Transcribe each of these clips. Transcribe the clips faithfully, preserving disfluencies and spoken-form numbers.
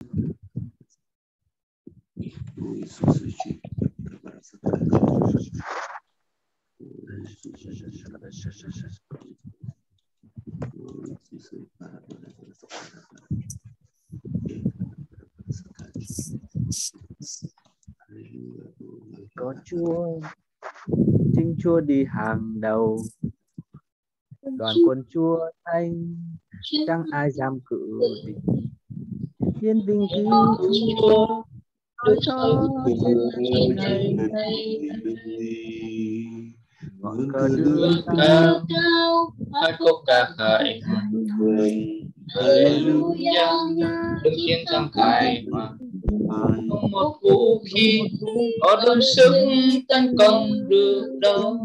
Có Chúa, chính Chúa đi hàng đầu, đoàn quân Chúa Thánh, chẳng ai dám cự địch. Hiến vinh cứu Chúa, tôi cho trên này đây. Ngọn cờ đưa cao, hát khúc ca khải Hallelujah, đứng chiến thắng khai hoàng. Không một vũ khí có đủ sức tấn công được đâu,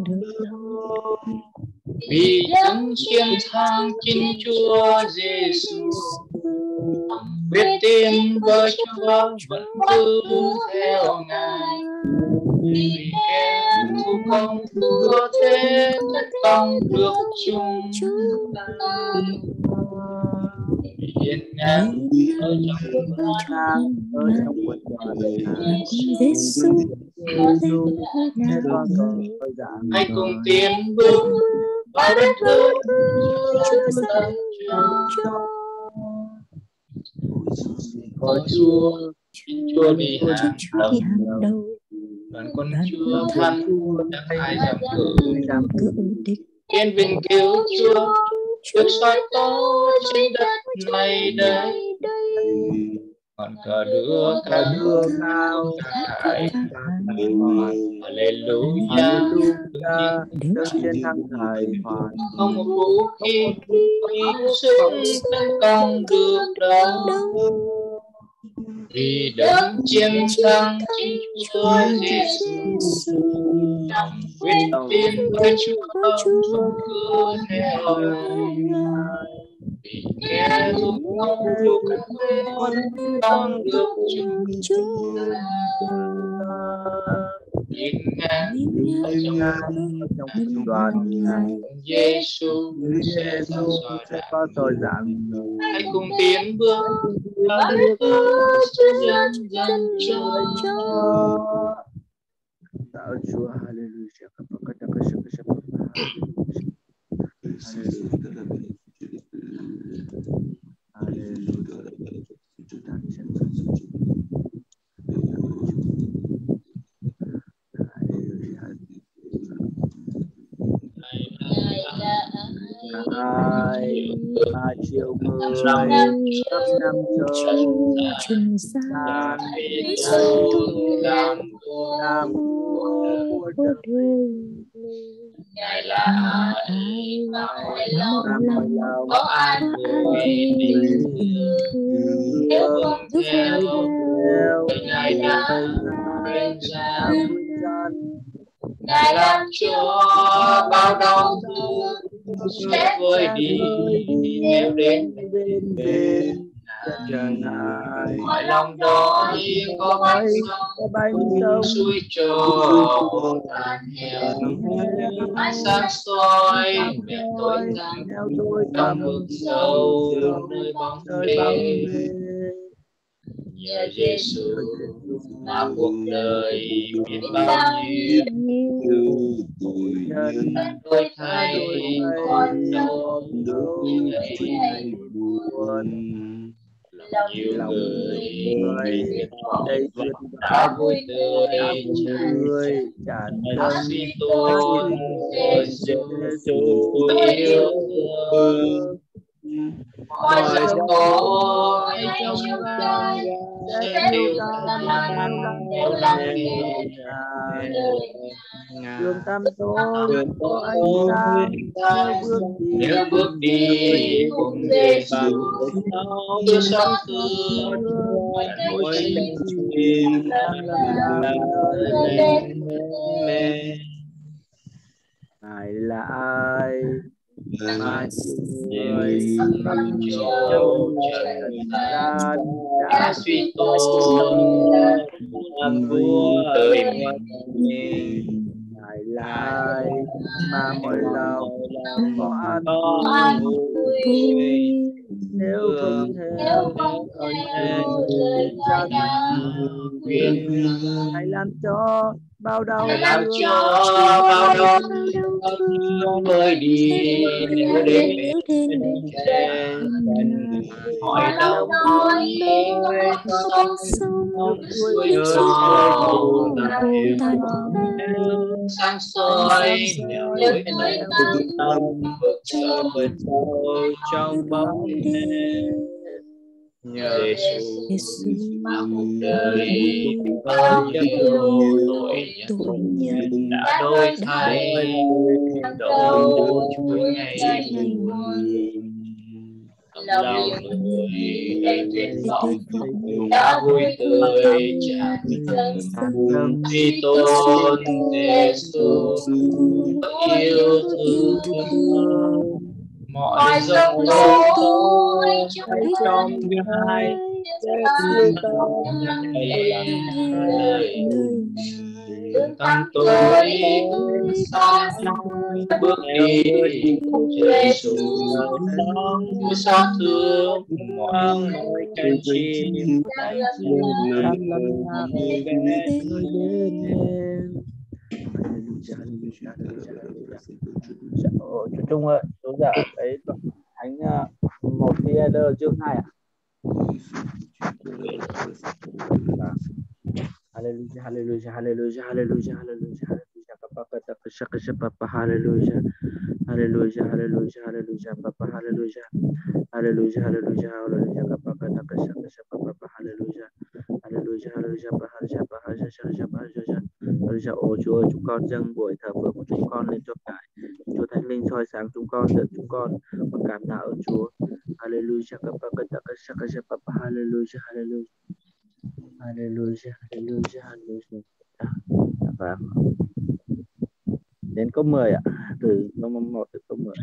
vì đấng chiến thắng chính Chúa Giêsu. Biết tin với Chúa vẫn cứ theo Ngài, vì kẻ thù không có thể tấn công được chúng ta. Hiên ngang ở trong ở trong quân đoàn Giêsu, hãy cùng tiến bước vào đất nước Chúa dành cho. có Chúa, chính Chúa đi hàng đầu, đoàn quân Chúa Thánh, chẳng ai dám cự địch. Hiến vinh cứu Chúa, Chúa soi tỏ trên đất này đây. Ngọn cờ đưa cao, đưa cao, khải Hallelujah, đứng chiến thắng thời hoàn. không một vũ khí có sức tấn công được đâu, vì đấng chiến thắng chính Chúa Giêsu. Quyết tin với Chúa không cứ theo Ngài, vì kẻ thù không đủ các quân tấn được chúng ta. Hiên ngang trong quân đoàn này, Giêsu sẽ có tội giảm. Hãy cùng tiến bước vào đất nước dần dần cho. Tạo Chúa, hallelujah, các bạn các sự các ai ba triệu người khắp năm châu trần gian làm nam của đời. Ngài là ai mà mọi lòng lòng có ai người nếu không theo Ngài đã quên ra. Ngài làm cho bao đau thương sẽ vơi đi nếu đến bên Ngài. Mọi lòng đó như có bánh sông suối trôi tàn heo, ánh sáng soi miệng tối tăm trong vực sâu nơi bóng đêm. Nhờ Giêsu mà cuộc đời biết bao nhiêu tôi thay con đâu ngày buồn. Nhiều người đây đã vui tươi tràn đầy suy tôn Giêsu yêu thương. Mọi giấc mơ trong ta sẽ đều tan nếu lắng nghe đường tam tối có ánh sáng nếu bước đi cùng Giêsu Chúa sống thương mỗi tình truyền lên Ngài là ai mà người năm châu trần gian đã suy tôn làm vua đời mình. Ngài là ai mà mọi lòng có an vui nếu không theo lời dân, hãy làm cho bao đau làm cho bao đau thương vơi đi, nếu đến trên hỏi đâu nói sống sống vui để đời khổ tận sáng soi nẻo lối tâm vực trời trong bóng đêm. Nhờ Giêsu mà cuộc đời bao nhiêu tội nhân đã đổi thay, đổ chuỗi ngày buồn. Lòng người đầy tuyệt vọng đã vui tươi tràn dâng vì tôn Giêsu yêu thương. Mọi giấc mơ trong gai tăng tôi bước đi Giêsu nắng xót thương mọi cánh chim làm lần ngạc người bên em. Chú Trung ơi, chú giả đấy thánh một Phi-e-rơ chương hai à? Hallelujah, hallelujah, hallelujah, hallelujah, hallelujah, hallelujah, hallelujah, hallelujah, hallelujah, hallelujah, papa, hallelujah, hallelujah, hallelujah, hallelujah, papa, kata kasha kasha papa, hallelujah, hallelujah, hallelujah, hallelujah, hallelujah, hallelujah, hallelujah. Ồ Chúa ơi, chúng con dâng buổi thờ phượng của chúng con lên cho Ngài. Chúa Thánh Linh soi sáng chúng con, dẫn chúng con, con cảm tạ ơn Chúa. Hallelujah, papa, kata kasha kasha papa, hallelujah, hallelujah. Hallelujah, hallelujah, hallelujah. À, vâng. Đến câu mười ạ, từ câu một từ câu mười.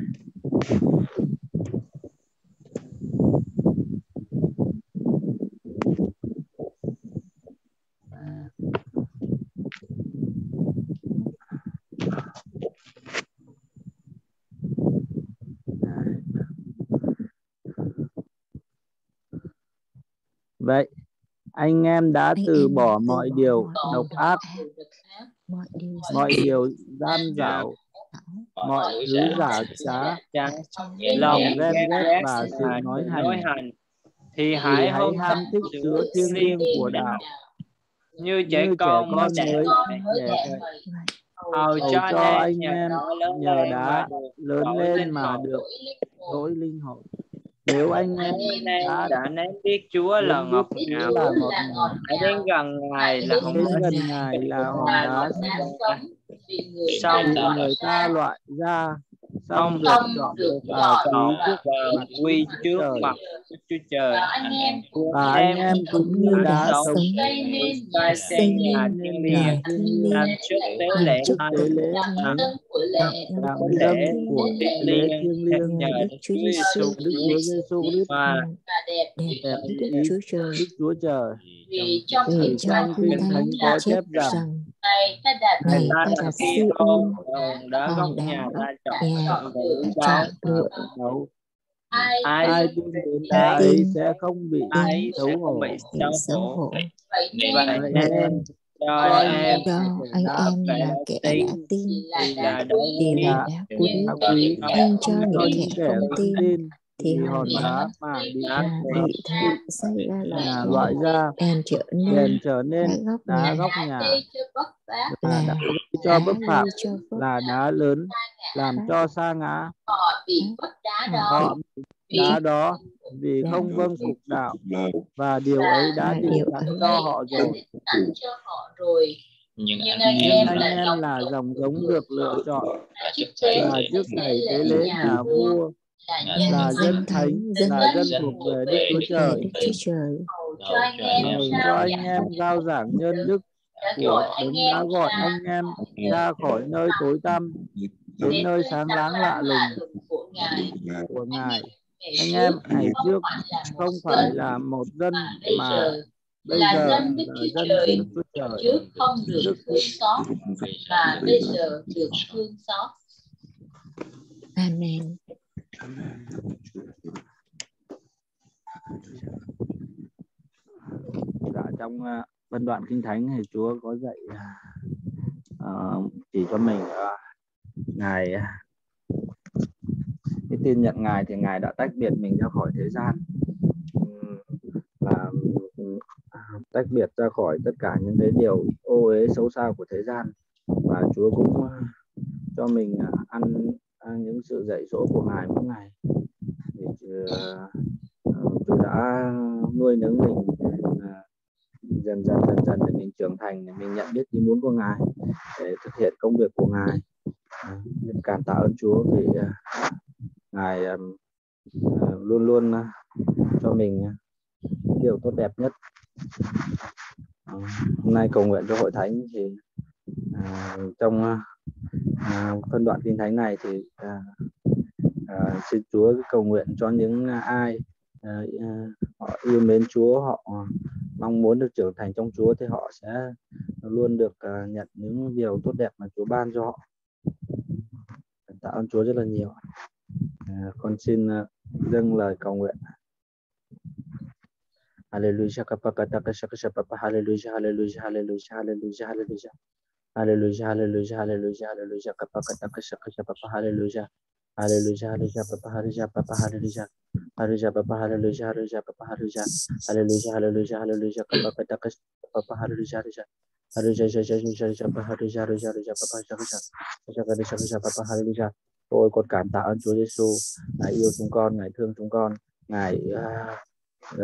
À. Vậy anh em đã anh từ em bỏ từ mọi bỏ điều mọi độc điều ác, mọi điều mọi điều gian dảo, mọi thứ giả trá, lòng ghen ghét và sự nói hành, thì hãy hãy ham thích Chúa thiêng liêng của đạo, như trẻ như trẻ con con mới mới đẻ đẻ vậy, hầu hầu cho cho anh anh em em nhờ đá lớn lên mà mà được đổi linh hồn. Nếu anh em đã đã nếm biết Chúa là nếm biết ngọt Chúa ngào, là ngọt ngào, hãy đến gần Ngài là hòn đến đá gần Ngài là hòn đá xong vì người ta loại ra, xong được chọn và quý trước mặt quy Chúa trước Trời. mặt Chúa Trời. Và anh em cũng như đá sống xây xây nhà nên thiêng nhà liêng, thiêng làm liêng, chức tế làm lễ chức tế lễ thánh, thánh, làm làm dâng của lễ thiêng liêng nhờ Đức Chúa Giêsu Đức Chúa Giêsu Christ và đẹp đẹp Đức ý Chúa Trời. Đức Chúa Trời. Vì Vì trong trong Kinh Kinh Thánh Thánh có có chép chép rằng rằng Ngài Ngài ta ta đặt đặt Si-ôn Si-ôn hòn đá góc hòn đá nhà góc ta chọn nhà chọn đã đấu chọn giáo. lựa. đấu, Ai ai tin tin đến đá đá Ai ấy tin sẽ không bị ấy xấu sẽ không hổ. bị bị xấu xấu hổ. hổ. Vậy Vậy nên nên cho cho anh anh em em Cho là kẻ anh đã em đã là kẻ tin đã tin thì là đã thì quý, là đã quý, đã quý, nhưng cho nhưng cho những những kẻ kẻ không không tin tin thì thì hòn hòn đá đá mà bị đã mà bị bị thợ xây ra loại nhà ra loại ra bèn trở bèn nên trở nên đá góc đá nhà góc nhà, là là đá gây cho đá bức gây phạm, cho vấp là đá lớn làm đá cho sa ngã. họ Họ bị bị đá đó vì đá không đó vâng phục đạo, và điều ấy đã và định điều sẵn ấy cho họ rồi. nhưng anh Nhưng em anh em là dòng giống được lựa chọn, là chức thầy tế lễ nhà vua, nhà là dân dân thánh thánh, dân là dân thuộc về Đức Chúa về Trời, Đức Chúa Trời, hầu cho anh em giao giảng nhân đức của Đấng đã gọi anh em ra khỏi nơi tối tăm đến nơi sáng láng lạ lùng của Ngài. Anh em ngày trước không phải là một dân, mà bây giờ là dân Đức Chúa Trời. Trước không được Đức thương xót mà bây giờ được thương xót. Amen. Dạ, trong uh, phân đoạn kinh thánh thì Chúa có dạy uh, chỉ cho mình uh, Ngài cái tin nhận Ngài thì Ngài đã tách biệt mình ra khỏi thế gian, là tách biệt ra khỏi tất cả những cái điều ô uế xấu xa của thế gian, và Chúa cũng cho mình ăn, ăn những sự dạy dỗ của Ngài mỗi ngày. Thì Chúa đã nuôi nấng mình dần dần dần dần để mình trưởng thành, để mình nhận biết ý muốn của Ngài, để thực hiện công việc của Ngài. Mình cảm tạ ơn Chúa vì Ngài luôn luôn cho mình điều tốt đẹp nhất. Hôm nay cầu nguyện cho hội thánh thì à, trong à, phân đoạn kinh thánh này thì à, à, xin Chúa cầu nguyện cho những ai à, à, họ yêu mến Chúa, họ mong muốn được trưởng thành trong Chúa, thì họ sẽ luôn được à, nhận những điều tốt đẹp mà Chúa ban cho họ. Tạ ơn Chúa rất là nhiều. À, con xin uh, dâng lời cầu nguyện. Hallelujah, kapakata kasakasapapa, hallelujah, hallelujah, hallelujah, hallelujah, hallelujah, hallelujah, hallelujah, hallelujah, hallelujah, kapakata kasakasapapa, hallelujah, hallelujah, hallelujah, papa, hallelujah, papa, hallelujah, hallelujah, papa, hallelujah, hallelujah, papa, hallelujah, hallelujah, hallelujah, hallelujah, kapakata kasapapa, hallelujah, hallelujah. Hallelujah, hallelujah, hallelujah, hallelujah, papa, hallelujah, papa, hallelujah. Ôi, con cảm tạ ơn Chúa Giêsu, Ngài yêu chúng con, Ngài thương chúng con, Ngài uh,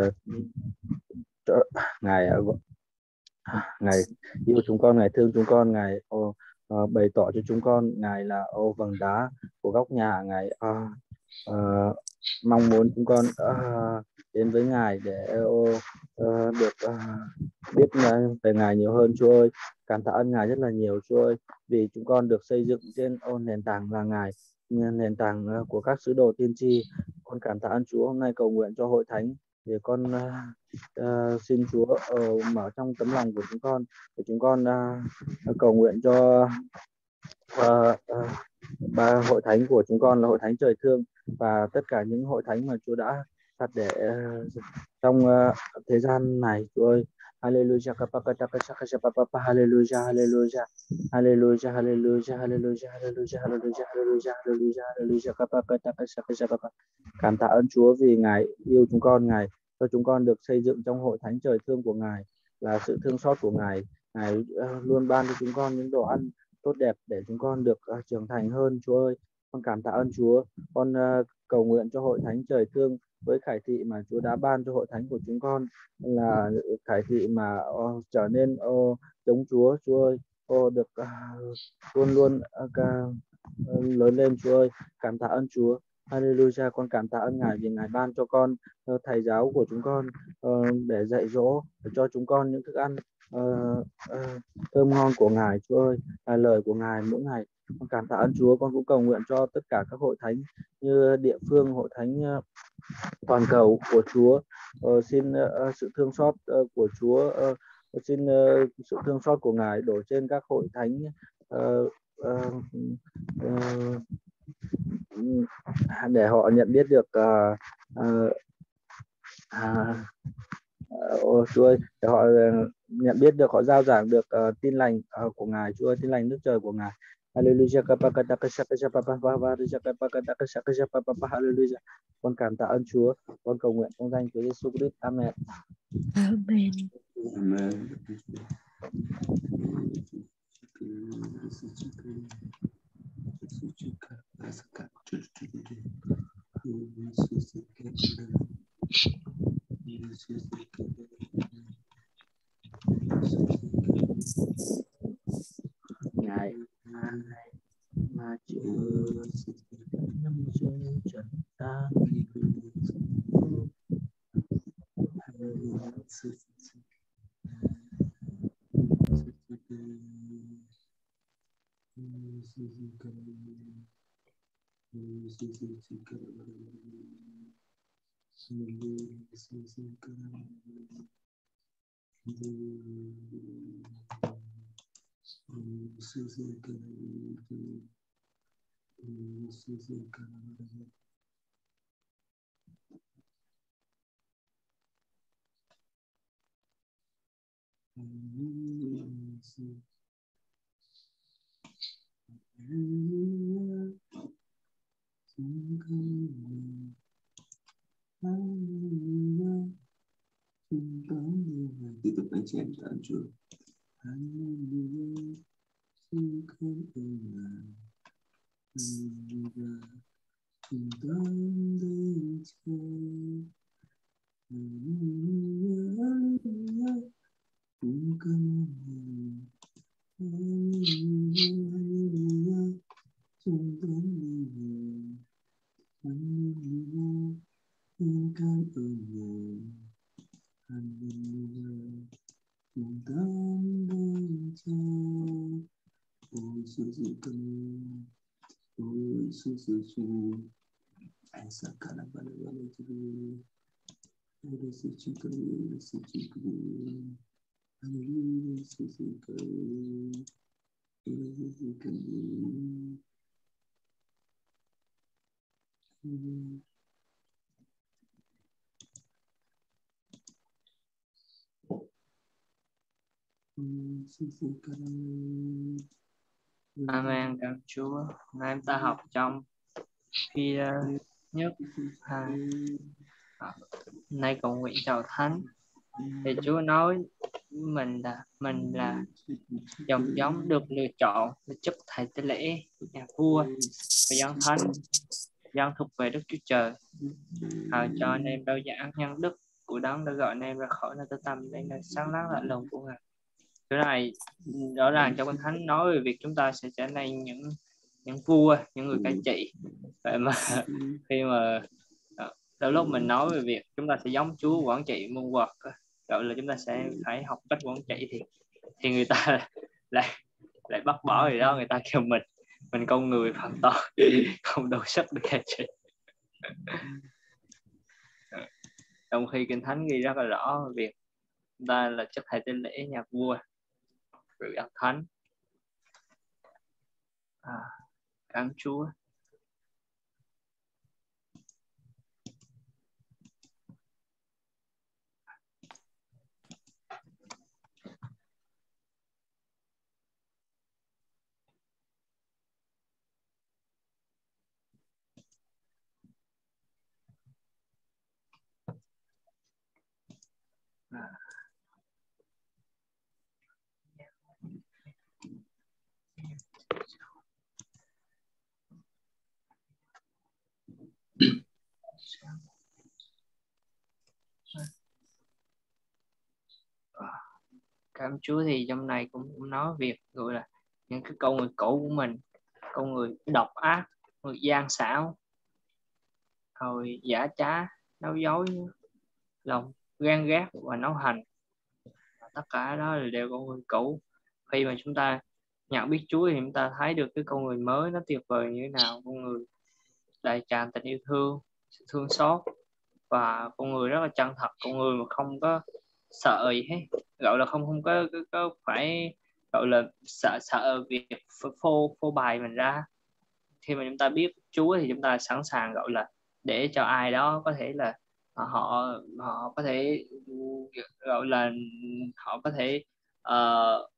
uh, Ngài uh, Ngài yêu chúng con, Ngài thương chúng con, Ngài uh, uh, bày tỏ cho chúng con Ngài là ô vầng đá của góc nhà, Ngài uh, uh, mong muốn chúng con uh, đến với Ngài để uh, uh, được uh, biết về Ngài nhiều hơn. Chúa ơi, cảm tạ ơn Ngài rất là nhiều, Chúa ơi, vì chúng con được xây dựng trên ô nền tảng là Ngài, nền tảng uh, của các sứ đồ tiên tri. Con cảm tạ ơn Chúa. Hôm nay cầu nguyện cho hội thánh thì con uh, uh, xin Chúa uh, mở trong tấm lòng của chúng con, để chúng con uh, cầu nguyện cho uh, uh, ba hội thánh của chúng con là hội thánh trời thương, và tất cả những hội thánh mà Chúa đã đặt để uh, trong uh, thế gian này. Chúa ơi, hallelujah, hallelujah, hallelujah, hallelujah, hallelujah, hallelujah, hallelujah, hallelujah, hallelujah, hallelujah, hallelujah. Cảm tạ ơn Chúa vì Ngài yêu chúng con, Ngài cho chúng con được xây dựng trong hội thánh trời thương của Ngài, là sự thương xót của Ngài. Ngài uh, luôn ban cho chúng con những đồ ăn tốt đẹp để chúng con được uh, trưởng thành hơn. Chúa ơi, con cảm tạ ơn Chúa. Con uh, cầu nguyện cho hội thánh trời thương với khải thị mà Chúa đã ban cho hội thánh của chúng con, là khải thị mà uh, trở nên uh, giống Chúa. Chúa ơi, uh, được uh, luôn luôn uh, uh, lớn lên. Chúa ơi, cảm tạ ơn Chúa. Hallelujah, con cảm tạ ơn Ngài vì Ngài ban cho con uh, thầy giáo của chúng con uh, để dạy dỗ, để cho chúng con những thức ăn uh, uh, thơm ngon của Ngài. Chúa ơi, là lời của Ngài mỗi ngày. Con cảm tạ ơn Chúa. Con cũng cầu nguyện cho tất cả các hội thánh như địa phương, hội thánh uh, toàn cầu của Chúa. Uh, xin uh, sự thương xót uh, của Chúa, uh, xin uh, sự thương xót của Ngài đổ trên các hội thánh uh, uh, uh, để họ nhận biết được uh, uh, uh, uh, Chúa ơi, để họ uh, nhận biết được, họ giao giảng được uh, tin lành uh, của Ngài. Chúa ơi, tin lành nước trời của Ngài. Hallelujah, hallelujah. Con cảm tạ ơn Chúa. Con cầu nguyện trong danh Chúa Giêsu Christ. Amen. Amen. Amen. Ngài mà chịu năm dương trần ta, Tiếp tục anh chị em ta ấn chuông. Hallelujah, xin cảm ơn Ngài. Hallelujah, xin cảm ơn Chúa. Hallelujah, hallelujah, xin cảm ơn Ngài. Hallelujah, hallelujah, xin cảm ơn Ngài. Hallelujah, xin cảm ơn Ngài. Hallelujah, xin cảm ơn Chúa. Ôi Chúa dịu cơn, ôi Chúa dịu Chúa, anh sẽ cả là bạn bạn ấy Chúa, ôi Chúa dịu Chúa cơn, ôi Chúa dịu cơn, Hallelujah, Chúa dịu cơn, ôi Chúa dịu cơn, Amen. Cảm Chúa. Nay em ta học trong Phi nhất hai. Nay cầu nguyện chào Thánh. Thì Chúa nói mình là mình là dòng giống được lựa chọn để chức thầy tế lễ, nhà vua và dân thánh, dân thuộc về Đức Chúa Trời. Hầu cho anh em đau giảng nhân đức của Đấng đã gọi anh em ra khỏi nơi tối tăm đến nơi sáng láng lạ lùng của Ngài. Chỗ này rõ ràng trong Kinh Thánh nói về việc chúng ta sẽ trở nên những những vua, những người cai trị. Vậy mà khi mà đôi lúc mình nói về việc chúng ta sẽ giống Chúa quản trị muôn vật, gọi là chúng ta sẽ phải học cách quản trị, thì thì người ta lại lại bắt bỏ rồi đó, người ta kêu mình mình con người phạm tội không đủ sức để cai trị. Trong khi Kinh Thánh ghi rất là rõ về việc chúng ta là chức thầy tế lễ, nhà vua, rồi dân thánh. À, cảm Chúa. À. Cảm Chúa. Thì trong này cũng, cũng nói việc gọi là những cái câu người cũ của mình, câu người độc ác, người gian xảo, rồi giả trá, nói dối, lòng gan ghét và nấu hành. Tất cả đó là đều con người cũ. Khi mà chúng ta nhận biết Chúa thì chúng ta thấy được cái con người mới nó tuyệt vời như thế nào. Con người đầy tràn tình yêu thương, sự thương xót, và con người rất là chân thật, con người mà không có sợ gì hết, gọi là không không có, có, có phải gọi là sợ sợ việc phô phô bày mình ra. Khi mà chúng ta biết Chúa thì chúng ta sẵn sàng gọi là để cho ai đó có thể là họ họ có thể gọi là họ có thể uh,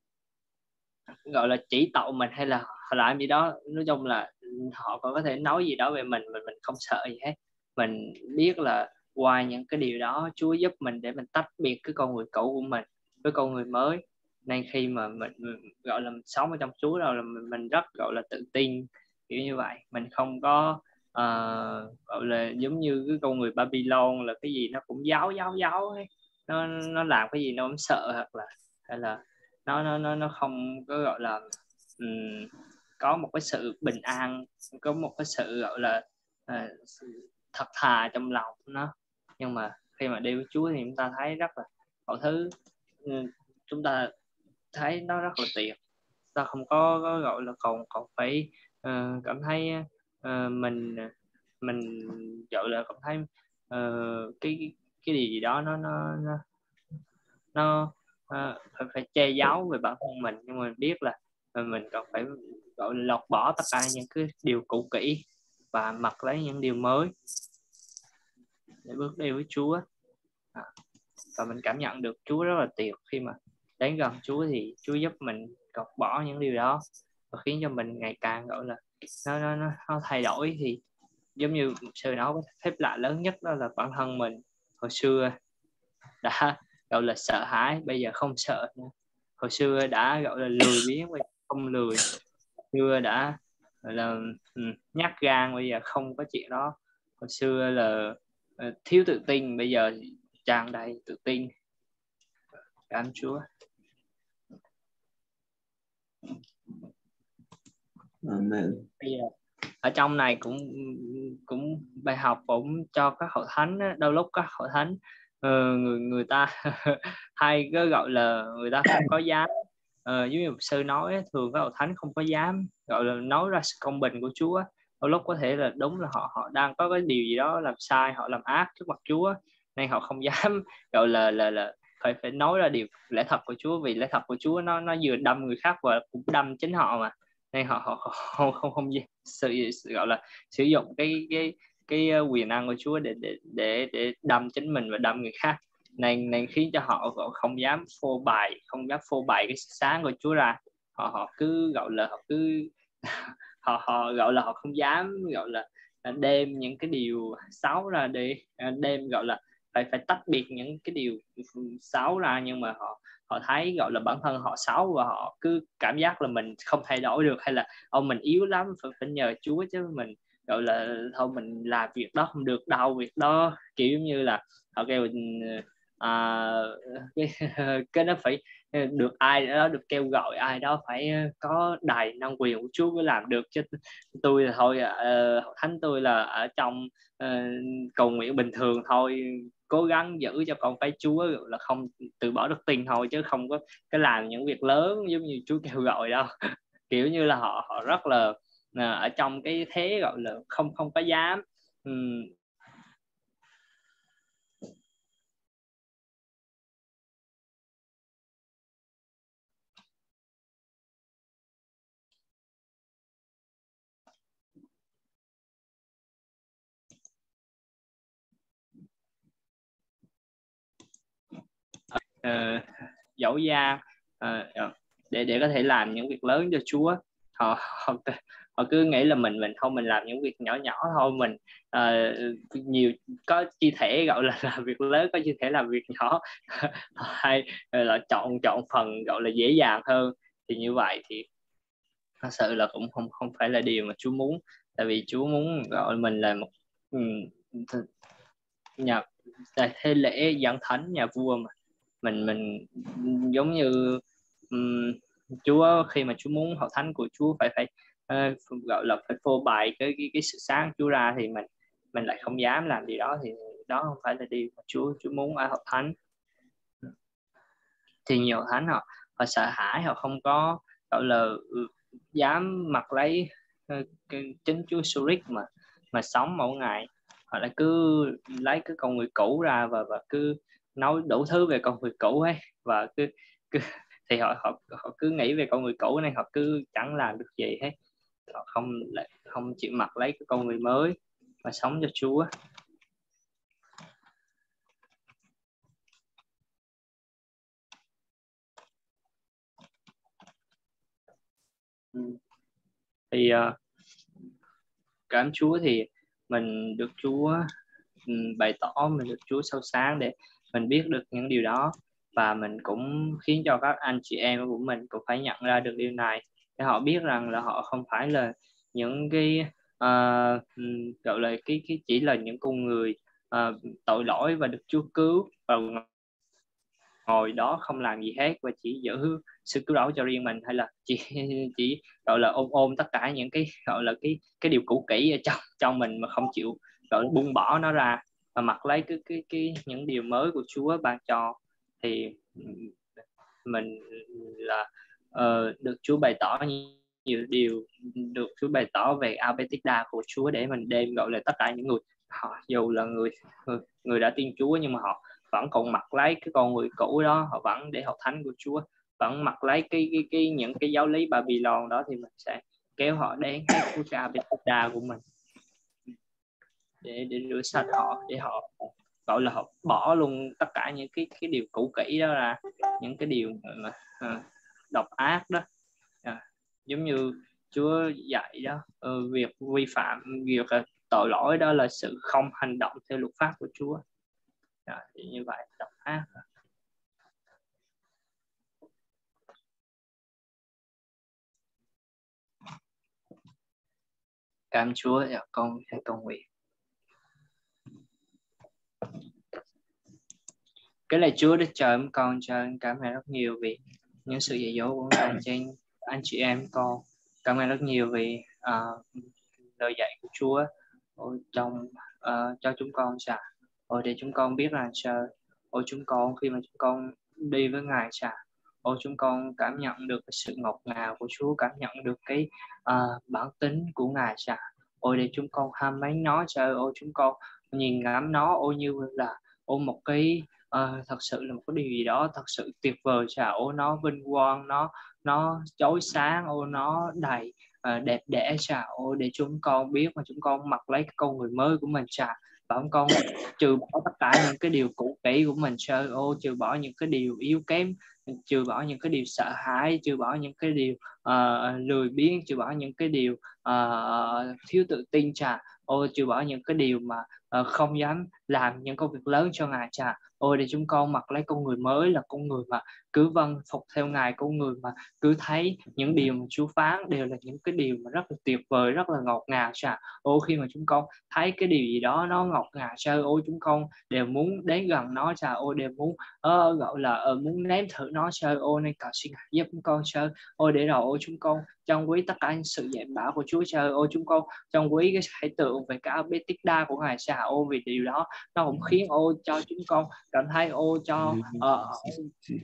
gọi là chỉ tội mình hay là họ làm gì đó, nói chung là họ còn có thể nói gì đó về mình, mình mình không sợ gì hết. Mình biết là qua những cái điều đó Chúa giúp mình để mình tách biệt cái con người cũ của mình với con người mới. Nên khi mà mình, mình gọi là mình sống ở trong Chúa rồi là mình, mình rất gọi là tự tin kiểu như vậy. Mình không có uh, gọi là giống như cái con người Babylon là cái gì nó cũng giáo giáo giáo ấy. nó nó làm cái gì nó cũng sợ, hoặc là hay là nó nó nó nó không có gọi là um, có một cái sự bình an, có một cái sự gọi là uh, sự thật thà trong lòng nó. Nhưng mà khi mà đi với Chúa thì chúng ta thấy rất là mọi thứ, um, chúng ta thấy nó rất là tuyệt. Ta không có, có gọi là còn còn phải uh, cảm thấy uh, mình mình gọi là cảm thấy uh, cái cái điều gì đó nó nó nó, nó À, phải, phải che giấu về bản thân mình. Nhưng mà mình biết là mình cần phải gọi là lột bỏ tất cả những cái điều cũ kỹ và mặc lấy những điều mới để bước đi với Chúa. À, và mình cảm nhận được Chúa rất là tuyệt. Khi mà đến gần Chúa thì Chúa giúp mình gọt bỏ những điều đó và khiến cho mình ngày càng gọi là nó nó nó, nó thay đổi. Thì giống như sư nói, phép lạ lớn nhất đó là bản thân mình hồi xưa đã gọi là sợ hãi, bây giờ không sợ nữa. Hồi xưa đã gọi là lười biếng, bây giờ không lười. Hồi xưa đã gọi là um, nhát gan, bây giờ không có chuyện đó. Hồi xưa là uh, thiếu tự tin, bây giờ tràn đầy tự tin. Cảm ơn Chúa. Amen. Bây giờ ở trong này cũng cũng bài học cũng cho các hội thánh á, đôi lúc các hội thánh uh, người người ta hay có gọi là người ta không có dám, uh, giống như sư nói, thường các hội thánh không có dám gọi là nói ra sự công bình của Chúa. Đôi lúc có thể là đúng là họ họ đang có cái điều gì đó làm sai, họ làm ác trước mặt Chúa, nên họ không dám gọi là là là phải phải nói ra điều lẽ thật của Chúa, vì lẽ thật của Chúa nó nó vừa đâm người khác và cũng đâm chính họ mà, nên họ họ không không không sự, sự gọi là sử dụng cái cái cái quyền năng của Chúa để để để để đâm chính mình và đâm người khác, nên nên khiến cho họ, họ không dám phô bày không dám phô bày cái sáng của Chúa ra. Họ họ cứ gọi là họ cứ họ họ gọi là họ không dám gọi là đem những cái điều xấu ra, để đem gọi là phải phải tách biệt những cái điều xấu ra, nhưng mà họ họ thấy gọi là bản thân họ xấu và họ cứ cảm giác là mình không thay đổi được, hay là ông mình yếu lắm, phải, phải nhờ Chúa chứ mình gọi là thôi mình làm việc đó không được đâu, việc đó kiểu như là họ kêu mình à, cái, cái nó phải được ai đó được kêu gọi, ai đó phải có đầy năng quyền của Chúa mới làm được, chứ tôi là thôi uh, thánh tôi là ở trong uh, cầu nguyện bình thường thôi, cố gắng giữ cho con cái Chúa, là không từ bỏ đức tin thôi, chứ không có cái làm những việc lớn giống như Chúa kêu gọi đâu. Kiểu như là họ họ rất là à, ở trong cái thế gọi là không không có dám. uhm. Uh, dẫu da uh, để để có thể làm những việc lớn cho Chúa. Họ họ, họ cứ nghĩ là mình mình không mình làm những việc nhỏ nhỏ thôi, mình uh, nhiều có chi thể gọi là làm việc lớn, có chi thể làm việc nhỏ hay là chọn chọn phần gọi là dễ dàng hơn, thì như vậy thì thật sự là cũng không không phải là điều mà Chúa muốn. Tại vì Chúa muốn gọi mình là một um, nhà thế lễ dân thánh nhà vua mà mình mình giống như um, Chúa, khi mà Chúa muốn hội thánh của Chúa phải phải uh, gọi là phải phô bày cái, cái cái sự sáng Chúa ra, thì mình mình lại không dám làm điều đó, thì đó không phải là điều mà Chúa Chúa muốn ở hội thánh. Thì nhiều hội thánh họ họ sợ hãi, họ không có gọi là dám mặc lấy uh, cái chính Chúa Zurich mà mà sống mỗi ngày, họ lại cứ lấy cái con người cũ ra và và cứ nói đủ thứ về con người cũ ấy, và cứ, cứ thì họ họ họ cứ nghĩ về con người cũ này, họ cứ chẳng làm được gì hết, họ không không chịu mặc lấy cái con người mới và sống cho Chúa. Thì uh, cảm ơn Chúa thì mình được Chúa um, bày tỏ, mình được Chúa sâu sáng để mình biết được những điều đó, và mình cũng khiến cho các anh chị em của mình cũng phải nhận ra được điều này, để họ biết rằng là họ không phải là những cái uh, gọi là cái cái chỉ là những con người uh, tội lỗi và được Chúa cứu và ngồi đó không làm gì hết và chỉ giữ sự cứu rỗi cho riêng mình, hay là chỉ chỉ gọi là ôm ôm tất cả những cái gọi là cái cái điều cũ kỹ ở trong trong mình mà không chịu gọi là buông bỏ nó ra và mặc lấy cái cái cái những điều mới của Chúa ban cho. Thì mình là uh, được Chúa bày tỏ nhiều điều, được Chúa bày tỏ về Abetida của Chúa để mình đem gọi là tất cả những người họ dù là người người, người đã tin Chúa nhưng mà họ vẫn còn mặc lấy cái con người cũ đó, họ vẫn để hội thánh của Chúa vẫn mặc lấy cái cái cái những cái giáo lý Babylon đó, thì mình sẽ kéo họ đến cái Abetida của mình để để rửa sạch họ, để họ gọi là họ bỏ luôn tất cả những cái cái điều cũ kỹ đó ra, những cái điều mà, uh, độc ác đó. Uh, giống như Chúa dạy đó, uh, việc vi phạm, việc uh, tội lỗi đó là sự không hành động theo luật pháp của Chúa. Uh, thì như vậy độc ác. Cảm Chúa, dạ, con sẽ cầu nguyện. Cái lời Chúa Đức Trời con cho cảm ơn rất nhiều vì những sự dạy dỗ của Ngài trên anh chị em con. Cảm ơn rất nhiều vì uh, lời dạy của Chúa trong uh, cho chúng con Cha. Ôi để chúng con biết là Cha, ôi chúng con khi mà chúng con đi với Ngài Cha, ôi chúng con cảm nhận được cái sự ngọt ngào của Chúa, cảm nhận được cái uh, bản tính của Ngài Cha. Ôi để chúng con ham mến nó Cha, ôi chúng con nhìn ngắm nó ôi như là ôi một cái uh, thật sự là một cái điều gì đó thật sự tuyệt vời Cha. Ôi nó vinh quang, nó nó chói sáng, ôi nó đầy uh, đẹp đẽ Cha. Ôi để chúng con biết mà chúng con mặc lấy cái con người mới của mình Cha, và chúng con trừ bỏ tất cả những cái điều cũ kỹ của mình Cha. Ôi trừ bỏ những cái điều yếu kém, trừ bỏ những cái điều sợ hãi, trừ bỏ những cái điều uh, lười biếng, trừ bỏ những cái điều uh, thiếu tự tin Cha. Ôi trừ bỏ những cái điều mà uh, không dám làm những công việc lớn cho Ngài Cha. Ôi để chúng con mặc lấy con người mới là con người mà cứ vâng phục theo Ngài, con người mà cứ thấy những điều mà Chúa phán đều là những cái điều mà rất là tuyệt vời, rất là ngọt ngào Cha. Ôi khi mà chúng con thấy cái điều gì đó nó ngọt ngào Cha, ôi chúng con đều muốn đến gần nó Cha. Ôi đều muốn uh, gọi là uh, muốn nếm thử nó Cha. Ôi nên cầu xin Ngài giúp chúng con Cha. Ôi để rồi ôi chúng con trân quý tất cả những sự dạy bảo của Chúa Cha. Ôi chúng con trân quý cái hải tượng về cả bê tích đa của Ngài Cha. Ôi vì điều đó nó cũng khiến ôi cho chúng con cảm thấy ôi cho uh,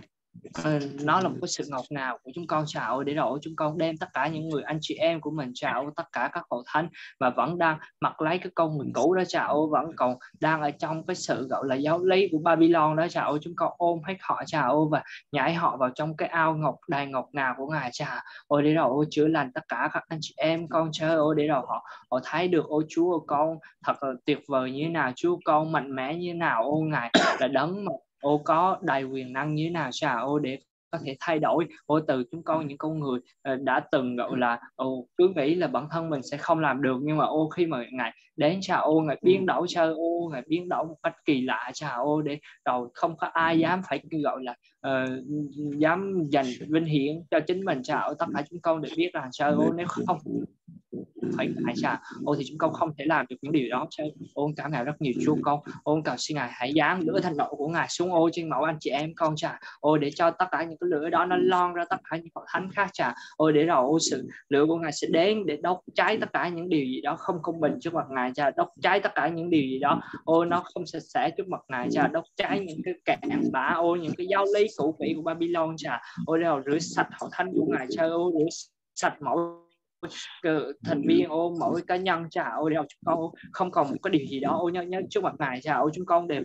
nó là một cái sự ngọt ngào của chúng con Cha. Ôi để rồi chúng con đem tất cả những người anh chị em của mình Cha, ôi tất cả các hội thánh mà vẫn đang mặc lấy cái con người cũ đó Cha, ôi vẫn còn đang ở trong cái sự gọi là giáo lý của Babylon đó Cha. Ôi chúng con ôm hết họ Cha, ôi và nhảy họ vào trong cái ao ngọc đầy ngọt ngào của Ngài Cha. Ôi để rồi ôi chữa lành tất cả các anh chị em con Cha. Ôi để rồi họ họ thấy được ôi Chúa ôi con thật là tuyệt vời như thế nào, Chúa con mạnh mẽ như thế nào, ôi Ngài là đấng mà ô có đầy quyền năng như thế nào Cha. Ô để có thể thay đổi ô từ chúng con những con người uh, đã từng gọi là ô cứ nghĩ là bản thân mình sẽ không làm được, nhưng mà ô khi mà Ngài đến Cha, ô Ngài biến đổi Cha, ô Ngài biến đổi một cách kỳ lạ Cha. Ô để rồi không có ai dám phải gọi là uh, dám dành vinh hiển cho chính mình Cha. Ô tất cả chúng con đều biết rằng Cha, ô nếu không phải Ngài Cha, ô thì chúng con không thể làm được những điều đó Cha. Ôn cảm Ngài rất nhiều Chúa con. Ôn cầu xin Ngài hãy giáng lửa thành nộ của Ngài xuống ô trên mẫu anh chị em con Cha. Ô để cho tất cả những cái lửa đó nó lon ra tất cả những hội thánh khác Cha. Ô để rồi ô sự lửa của Ngài sẽ đến để đốt cháy tất cả những điều gì đó không công bình trước mặt Ngài Cha, đốt cháy tất cả những điều gì đó ô nó không sạch sẽ trước mặt Ngài Cha, đốt cháy những cái cạn bã ô những cái giáo lý cũ kỹ của Babylon Cha. Ô để rồi rửa sạch hội thánh của Ngài Cha, ô rửa sạch mỗi thành viên ô mỗi cá nhân Cha. Ô đều chúng con không còn một cái điều gì đó ô nhớ nhớ trước mặt Ngài Cha. Ô chúng con đều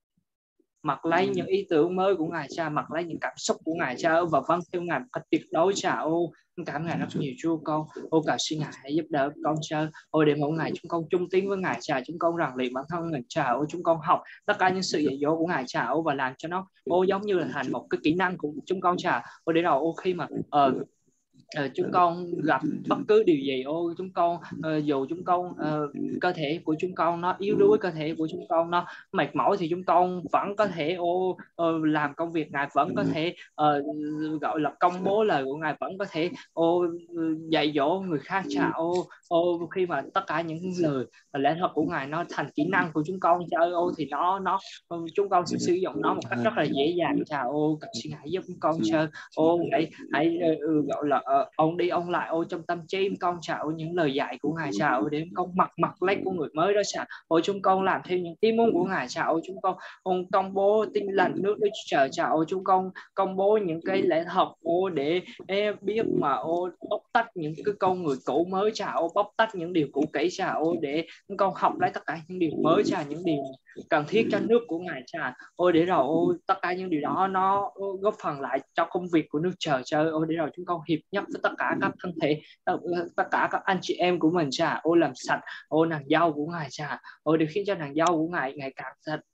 mặc lấy những ý tưởng mới của Ngài Cha, mặc lấy những cảm xúc của Ngài Cha và vâng theo Ngài một cách tuyệt đối Cha. Ô cảm Ngài rất nhiều Chúa con. Ô cầu xin Ngài hãy giúp đỡ con Cha. Ô để mỗi ngày chúng con chung tiếng với Ngài Cha, chúng con rèn luyện bản thân mình Cha. Ô chúng con học tất cả những sự dạy dỗ của Ngài Cha, ô và làm cho nó ô giống như là thành một cái kỹ năng của chúng con Cha. Ô để rồi ô khi mà uh, Uh, chúng con gặp bất cứ điều gì ô chúng con uh, dù chúng con uh, cơ thể của chúng con nó yếu đuối, cơ thể của chúng con nó mệt mỏi thì chúng con vẫn có thể ô uh, làm công việc Ngài, vẫn có thể uh, gọi là công bố lời của Ngài, vẫn có thể ô dạy dỗ người khác Cha. Ô ô khi mà tất cả những lời lẽ thật của Ngài nó thành kỹ năng của chúng con Cha, ô thì nó nó chúng con sẽ sử dụng nó một cách rất là dễ dàng Cha. Ô cầu xin Ngài giúp con Cha. Ô hãy hãy uh, gọi là uh, ông đi ông lại ô trong tâm trí con Cha, ô những lời dạy của Ngài Cha, ô để con mặc mặc lấy của người mới đó Cha. Ô chúng con làm theo những ý muốn của Ngài Cha. Ô chúng con ông công bố tin lành nước Đức Trời Cha. Ô chúng con công bố những cái lẽ thật ô để, để biết mà ô bóc tách những cái con người cũ mới Cha. Ô bóc tách những điều cũ kỹ Cha. Ô để chúng con học lấy tất cả những điều mới Cha, những điều cần thiết cho nước của Ngài Cha. Ôi để rồi ô tất cả những điều đó nó góp phần lại cho công việc của nước Trời Cha. Ôi để rồi chúng con hiệp nhất với tất cả các thân thể, tất cả các anh chị em của mình Cha. Ôi làm sạch ô nàng dâu của Ngài Cha. Ôi để khiến cho nàng dâu của Ngài ngày càng sạch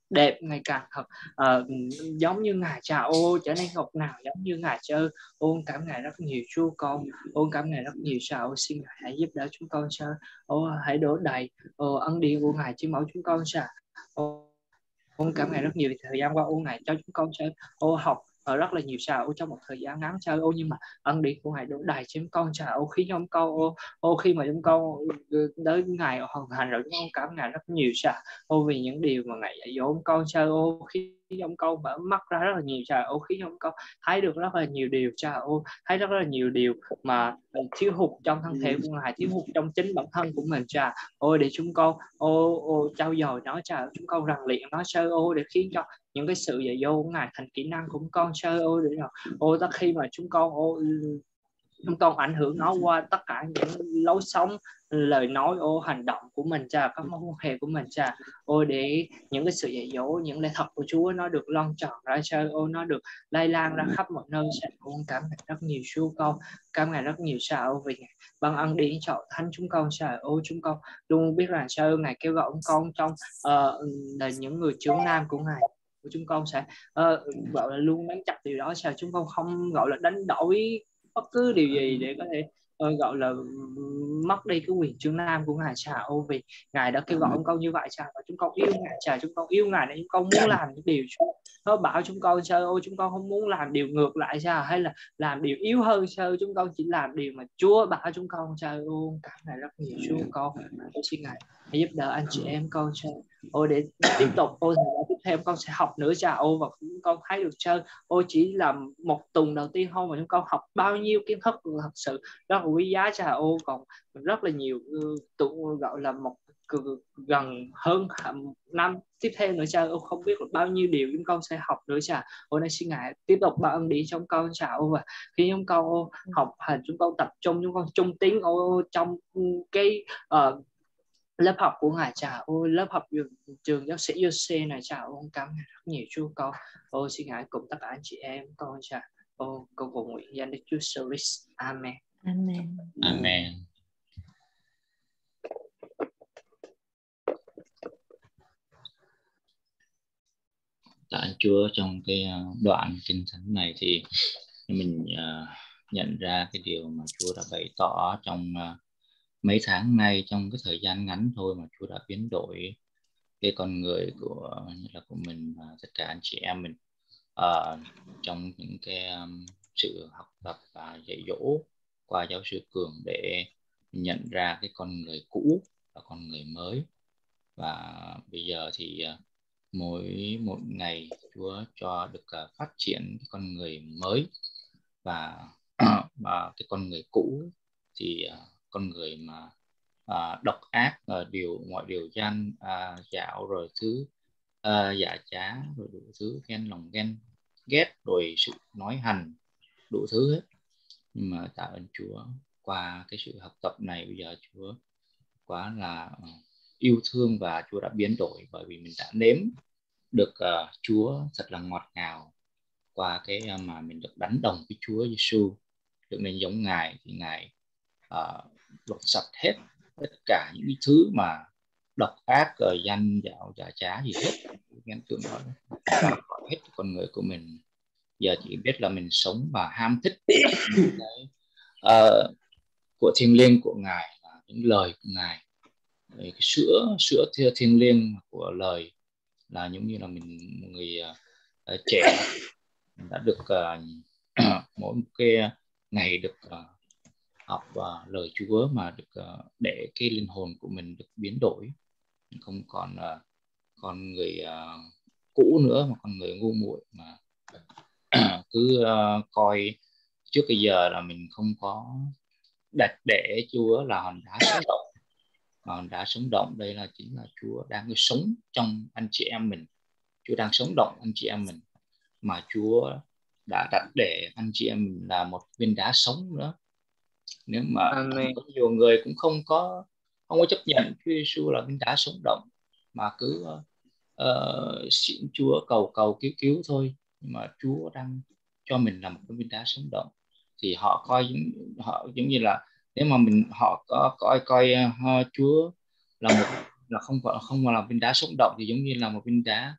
đẹp ngày càng thật uh, giống như Ngài Cha. Ô trở nên ngọc nào giống như Ngài Cha. Ôn cảm Ngài rất nhiều Chúa con. Ôn cảm Ngài rất nhiều Cha. Ô xin Ngài hãy giúp đỡ chúng con Cha. Ô hãy đổ đầy ô, ân điển của Ngài trên máu chúng con Cha. Ô ôn cảm Ngài rất nhiều thời gian qua. Ôn Ngài cho chúng con Cha. Ô học ở rất là nhiều Cha. Ô trong một thời gian ngắn Cha. Ô nhưng mà ân điển của Ngài đổ đầy trên chúng con Cha. Ô khi chúng con ô, ô khi mà chúng con tới Ngài hoàn thành rồi chúng con cảm Ngài rất nhiều Cha. Ô vì những điều mà Ngài dạy dỗ con Cha. Ô khi ông con mở mắt ra rất là nhiều Cha. Ô khi ông con thấy được rất là nhiều điều Cha. Ô thấy rất là nhiều điều mà thiếu hụt trong thân thể của Ngài, thiếu hụt trong chính bản thân của mình Cha. Ô để chúng con ô, ô trau dồi nó Cha. Chúng con rèn luyện nó Cha. Ô để khiến cho những cái sự dạy dỗ của Ngài thành kỹ năng của con Cha. Ô để rồi ô tất khi mà chúng con ô chúng con ảnh hưởng nó qua tất cả những lối sống, lời nói, ô hành động của mình Cha, các mối quan hệ của mình Cha. Ô để những cái sự dạy dỗ, những lẽ thật của Chúa nó được loan tròn ra Cha. Ô nó được lây lan ra khắp mọi nơi Cha. Ô cảm ơn rất nhiều Chúa con, cảm ơn rất nhiều Cha. Ô vì bằng ân điển cho thánh chúng con Cha. Ô chúng con luôn biết rằng Cha Ngài kêu gọi ông con trong uh, là những người trưởng nam của Ngài. Chúng con sẽ uh, gọi là luôn nắm chặt điều đó Cha. Chúng con không gọi là đánh đổi bất cứ điều gì để có thể uh, gọi là mất đi cái quyền trưởng nam của Ngài Cha. Ô vì Ngài đã kêu gọi ông con như vậy Cha, và chúng con yêu Ngài Cha. Chúng con yêu Ngài nên chúng con muốn làm những điều Chúa nó bảo chúng con Cha. Ô chúng con không muốn làm điều ngược lại Cha, hay là làm điều yếu hơn Cha. Chúng con chỉ làm điều mà Chúa bảo chúng con Cha. Ô cảm Ngài rất nhiều Chúa con. Ô xin Ngài hãy giúp đỡ anh chị em con Cha. Ô để tiếp tục ô tiếp theo con sẽ học nữa Cha. Ô và chúng con thấy được Cha. Ô chỉ là một tuần đầu tiên thôi mà chúng con học bao nhiêu kiến thức thật sự rất là quý giá Cha. Ô còn rất là nhiều tụ gọi là một gần hơn năm tiếp theo nữa Cha. Ô không biết là bao nhiêu điều chúng con sẽ học nữa Cha. Ô nay xin Ngài tiếp tục ban ân điển trong con Cha. Ô và khi chúng con ô, học hành chúng con tập trung, chúng con trung tín ô trong cái uh, lớp học của Ngài Cha. Ô lớp học trường giáo sĩ Giuse này Cha. Ô cảm ơn rất nhiều Chúa con. Ô xin Ngài cùng tất cả anh chị em con Cha. Ô con cầu nguyện danh Đức Chúa Service. Amen. Amen. Amen. Tạ ơn Chúa. Trong cái đoạn kinh thánh này thì mình uh, nhận ra cái điều mà Chúa đã bày tỏ trong uh, mấy tháng nay, trong cái thời gian ngắn thôi mà Chúa đã biến đổi cái con người của như là của mình và tất cả anh chị em mình uh, trong những cái um, sự học tập và dạy dỗ qua giáo sư Cường để nhận ra cái con người cũ và con người mới. Và bây giờ thì uh, mỗi một ngày Chúa cho được uh, phát triển cái con người mới, và và cái con người cũ thì uh, con người mà uh, độc ác, uh, điều mọi điều gian uh, dạo rồi thứ uh, giả trá rồi đủ thứ ghen lòng ghen ghét rồi sự nói hành đủ thứ hết. Nhưng mà tạ ơn Chúa, qua cái sự học tập này bây giờ Chúa quá là uh, yêu thương, và Chúa đã biến đổi bởi vì mình đã nếm được uh, Chúa thật là ngọt ngào qua cái uh, mà mình được đánh đồng với Chúa Giêsu, được nên giống Ngài thì Ngài uh, lột sạch hết tất cả những cái thứ mà độc ác, uh, gian dạo giả trá gì hết, ghen tuông đó khỏi hết con người của mình. Giờ chỉ biết là mình sống và ham thích những cái uh, của thiêng liêng của Ngài, và những lời của Ngài. Cái sữa sữa thiêng liêng của lời là giống như là mình một người uh, trẻ đã được uh, mỗi một cái ngày được uh, học uh, lời Chúa mà được uh, để cái linh hồn của mình được biến đổi, không còn uh, con người uh, cũ nữa, mà con người ngu muội mà cứ uh, coi trước bây giờ là mình không có đặt để Chúa là hòn đá sống động. Hòn đá sống động đây là chính là Chúa đang sống trong anh chị em mình. Chúa đang sống động anh chị em mình, mà Chúa đã đặt để anh chị em mình là một viên đá sống nữa. Nếu mà Amen. có nhiều người cũng không có không có chấp nhận Chúa Giêsu là viên đá sống động, mà cứ uh, xin Chúa cầu cầu cứu cứu thôi. Nhưng mà Chúa đang cho mình là một cái viên đá sống động, thì họ coi họ giống như là nếu mà mình họ có coi coi uh, Chúa là một là không phải không mà là viên đá sống động, thì giống như là một viên đá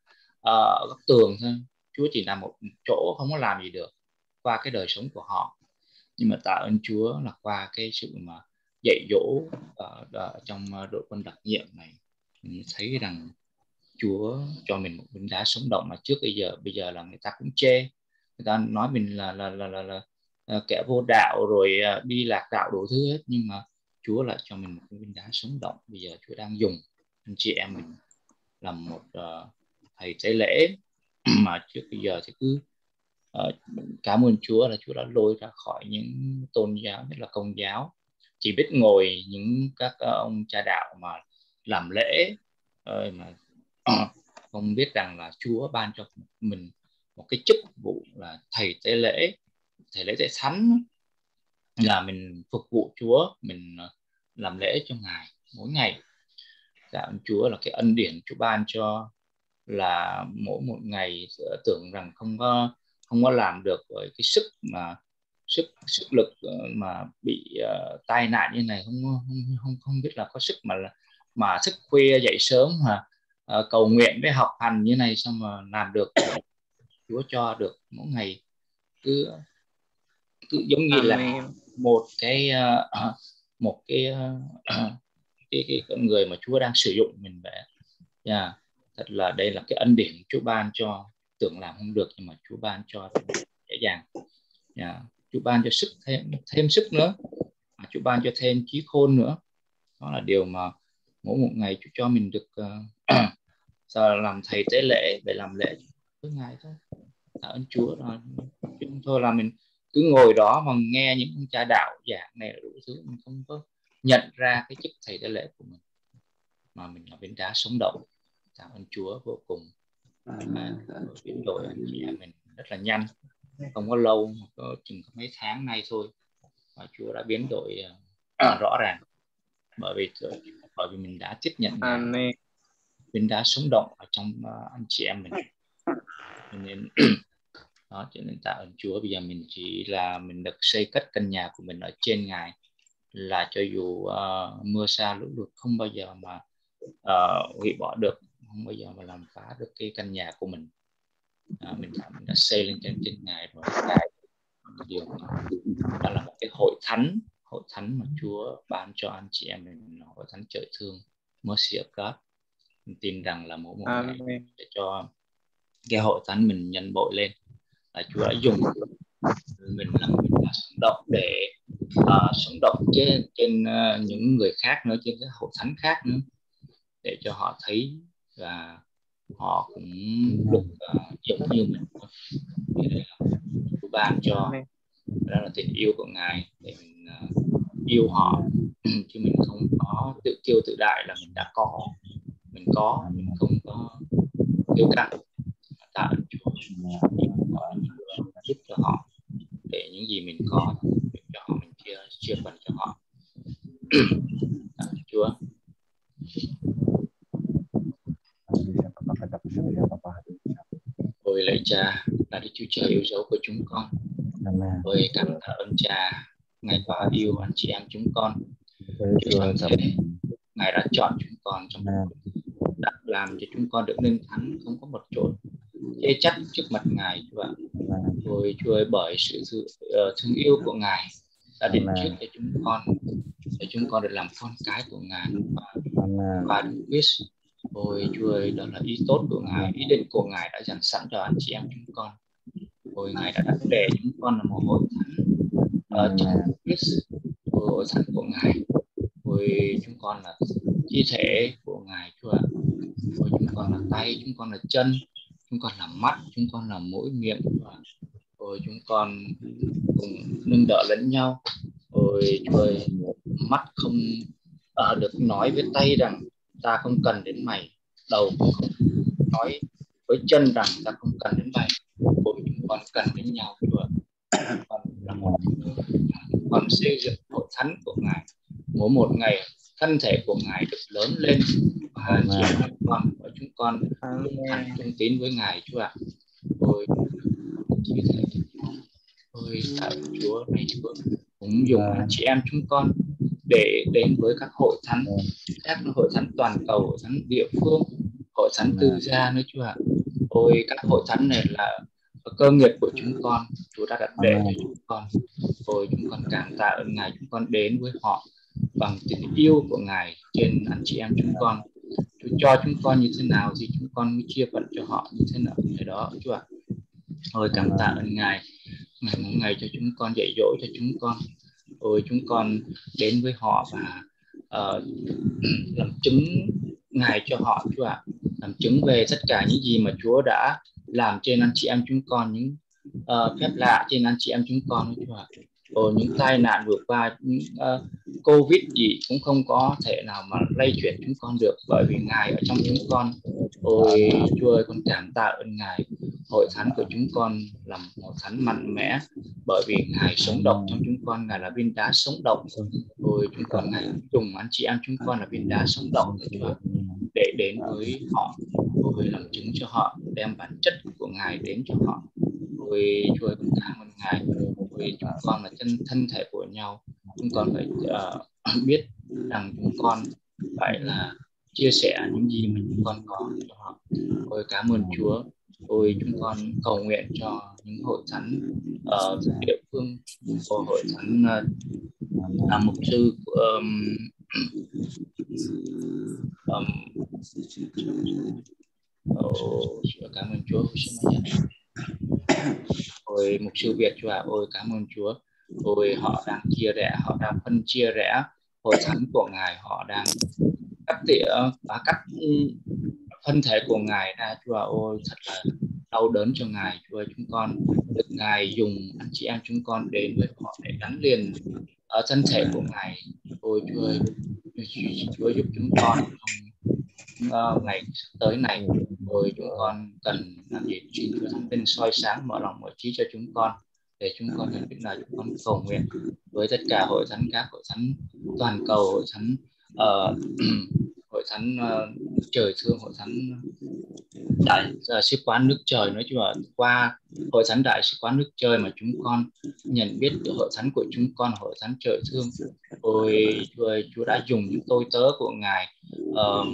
uh, góc tường thôi. Chúa chỉ làm một chỗ, không có làm gì được qua cái đời sống của họ. Nhưng mà tạ ơn Chúa là qua cái sự mà dạy dỗ uh, uh, trong đội quân đặc nhiệm này, mình thấy rằng Chúa cho mình một viên đá sống động mà trước bây giờ bây giờ là người ta cũng chê, người ta nói mình là là là là, là, là kẻ vô đạo rồi uh, đi lạc đạo đủ thứ hết, nhưng mà Chúa lại cho mình một viên đá sống động. Bây giờ Chúa đang dùng anh chị em mình làm một uh, thầy tế lễ mà trước bây giờ thì cứ uh, cảm ơn Chúa là Chúa đã lôi ra khỏi những tôn giáo, nhất là Công giáo, chỉ biết ngồi những các uh, ông cha đạo mà làm lễ uh, mà uh, không biết rằng là Chúa ban cho mình một cái chức vụ là thầy tế lễ, thầy lễ tế thánh, là mình phục vụ Chúa, mình uh, làm lễ cho Ngài mỗi ngày. Cảm ơn Chúa là cái ân điển Chúa ban cho, là mỗi một ngày tưởng rằng không có không có làm được với cái sức mà sức sức lực mà bị uh, tai nạn như này, không không không không biết là có sức mà mà thức khuya dậy sớm mà uh, cầu nguyện với học hành như này xong mà làm được. Chúa cho được mỗi ngày cứ cứ giống như Amen. Là một cái uh, một cái, uh, cái cái con người mà Chúa đang sử dụng mình vậy. Yeah. Thật là đây là cái ân điển Chúa ban cho, tưởng làm không được nhưng mà Chúa ban cho dễ dàng. Yeah. Chúa ban cho sức thêm thêm sức nữa, Chúa ban cho thêm trí khôn nữa. Đó là điều mà mỗi một ngày Chúa cho mình được uh, làm thầy tế lễ để làm lễ với Ngài thôi. Tạ ơn Chúa là chúng thôi là mình cứ ngồi đó mà nghe những cha đạo giảng này là đủ thứ, mình không có nhận ra cái chức thầy tế lễ của mình, mà mình là viên đá sống động. Tạ ơn Chúa vô cùng. À, biến đổi anh chị em mình rất là nhanh, không có lâu, có chừng có mấy tháng nay thôi mà Chúa đã biến đổi uh, rõ ràng, bởi vì bởi vì mình đã tiếp nhận viên đá sống động ở trong uh, anh chị em mình. Nên đó, cho nên tạ ơn Chúa. Bây giờ mình chỉ là mình được xây cất căn nhà của mình ở trên Ngài, là cho dù uh, mưa sa lũ lụt không bao giờ mà uh, hủy bỏ được, không bao giờ mà làm phá được cái căn nhà của mình. À, mình, đã, mình đã xây lên trên trên Ngài rồi. Cái điều đó là một cái hội thánh, hội thánh mà Chúa ban cho anh chị em mình, hội thánh trời thương, Mercy of God. Mình tin rằng là mỗi một ngày để cho cái hội thánh mình nhân bội lên, là Chúa đã dùng mình làm mình là sống động để uh, sống động trên trên uh, những người khác nữa, trên cái hội thánh khác nữa, để cho họ thấy và họ cũng được uh, giống như mình. Để Chúa ban cho, đó là tình yêu của Ngài để mình uh, yêu họ, chứ mình không có tự kiêu tự đại là mình đã có, mình có, mình không có kiêu căng. Tạ ơn Chúa giúp cho họ, để những gì mình có cho họ, mình chia chia phần cho họ. Tạ ơn Chúa. Ôi lạy Cha, là Đức Chúa Trời yêu dấu của chúng con. Ôi cảm tạ ơn Cha, Ngài quá yêu anh chị em chúng con. Chúa Thánh Thể, Ngài đã chọn chúng con trong đã làm cho chúng con được nên thánh, không có một chỗ chê trách trước mặt Ngài, Chúa ạ. Ôi Chúa ơi, bởi sự thương yêu của Ngài đã định trước cho chúng con, để chúng con được làm con cái của Ngài và Đức Christ. Ôi Chúa ơi, đó là ý tốt của Ngài, ý định của Ngài đã dành sẵn cho anh chị em chúng con. Ôi Ngài đã đặt để chúng con là một hội thánh ở trong Christ, hội thánh của Ngài. Ôi chúng con là chi thể của Ngài, Chúa ạ. Ôi chúng con là tay, chúng con là chân, chúng con là mắt, chúng con là mũi miệng. Ôi chúng con cùng nâng đỡ lẫn nhau. Ôi Chúa ơi, mắt không uh, được nói với tay rằng ta không cần đến mày, đầu cũng không nói với chân rằng ta không cần đến mày. Ôi chúng con cần đến nhau, Chúa. Con là một con xây dựng hội thánh của Ngài, mỗi một ngày thân thể của Ngài được lớn lên và chỉ chúng con và chúng con thành trung tín với Ngài, Chúa ạ. Ôi chỉ thể ôi tạ ơn Chúa, này Chúa cũng dùng anh chị em chúng con để đến với các hội thánh, các hội thánh toàn cầu, hội thánh địa phương, hội thánh từ gia nữa, Chúa ạ. Ôi các hội thánh này là cơ nghiệp của chúng con, Chúa đã đặt để cho chúng con. Ôi chúng con cảm tạ ơn Ngài, chúng con đến với họ bằng tình yêu của Ngài trên anh chị em chúng con. Chúa cho chúng con như thế nào thì chúng con chia phận cho họ như thế nào thế đó Chúa ạ. Ôi cảm tạ ơn Ngài, Ngài mỗi ngày cho chúng con, dạy dỗ cho chúng con. Ôi chúng con đến với họ và uh, làm chứng Ngài cho họ Chúa ạ, làm chứng về tất cả những gì mà Chúa đã làm trên anh chị em chúng con, những uh, phép lạ trên anh chị em chúng con Chúa ạ. Ôi những tai nạn vừa qua, những uh, Covid gì cũng không có thể nào mà lay chuyển chúng con được, bởi vì Ngài ở trong chúng con. Ôi Chúa ơi, con cảm tạ ơn Ngài. Hội thánh của chúng con là một hội thánh mạnh mẽ bởi vì Ngài sống động trong chúng con, Ngài là viên đá sống động. Ôi chúng con Ngài dùng anh chị em chúng con là viên đá sống động để, Chúa, để đến với họ, ôi làm chứng cho họ, đem bản chất của Ngài đến cho họ. Ôi Chúa ơi, con cảm ơn Ngài. Ôi chúng con là chân thân thể của nhau, chúng con phải uh, biết rằng chúng con phải là chia sẻ những gì mà chúng con có cho họ. Ôi cảm ơn Chúa. Ôi chúng con cầu nguyện cho những hội thánh ở uh, địa phương, của hội thánh uh, là mục sư um, um, oh, cảm ơn Chúa. Ôi mục sư Việt Chúa ạ, ôi cảm ơn Chúa. Ôi họ đang chia rẽ, họ đang phân chia rẽ hội thánh của Ngài, họ đang cắt tỉa và cắt thân thể của Ngài ra Chúa. Ôi thật là đau đớn cho Ngài Chúa. Chúng con được Ngài dùng anh chị em chúng con đến với họ để gắn liền ở thân thể của Ngài. Ôi Chúa ơi, Chúa giúp chúng con trong uh, ngày tới này. Ôi chúng con cần làm gì? Xin Chúa Thánh Linh soi sáng, mở lòng mở trí cho chúng con để chúng con nhận biết là chúng con cầu nguyện với tất cả hội thánh, các hội thánh toàn cầu, hội thánh uh, hội thánh uh, trời thương, hội thánh đại uh, sứ quán nước trời, nói chung là qua hội thánh đại sứ quán nước trời mà chúng con nhận biết được hội thánh của chúng con, hội thánh trời thương. Ôi Chúa ơi, Chúa đã dùng những tôi tớ của Ngài, uh,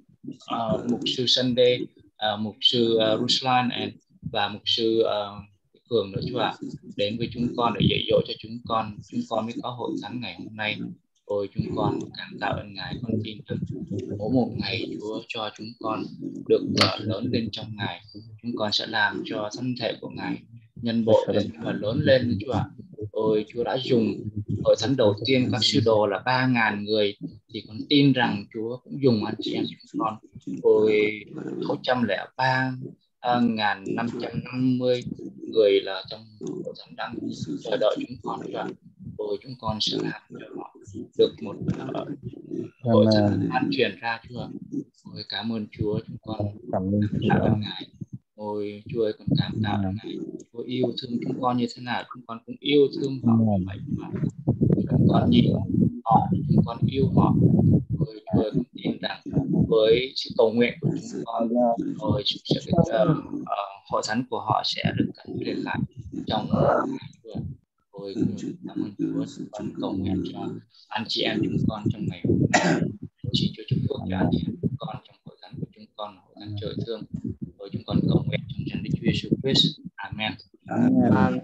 uh, mục sư Sunday, uh, mục sư uh, Ruslan and, và mục sư uh, Cường nữa Chúa ạ, đến với chúng con để dạy dỗ cho chúng con, chúng con mới có hội thánh ngày hôm nay. Ôi chúng con cảm tạ ơn Ngài. Con tin rằng mỗi một ngày Chúa cho chúng con được uh, lớn lên trong Ngài, chúng con sẽ làm cho thân thể của Ngài nhân bộ lên và lớn lên Chúa ạ. Ôi Chúa đã dùng hội thánh đầu tiên các sư đồ là ba ngàn người, thì con tin rằng Chúa cũng dùng anh chị em chúng con. Ôi sáu trăm lẻ ba ngàn năm trăm năm mươi người là trong hội thánh đang chờ đợi chúng con Chúa ạ. Ôi chúng con sẽ làm cho họ được một uh, hội thánh lan truyền ra Chúa ạ. Ôi cảm ơn Chúa, chúng con cảm tạ ơn Ngài. Ôi Chúa ơi, con cảm tạ ơn Ngài. Chúa yêu thương chúng con như thế nào, chúng con cũng yêu thương họ như vậy mà. Chúng con nhìn họ, chúng con yêu họ. Ôi Chúa ơi, con tin rằng với sự cầu nguyện của chúng con, ôi sẽ uh, uh, hội thánh của họ sẽ được cẩn lên lại trong Chúa. Ôi cảm ơn Chúa, chúng con cầu nguyện cho anh chị em chúng con trong ngày hôm nay. Xin Chúa chúc phước cho anh chị em chúng con trong hội thánh của chúng con, hội thánh trời thương. Rồi chúng con cầu nguyện trong danh Đức Chúa Giêsu Christ. Amen. Amen.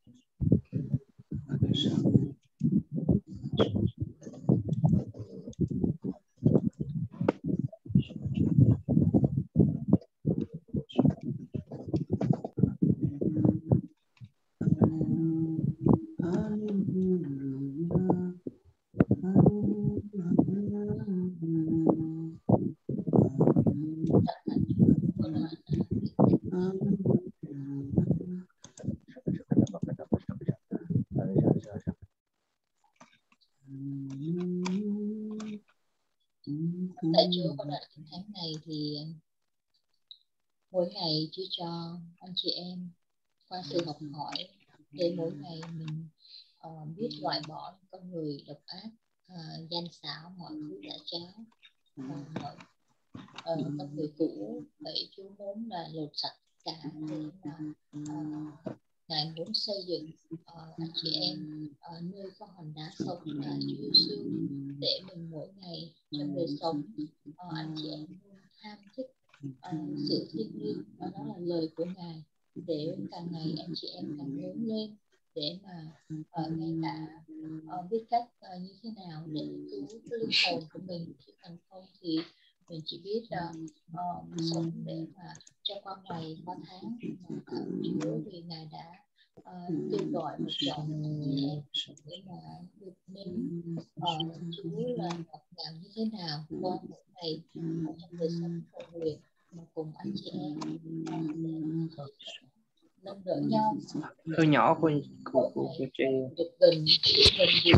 Tại Chúa con đoạn kinh thánh này thì mỗi ngày Chúa cho anh chị em qua sự học hỏi để mỗi ngày mình uh, biết loại bỏ con người độc ác, uh, gian xảo, mọi thứ đã cháo, và mọi uh, con người cũ vậy Chúa muốn là lột sạch cả để mà uh, Ngài muốn xây dựng uh, anh chị em uh, nơi có hòn đá sống là Chúa Giêsu, để mình mỗi ngày trong đời sống uh, anh chị em luôn ham thích uh, sự thiêng liêng, đó, đó là lời của Ngài, để càng ngày anh chị em càng lớn lên, để mà uh, ngay cả uh, biết cách uh, như thế nào để cứu cái linh hồn của mình, chứ còn không thì mình chỉ biết uh, uh, sống để mà cho qua ngày qua tháng. Mà tạ ơn Chúa vì Ngài đã uh, kêu gọi và chọn anh chị em để mà được nếm uh, Chúa là ngọt ngào như thế nào qua mỗi ngày uh, trong đời sống cầu nguyện, mà cùng anh chị em uh, để nâng đỡ nhau, hơi nhỏ của của của của chị được gần gần gũi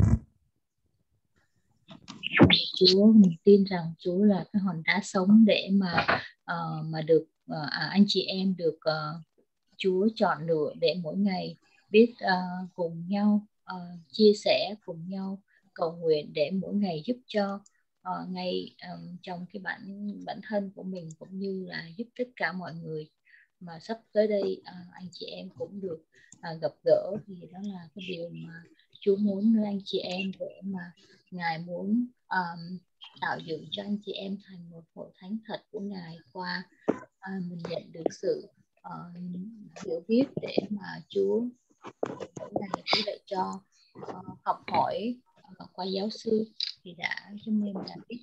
Chúa. Mình tin rằng Chúa là cái hòn đá sống để mà uh, mà được uh, à, anh chị em được uh, Chúa chọn lựa để mỗi ngày biết uh, cùng nhau uh, chia sẻ cùng nhau cầu nguyện, để mỗi ngày giúp cho uh, ngay um, trong cái bản bản thân của mình, cũng như là giúp tất cả mọi người mà sắp tới đây uh, anh chị em cũng được uh, gặp gỡ. Thì đó là cái điều mà Chúa muốn nơi anh chị em, để mà Ngài muốn um, tạo dựng cho anh chị em thành một hội thánh thật của Ngài qua uh, mình nhận được sự uh, hiểu biết, để mà Chúa mỗi ngày Chúa lại cho uh, học hỏi uh, qua giáo sư thì đã chúng em đã biết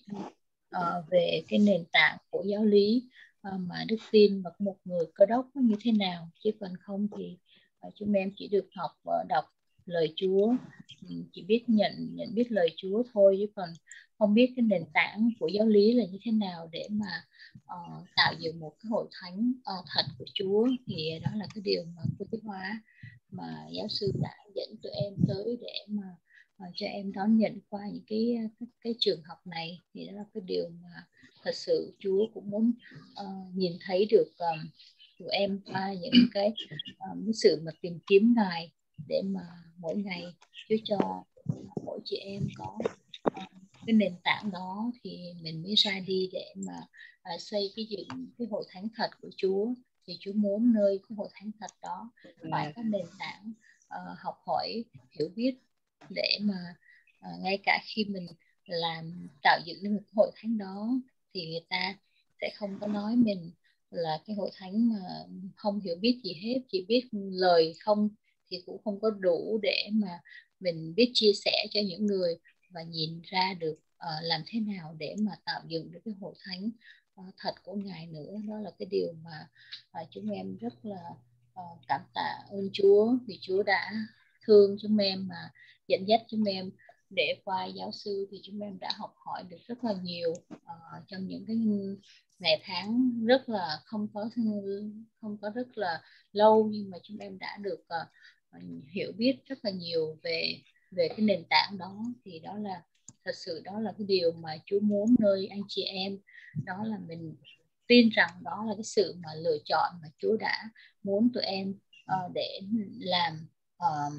uh, về cái nền tảng của giáo lý uh, mà đức tin và một người Cơ Đốc nó như thế nào, chứ còn không thì uh, chúng em chỉ được học uh, đọc lời Chúa, chỉ biết nhận nhận biết lời Chúa thôi, chứ còn không biết cái nền tảng của giáo lý là như thế nào để mà uh, tạo dựng một cái hội thánh uh, thật của Chúa. Thì đó là cái điều mà quý hóa mà giáo sư đã dẫn tụi em tới để mà uh, cho em đón nhận qua những cái, cái cái trường học này. Thì đó là cái điều mà thật sự Chúa cũng muốn uh, nhìn thấy được um, tụi em qua những cái, um, cái sự mà tìm kiếm Ngài, để mà mỗi ngày Chúa cho mỗi chị em có uh, cái nền tảng đó, thì mình mới ra đi để mà uh, xây cái dựng cái hội thánh thật của Chúa. Thì Chúa muốn nơi cái hội thánh thật đó phải có nền tảng uh, học hỏi, hiểu biết, để mà uh, ngay cả khi mình làm tạo dựng nên một cái hội thánh đó, thì người ta sẽ không có nói mình là cái hội thánh mà không hiểu biết gì hết, chỉ biết lời không, thì cũng không có đủ để mà mình biết chia sẻ cho những người và nhìn ra được uh, làm thế nào để mà tạo dựng được cái hội thánh uh, thật của Ngài nữa. Đó là cái điều mà uh, chúng em rất là uh, cảm tạ ơn Chúa, vì Chúa đã thương chúng em mà dẫn dắt chúng em, để qua giáo sư thì chúng em đã học hỏi được rất là nhiều uh, trong những cái ngày tháng rất là không có không có rất là lâu, nhưng mà chúng em đã được uh, hiểu biết rất là nhiều về về cái nền tảng đó. Thì đó là thật sự đó là cái điều mà Chúa muốn nơi anh chị em, đó là mình tin rằng đó là cái sự mà lựa chọn mà Chúa đã muốn tụi em uh, để làm uh,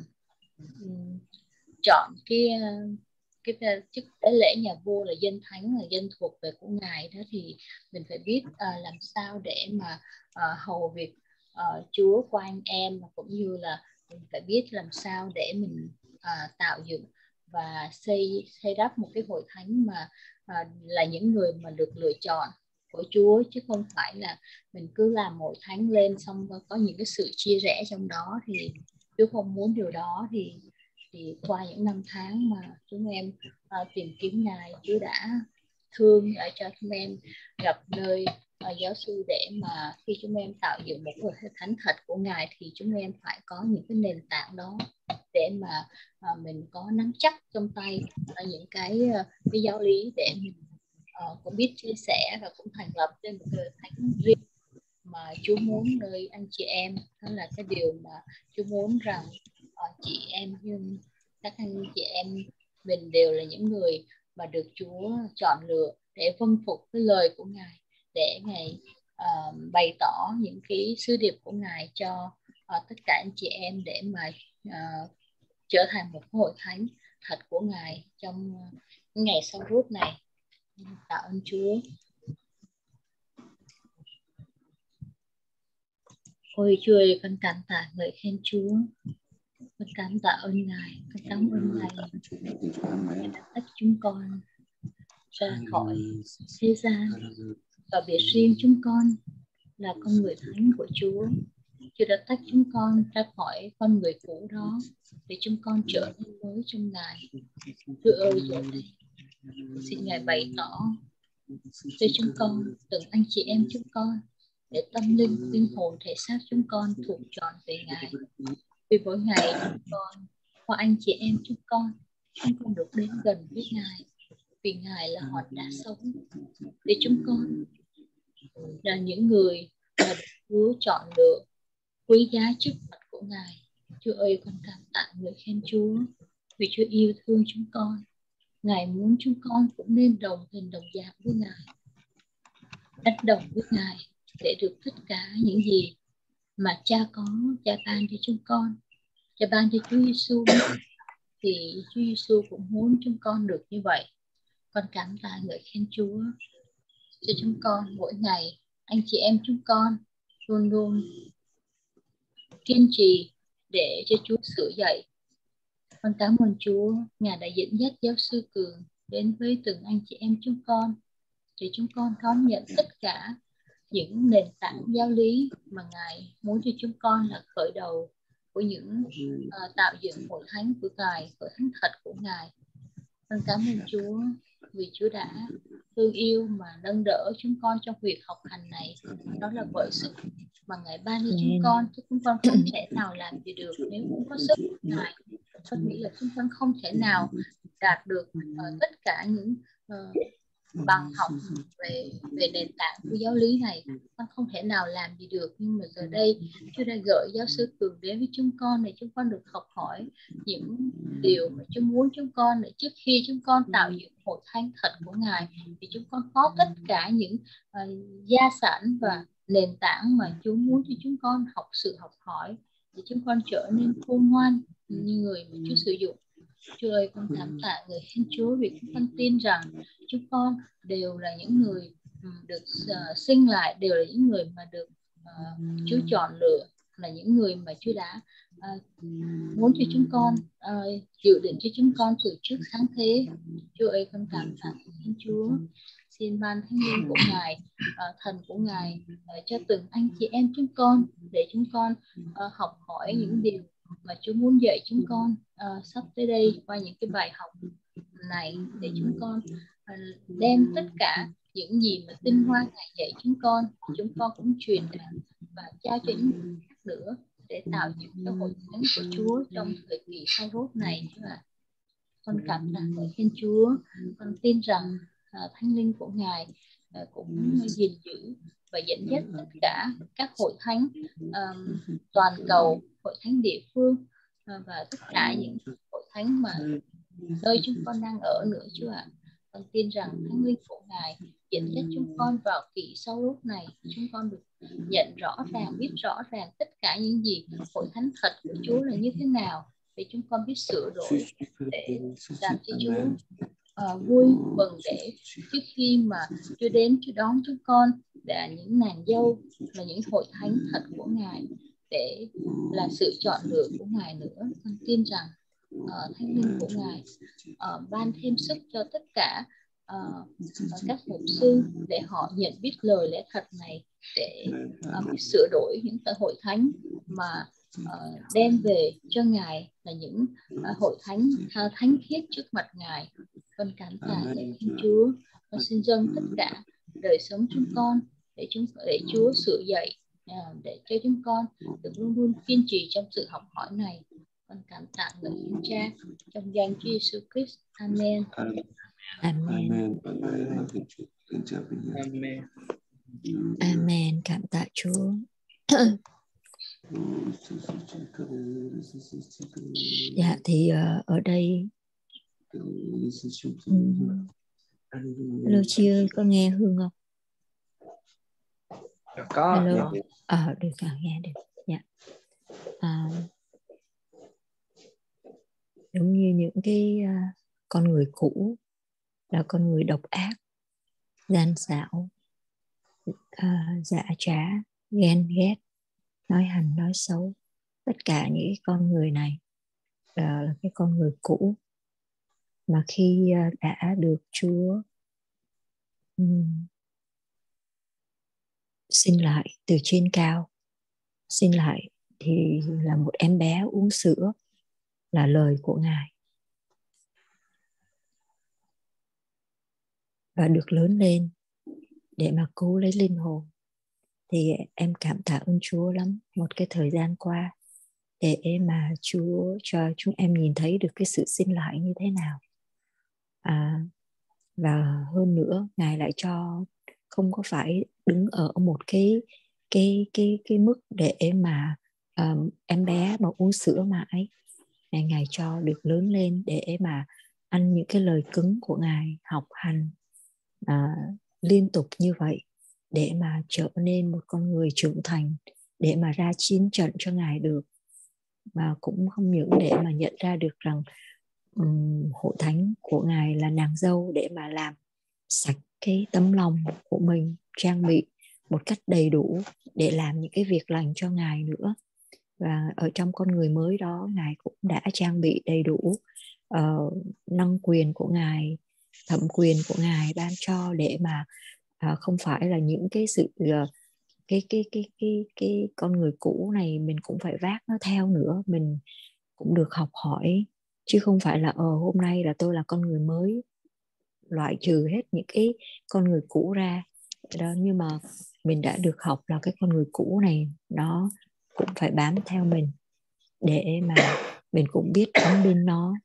chọn cái cái chức tế lễ nhà vua là dân thánh, là dân thuộc về của Ngài đó. Thì mình phải biết uh, làm sao để mà uh, hầu việc uh, Chúa qua anh em, cũng như là mình phải biết làm sao để mình uh, tạo dựng và xây xây đắp một cái hội thánh mà uh, là những người mà được lựa chọn của Chúa, chứ không phải là mình cứ làm hội thánh lên xong có những cái sự chia rẽ trong đó. Thì Chúa không muốn điều đó. Thì thì qua những năm tháng mà chúng em uh, tìm kiếm Ngài, Chúa đã thương đã cho chúng em gặp nơi uh, giáo sư, để mà khi chúng em tạo dựng một hội thánh thật của Ngài thì chúng em phải có những cái nền tảng đó, để mà uh, mình có nắm chắc trong tay uh, những cái uh, cái giáo lý, để mình uh, cũng biết chia sẻ và cũng thành lập lên một hội thánh riêng mà Chúa muốn nơi anh chị em. Đó là cái điều mà Chúa muốn rằng uh, chị em như các anh chị em mình đều là những người mà được Chúa chọn lựa để vâng phục cái lời của Ngài, để Ngài uh, bày tỏ những cái sứ điệp của Ngài cho uh, tất cả anh chị em, để mà uh, trở thành một hội thánh thật của Ngài trong uh, ngày sau rút này. Tạ ơn Chúa. Ôi Chúa ơi, con cảm tạ lời khen Chúa, con cảm tạ ơn Ngài, con cảm ơn Ngài đã tách chúng con ra khỏi thế gian và biệt riêng chúng con là con người thánh của Chúa. Chúa đã tách chúng con ra khỏi con người cũ đó để chúng con trở nên mới trong Ngài. Chúa ơi, giờ đây xin Ngài bày tỏ cho chúng con, từng anh chị em chúng con, để tâm linh, linh hồn, thể xác chúng con thuộc trọn về Ngài. Vì mỗi ngày chúng con, qua anh chị em chúng con, chúng con được đến gần với Ngài. Vì Ngài là hòn đá sống. Vì chúng con là những người mà Chúa chọn lựa, quý giá trước mặt của Ngài. Chúa ơi, con cảm tạ ngợi khen Chúa vì Chúa yêu thương chúng con. Ngài muốn chúng con cũng nên đồng hình đồng dạng với Ngài, đánh đồng với Ngài để được tất cả những gì mà Cha có, Cha ban cho chúng con, Cha ban cho Chúa Giêsu. Thì Chúa Giêsu cũng muốn chúng con được như vậy. Con cảm tạ ngợi khen Chúa cho chúng con mỗi ngày. Anh chị em chúng con luôn luôn kiên trì để cho Chúa sửa dạy. Con cảm ơn Chúa, Ngài đã dẫn dắt giáo sư Cường đến với từng anh chị em chúng con để chúng con đón nhận tất cả những nền tảng giáo lý mà Ngài muốn cho chúng con là khởi đầu của những uh, tạo dựng hội thánh của Ngài, hội thánh thật của Ngài. Con cảm ơn Chúa vì Chúa đã thương yêu mà nâng đỡ chúng con trong việc học hành này. Đó là bởi sức mà Ngài ban cho chúng con, chứ chúng con không thể nào làm gì được nếu không có sức của Ngài. Con nghĩ là chúng con không thể nào đạt được uh, tất cả những uh, bằng học về về nền tảng của giáo lý này. Con không thể nào làm gì được, nhưng mà giờ đây Chúa đã gửi giáo sư Cường đến với chúng con để chúng con được học hỏi những điều mà Chúa muốn chúng con, để trước khi chúng con tạo dựng hội thánh thật của Ngài thì chúng con có tất cả những uh, gia sản và nền tảng mà Chúa muốn cho chúng con học sự học hỏi để chúng con trở nên khôn ngoan như người mà Chúa sử dụng. Chúa ơi, con cảm tạ người khen Chúa vì con tin rằng chúng con đều là những người được uh, sinh lại, đều là những người mà được uh, Chúa chọn lựa, là những người mà Chúa đã uh, muốn cho chúng con, uh, dự định cho chúng con từ trước sáng thế. Chúa ơi, con cảm tạ người khen Chúa. Xin ban thánh linh của Ngài, uh, thần của Ngài uh, cho từng anh chị em chúng con, để chúng con uh, học hỏi những điều mà Chúa muốn dạy chúng con uh, sắp tới đây qua những cái bài học này, để chúng con uh, đem tất cả những gì mà tinh hoa Ngài dạy chúng con, chúng con cũng truyền đạt và trao cho những người khác nữa để tạo dựng cái hội thánh của Chúa trong thời kỳ sau rốt này. Chúa ạ, con cảm tạ ngợi khen Chúa. Con tin rằng uh, thánh linh của Ngài uh, cũng gìn giữ và dẫn dắt tất cả các hội thánh um, toàn cầu, hội thánh địa phương uh, và tất cả những hội thánh mà nơi chúng con đang ở nữa. Chúa ạ, con tin rằng thánh linh của Ngài dẫn dắt chúng con vào kỳ sau lúc này, chúng con được nhận rõ ràng, biết rõ ràng tất cả những gì hội thánh thật của Chúa là như thế nào, để chúng con biết sửa đổi để làm cho Chúa uh, vui mừng, để trước khi mà Chúa đến, Chúa đón chúng con là những nàng dâu, là những hội thánh thật của Ngài, để là sự chọn lựa của Ngài nữa. Con tin rằng uh, thánh linh của Ngài uh, ban thêm sức cho tất cả uh, các mục sư để họ nhận biết lời lẽ thật này, để uh, biết sửa đổi những cái hội thánh mà uh, đem về cho Ngài là những uh, hội thánh uh, thánh khiết trước mặt Ngài. Con cảm tạ lạy Thiên Chúa. Con xin dâng tất cả đời sống chúng con để chúng để Chúa sửa dạy, uh, để cho chúng con được luôn luôn kiên trì trong sự học hỏi này. Con cảm tạ ngợi Thiên Cha trong danh Chúa Giêsu Christ. Amen. Amen. Amen. Amen. Amen. Cảm tạ Chúa. Dạ thì uh, ở đây um, Lưu Chi ơi, có nghe Hương không? Có. Hello. Ờ, à, được, à, nghe được. Dạ. À, giống như những cái uh, con người cũ là con người độc ác, gian xảo, uh, dạ trá, ghen ghét, nói hành nói xấu. Tất cả những con người này uh, là cái con người cũ mà khi uh, đã được Chúa um, sinh lại từ trên cao. Sinh lại thì là một em bé uống sữa, là lời của Ngài. Và được lớn lên để mà cứu lấy linh hồn. Thì em cảm tạ ơn Chúa lắm một cái thời gian qua, để mà Chúa cho chúng em nhìn thấy được cái sự sinh lại như thế nào. À, và hơn nữa Ngài lại cho không có phải đứng ở một cái cái cái cái mức để mà um, em bé mà uống sữa mãi. Ngài, Ngài cho được lớn lên để mà ăn những cái lời cứng của Ngài, học hành à, liên tục như vậy, để mà trở nên một con người trưởng thành, để mà ra chiến trận cho Ngài được. Mà cũng không những để mà nhận ra được rằng um, hội thánh của Ngài là nàng dâu, để mà làm sạch cái tấm lòng của mình, trang bị một cách đầy đủ để làm những cái việc lành cho Ngài nữa. Và ở trong con người mới đó, Ngài cũng đã trang bị đầy đủ uh, năng quyền của Ngài, thẩm quyền của Ngài ban cho, để mà uh, không phải là những cái sự uh, cái cái cái cái cái con người cũ này mình cũng phải vác nó theo nữa. Mình cũng được học hỏi, chứ không phải là ờ hôm nay là tôi là con người mới, loại trừ hết những cái con người cũ ra đó. Nhưng mà mình đã được học là cái con người cũ này nó cũng phải bám theo mình, để mà mình cũng biết đóng đinh nó.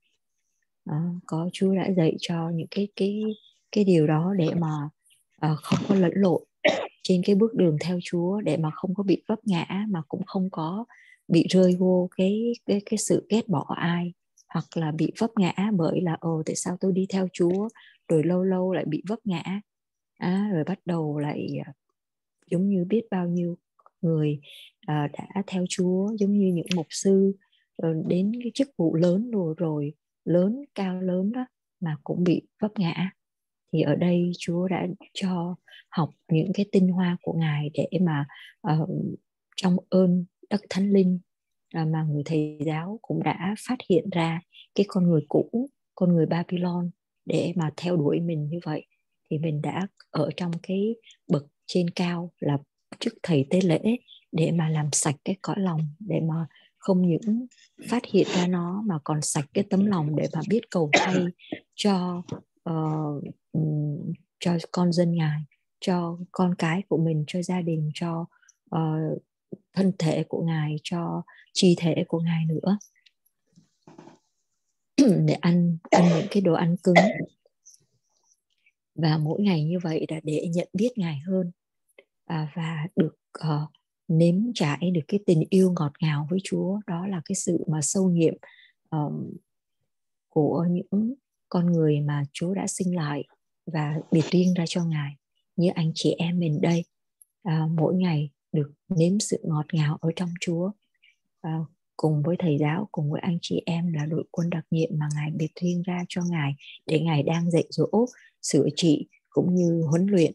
Đó, có Chúa đã dạy cho những cái cái cái điều đó để mà uh, không có lẫn lộn trên cái bước đường theo Chúa, để mà không có bị vấp ngã, mà cũng không có bị rơi vô cái cái cái sự ghét bỏ ai, hoặc là bị vấp ngã bởi là ồ tại sao tôi đi theo Chúa rồi lâu lâu lại bị vấp ngã, à, rồi bắt đầu lại giống như biết bao nhiêu người à, đã theo Chúa, giống như những mục sư đến cái chức vụ lớn rồi rồi lớn cao lớn đó mà cũng bị vấp ngã. Thì ở đây Chúa đã cho học những cái tinh hoa của Ngài, để mà uh, trong ơn Đức Thánh Linh uh, mà người thầy giáo cũng đã phát hiện ra cái con người cũ, con người Babylon, để mà theo đuổi mình như vậy. Thì mình đã ở trong cái bậc trên cao là chức thầy tế lễ, để mà làm sạch cái cõi lòng, để mà không những phát hiện ra nó mà còn sạch cái tấm lòng, để mà biết cầu thay cho uh, um, cho con dân Ngài, cho con cái của mình, cho gia đình, cho uh, thân thể của Ngài, cho chi thể của Ngài nữa. Để ăn ăn những cái đồ ăn cứng. Và mỗi ngày như vậy là để nhận biết Ngài hơn, à, và được uh, nếm trải được cái tình yêu ngọt ngào với Chúa. Đó là cái sự mà sâu nhiệm um, của những con người mà Chúa đã sinh lại và biệt riêng ra cho Ngài, như anh chị em mình đây. À, mỗi ngày được nếm sự ngọt ngào ở trong Chúa, à, cùng với thầy giáo, cùng với anh chị em là đội quân đặc nhiệm mà Ngài biệt riêng ra cho Ngài, để Ngài đang dạy dỗ, sửa trị cũng như huấn luyện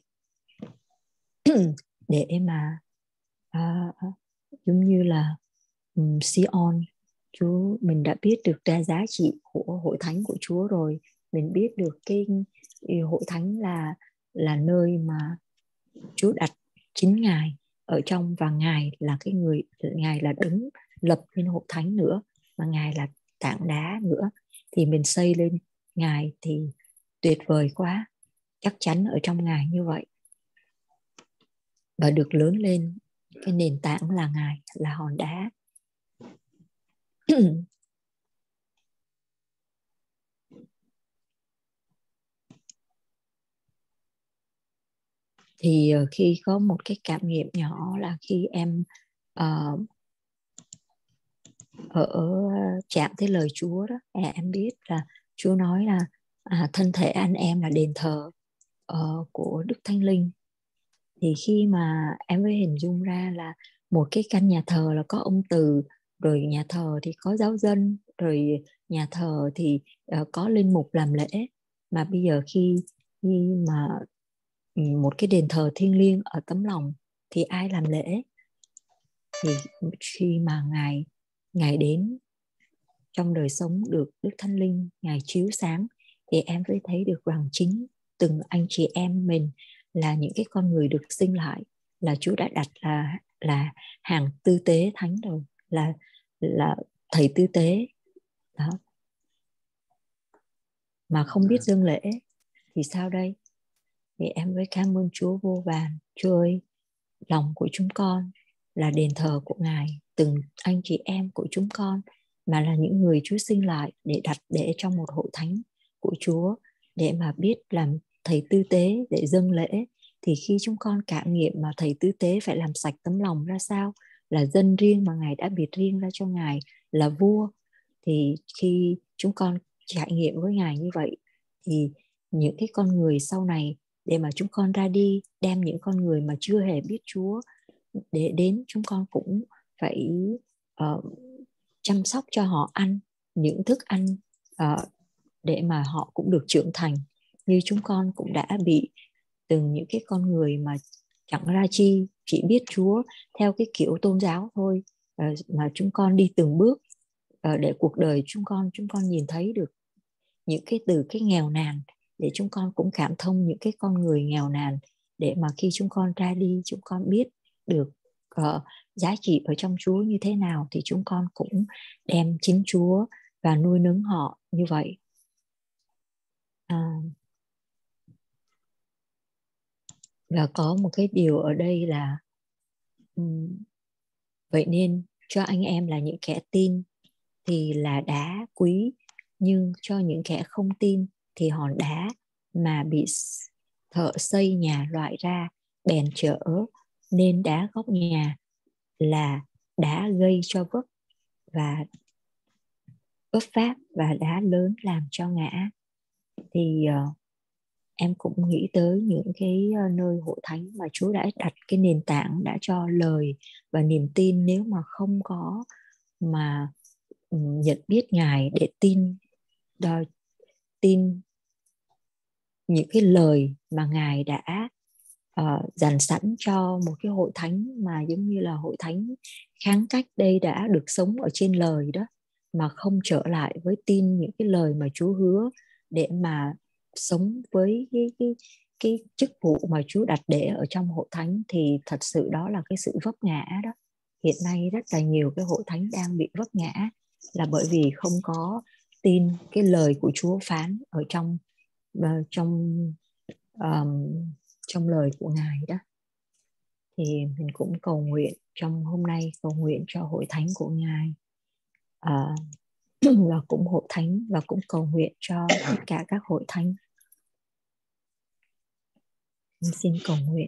để mà à, giống như là um, Sion, Chúa mình đã biết được ra giá trị của hội thánh của Chúa rồi. Mình biết được cái hội thánh là là nơi mà Chúa đặt chính Ngài ở trong, và Ngài là cái người, Ngài là đứng lập nên hội thánh nữa, mà Ngài là tảng đá nữa. Thì mình xây lên Ngài thì tuyệt vời quá, chắc chắn ở trong Ngài như vậy. Và được lớn lên cái nền tảng là Ngài, là hòn đá. Thì khi có một cái cảm nghiệm nhỏ là khi em uh, ở chạm tới lời Chúa đó, em biết là Chúa nói là à, thân thể anh em là đền thờ uh, của Đức Thánh Linh. Thì khi mà em mới hình dung ra là một cái căn nhà thờ là có ông Từ, rồi nhà thờ thì có giáo dân, rồi nhà thờ thì uh, có linh mục làm lễ. Mà bây giờ khi, khi mà một cái đền thờ thiêng liêng ở tấm lòng thì ai làm lễ? Thì khi mà Ngài Ngài đến trong đời sống được Đức Thánh Linh Ngài chiếu sáng, thì em mới thấy được rằng chính từng anh chị em mình là những cái con người được sinh lại, là Chúa đã đặt là là hàng tư tế thánh rồi, là là thầy tư tế đó, mà không biết dâng lễ thì sao đây? Thì em với cảm ơn Chúa vô vàn. Chúa ơi, lòng của chúng con là đền thờ của Ngài, từng anh chị em của chúng con mà là những người Chúa sinh lại để đặt để trong một hội thánh của Chúa, để mà biết làm thầy tư tế để dâng lễ. Thì khi chúng con cảm nghiệm mà thầy tư tế phải làm sạch tấm lòng ra sao, là dân riêng mà Ngài đã biệt riêng ra cho Ngài là vua, thì khi chúng con trải nghiệm với Ngài như vậy, thì những cái con người sau này để mà chúng con ra đi đem những con người mà chưa hề biết Chúa để đến, chúng con cũng phải uh, chăm sóc cho họ ăn những thức ăn uh, để mà họ cũng được trưởng thành, như chúng con cũng đã bị từng những cái con người mà chẳng ra chi, chỉ biết Chúa theo cái kiểu tôn giáo thôi, uh, mà chúng con đi từng bước uh, để cuộc đời chúng con chúng con nhìn thấy được những cái từ cái nghèo nàn, để chúng con cũng cảm thông những cái con người nghèo nàn, để mà khi chúng con ra đi chúng con biết được uh, giá trị ở trong Chúa như thế nào, thì chúng con cũng đem chính Chúa và nuôi nấng họ như vậy. À, và có một cái điều ở đây là um, vậy nên cho anh em là những kẻ tin thì là đá quý, nhưng cho những kẻ không tin thì hòn đá mà bị thợ xây nhà loại ra bèn trở nên đá góc nhà, là đá gây cho vấp và vấp pháp và đá lớn làm cho ngã. Thì uh, em cũng nghĩ tới những cái uh, nơi hội thánh mà Chúa đã đặt cái nền tảng, đã cho lời và niềm tin. Nếu mà không có mà um, nhận biết Ngài để tin đòi, tin những cái lời mà Ngài đã uh, dàn sẵn cho một cái hội thánh mà giống như là hội thánh kháng cách đây đã được sống ở trên lời đó, mà không trở lại với tin những cái lời mà Chúa hứa để mà sống với cái, cái, cái chức vụ mà Chúa đặt để ở trong hội thánh, thì thật sự đó là cái sự vấp ngã đó. Hiện nay rất là nhiều cái hội thánh đang bị vấp ngã là bởi vì không có tin cái lời của Chúa phán ở trong uh, trong um, trong lời của Ngài đó. Thì mình cũng cầu nguyện trong hôm nay, cầu nguyện cho hội thánh của Ngài, uh, và cũng hội thánh, và cũng cầu nguyện cho tất cả các hội thánh. Mình xin cầu nguyện.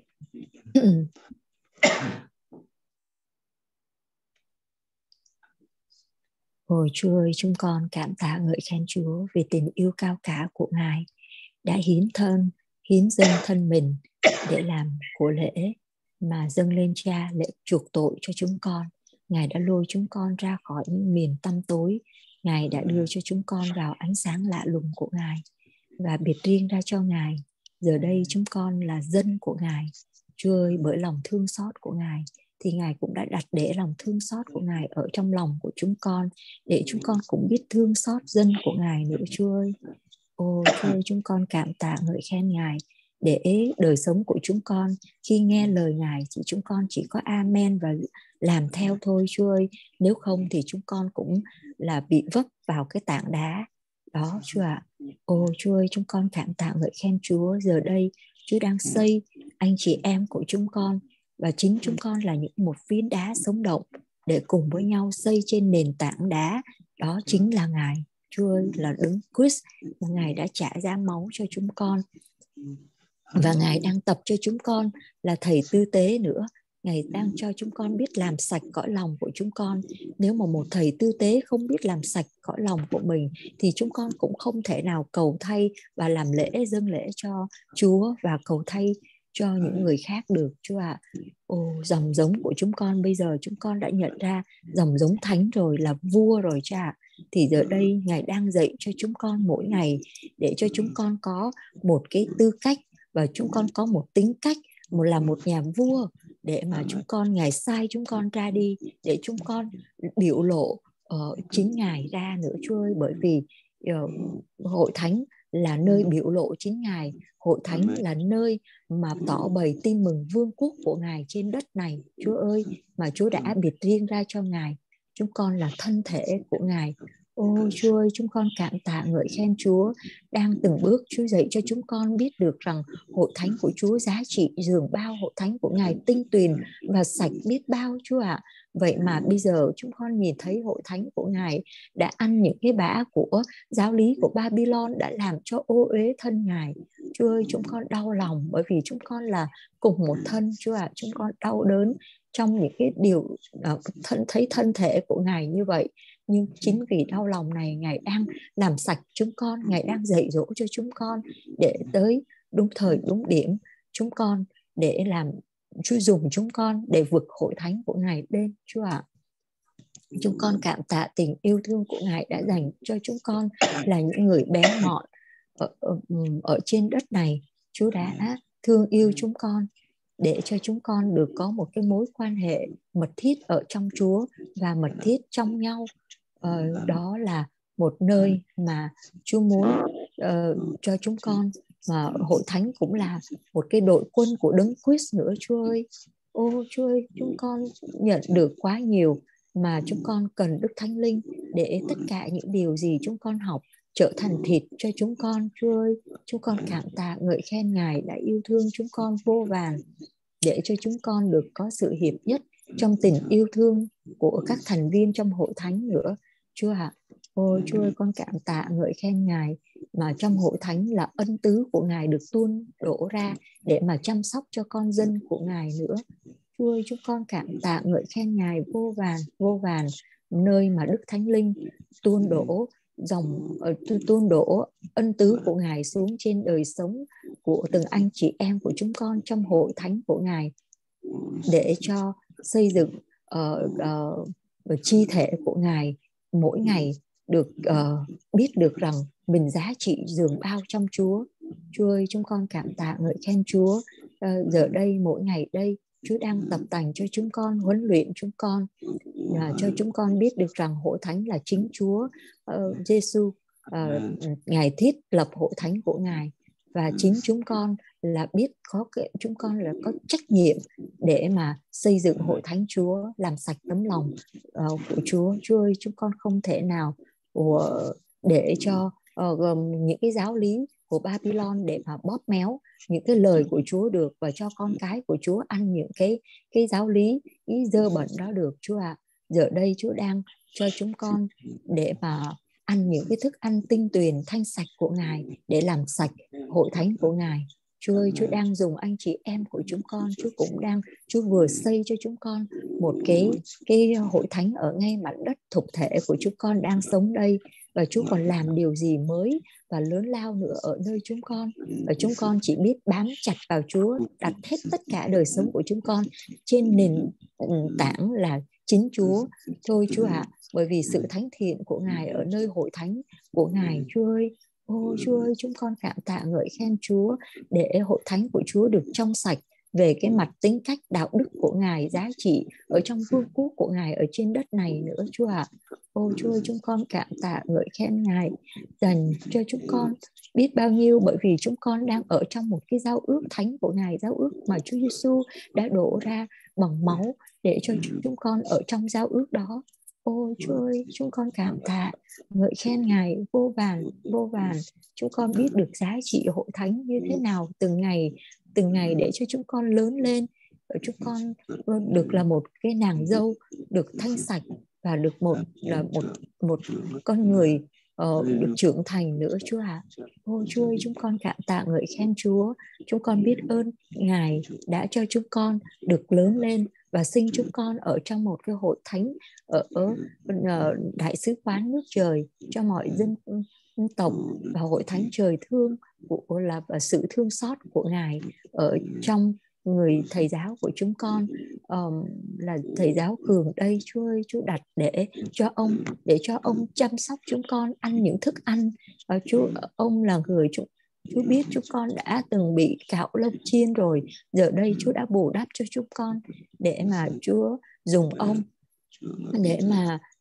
Ôi Chúa ơi, chúng con cảm tạ ngợi khen Chúa vì tình yêu cao cả của Ngài đã hiến thân, hiến dâng thân mình để làm của lễ mà dâng lên Cha, lễ chuộc tội cho chúng con. Ngài đã lôi chúng con ra khỏi những miền tăm tối. Ngài đã đưa cho chúng con vào ánh sáng lạ lùng của Ngài và biệt riêng ra cho Ngài. Giờ đây chúng con là dân của Ngài. Chúa ơi, bởi lòng thương xót của Ngài thì Ngài cũng đã đặt để lòng thương xót của Ngài ở trong lòng của chúng con, để chúng con cũng biết thương xót dân của Ngài nữa. Chúa ơi, ô Chúa ơi, chúng con cảm tạ ngợi khen Ngài để đời sống của chúng con khi nghe lời Ngài thì chúng con chỉ có amen và làm theo thôi. Chúa ơi, nếu không thì chúng con cũng là bị vấp vào cái tảng đá đó. Chúa ạ, à, ô Chúa ơi, chúng con cảm tạ ngợi khen Chúa. Giờ đây Chúa đang xây anh chị em của chúng con, và chính chúng con là những một phiến đá sống động để cùng với nhau xây trên nền tảng đá đó, chính là Ngài. Chúa ơi, là Đấng Christ mà Ngài đã trả giá máu cho chúng con, và Ngài đang tập cho chúng con là thầy tư tế nữa. Ngài đang cho chúng con biết làm sạch cõi lòng của chúng con. Nếu mà một thầy tư tế không biết làm sạch cõi lòng của mình thì chúng con cũng không thể nào cầu thay và làm lễ, dâng lễ cho Chúa và cầu thay cho những người khác được. Chúa ạ, à, ồ, dòng giống của chúng con bây giờ chúng con đã nhận ra dòng giống thánh rồi, là vua rồi Cha. Thì giờ đây Ngài đang dạy cho chúng con mỗi ngày để cho chúng con có một cái tư cách và chúng con có một tính cách, một là một nhà vua, để mà chúng con, Ngài sai chúng con ra đi để chúng con biểu lộ uh, chính Ngài ra nữa. Chúa ơi, bởi vì uh, hội thánh là nơi biểu lộ chính Ngài. Hội thánh là nơi mà tỏ bày tin mừng vương quốc của Ngài trên đất này, Chúa ơi, mà Chúa đã biệt riêng ra cho Ngài. Chúng con là thân thể của Ngài. Ôi Chúa ơi, chúng con cảm tạ ngợi khen Chúa đang từng bước Chúa dạy cho chúng con biết được rằng hội thánh của Chúa giá trị dường bao, hội thánh của Ngài tinh tuyền và sạch biết bao, Chúa ạ. À. Vậy mà bây giờ chúng con nhìn thấy hội thánh của Ngài đã ăn những cái bã của giáo lý của Babylon, đã làm cho ô uế thân Ngài. Chúa ơi, chúng con đau lòng bởi vì chúng con là cùng một thân, Chúa ạ. À. Chúng con đau đớn trong những cái điều uh, thân, thấy thân thể của Ngài như vậy. Nhưng chính vì đau lòng này, Ngài đang làm sạch chúng con, Ngài đang dạy dỗ cho chúng con để tới đúng thời đúng điểm chúng con, để làm Chúa dùng chúng con để vực hội thánh của Ngài lên, Chúa ạ. À. Chúng con cảm tạ tình yêu thương của Ngài đã dành cho chúng con là những người bé mọn ở, ở, ở trên đất này. Chúa đã thương yêu chúng con để cho chúng con được có một cái mối quan hệ mật thiết ở trong Chúa và mật thiết trong nhau. Ờ, đó là một nơi mà Chúa muốn uh, cho chúng con, mà hội thánh cũng là một cái đội quân của Đấng Christ nữa, Chúa ơi. Ô Chúa ơi, chúng con nhận được quá nhiều mà chúng con cần Đức Thánh Linh để tất cả những điều gì chúng con học trở thành thịt cho chúng con, Chúa ơi. Chúng con cảm tạ ngợi khen Ngài đã yêu thương chúng con vô vàn, để cho chúng con được có sự hiệp nhất trong tình yêu thương của các thành viên trong hội thánh nữa, Chúa ạ. À. Ôi Chúa ơi, con cảm tạ ngợi khen Ngài mà trong hội thánh là ân tứ của Ngài được tuôn đổ ra để mà chăm sóc cho con dân của Ngài nữa. Chúa ơi, chúng con cảm tạ ngợi khen Ngài vô vàn, vô vàn, nơi mà Đức Thánh Linh tuôn đổ dòng tuôn đổ ân tứ của Ngài xuống trên đời sống của từng anh chị em của chúng con trong hội thánh của Ngài, để cho xây dựng uh, uh, chi thể của Ngài mỗi ngày được uh, biết được rằng mình giá trị dường bao trong Chúa. Chúa ơi, chúng con cảm tạ ngợi khen Chúa. Uh, giờ đây, mỗi ngày đây, Chúa đang tập tành cho chúng con, huấn luyện chúng con, uh, cho chúng con biết được rằng hội thánh là chính Chúa uh, Giêsu, uh, Ngài thiết lập hội thánh của Ngài, và chính chúng con là biết có cái, chúng con là có trách nhiệm để mà xây dựng hội thánh Chúa, làm sạch tấm lòng uh, của Chúa. Chúa ơi, chúng con không thể nào uh, để cho uh, những cái giáo lý của Babylon để mà bóp méo những cái lời của Chúa được, và cho con cái của Chúa ăn những cái cái giáo lý ý dơ bẩn đó được, Chúa ạ. À. Giờ đây Chúa đang cho chúng con để mà ăn những cái thức ăn tinh tuyền thanh sạch của Ngài để làm sạch hội thánh của Ngài. Chúa ơi, Chúa đang dùng anh chị em của chúng con, Chúa cũng đang, Chúa vừa xây cho chúng con một cái cái hội thánh ở ngay mặt đất thực thể của chúng con đang sống đây, và Chúa còn làm điều gì mới và lớn lao nữa ở nơi chúng con. Và chúng con chỉ biết bám chặt vào Chúa, đặt hết tất cả đời sống của chúng con trên nền tảng là chính Chúa thôi, Chúa ạ. À. Bởi vì sự thánh thiện của Ngài ở nơi hội thánh của Ngài, Chúa ơi, ô Chúa ơi, chúng con cảm tạ ngợi khen Chúa để hội thánh của Chúa được trong sạch về cái mặt tính cách đạo đức của Ngài, giá trị ở trong vương quốc của Ngài ở trên đất này nữa, Chúa ạ. À. Ô Chúa ơi, chúng con cảm tạ ngợi khen Ngài dành cho chúng con biết bao nhiêu, bởi vì chúng con đang ở trong một cái giao ước thánh của Ngài, giao ước mà Chúa Giêsu đã đổ ra bằng máu để cho chúng con ở trong giao ước đó. Ôi Chúa ơi, chúng con cảm tạ ngợi khen Ngài vô vàn, vô vàn. Chúng con biết được giá trị hội thánh như thế nào từng ngày, từng ngày để cho chúng con lớn lên. Chúng con được là một cái nàng dâu, được thanh sạch và được một là một một con người uh, được trưởng thành nữa, Chúa ạ. À. Ôi Chúa ơi, chúng con cảm tạ ngợi khen Chúa. Chúng con biết ơn Ngài đã cho chúng con được lớn lên và sinh chúng con ở trong một cái hội thánh ở, ở, ở đại sứ quán nước trời cho mọi dân, dân tộc, và hội thánh trời thương của là và sự thương xót của Ngài ở trong người thầy giáo của chúng con, um, là thầy giáo Cường đây. Chúa ơi, Chúa đặt để cho ông để cho ông chăm sóc chúng con ăn những thức ăn. Uh, Chúa ông là người Chúa Chúa biết chúng con đã từng bị cạo lông chiên rồi, giờ đây Chúa đã bù đắp cho chúng con để mà Chúa dùng ông để mà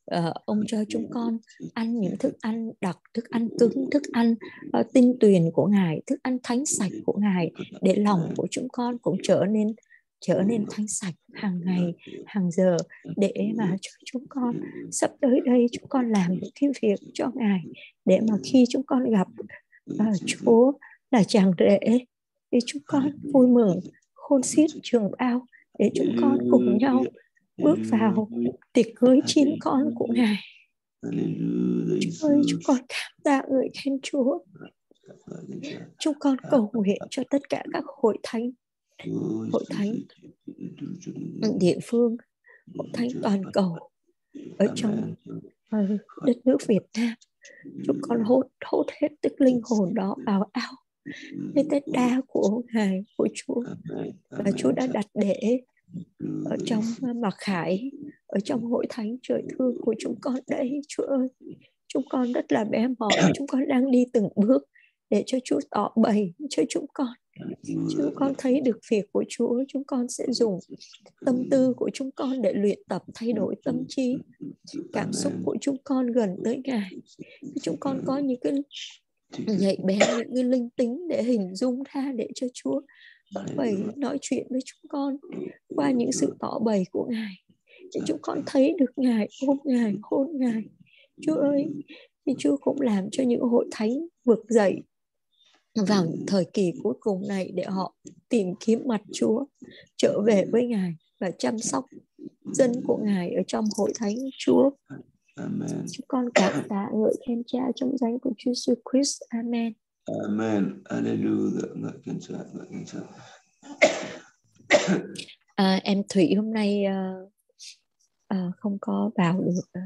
uh, ông cho chúng con ăn những thức ăn đặc, thức ăn cứng, thức ăn uh, tinh tuyền của Ngài, thức ăn thánh sạch của Ngài, để lòng của chúng con cũng trở nên trở nên thánh sạch hàng ngày, hàng giờ, để mà cho chúng con sắp tới đây chúng con làm những cái việc cho Ngài, để mà khi chúng con gặp uh, Chúa là chàng rể, thì chúng con vui mừng khôn xiết trường bao, để chúng con cùng nhau bước vào tiệc cưới chín con của Ngài. Chúa ơi, chúng con cảm tạ ngợi khen Chúa. Chúng con cầu nguyện cho tất cả các hội thánh, hội thánh địa phương, hội thánh toàn cầu ở trong uh, đất nước Việt Nam. Chúng con hốt hốt hết tức linh hồn đó vào ao với tên đa của Ngài, của Chúa, và Chúa đã đặt để ở trong mặc khải, ở trong hội thánh trời thương của chúng con đây. Chúa ơi, chúng con rất là bé mọn, chúng con đang đi từng bước để cho Chúa tỏ bày cho chúng con. Chúng con thấy được việc của Chúa, chúng con sẽ dùng tâm tư của chúng con để luyện tập thay đổi tâm trí, cảm xúc của chúng con gần tới Ngài. Chúng con có những cái nhạy bén, những cái linh tính để hình dung ra, để cho Chúa bày nói chuyện với chúng con qua những sự tỏ bày của Ngài, để chúng con thấy được Ngài, ôm Ngài, hôn Ngài. Chúa ơi, thì Chúa cũng làm cho những hội thánh vực dậy vào thời kỳ cuối cùng này, để họ tìm kiếm mặt Chúa, trở về với Ngài và chăm sóc dân của Ngài ở trong hội thánh Chúa. Amen. Chúng con cảm tạ ngợi khen Cha trong danh của Chúa Jesus Christ. Amen. Amen. Hallelujah. Ngợi khen Cha, ngợi khen Cha. À, em Thủy hôm nay uh, uh, không có vào được.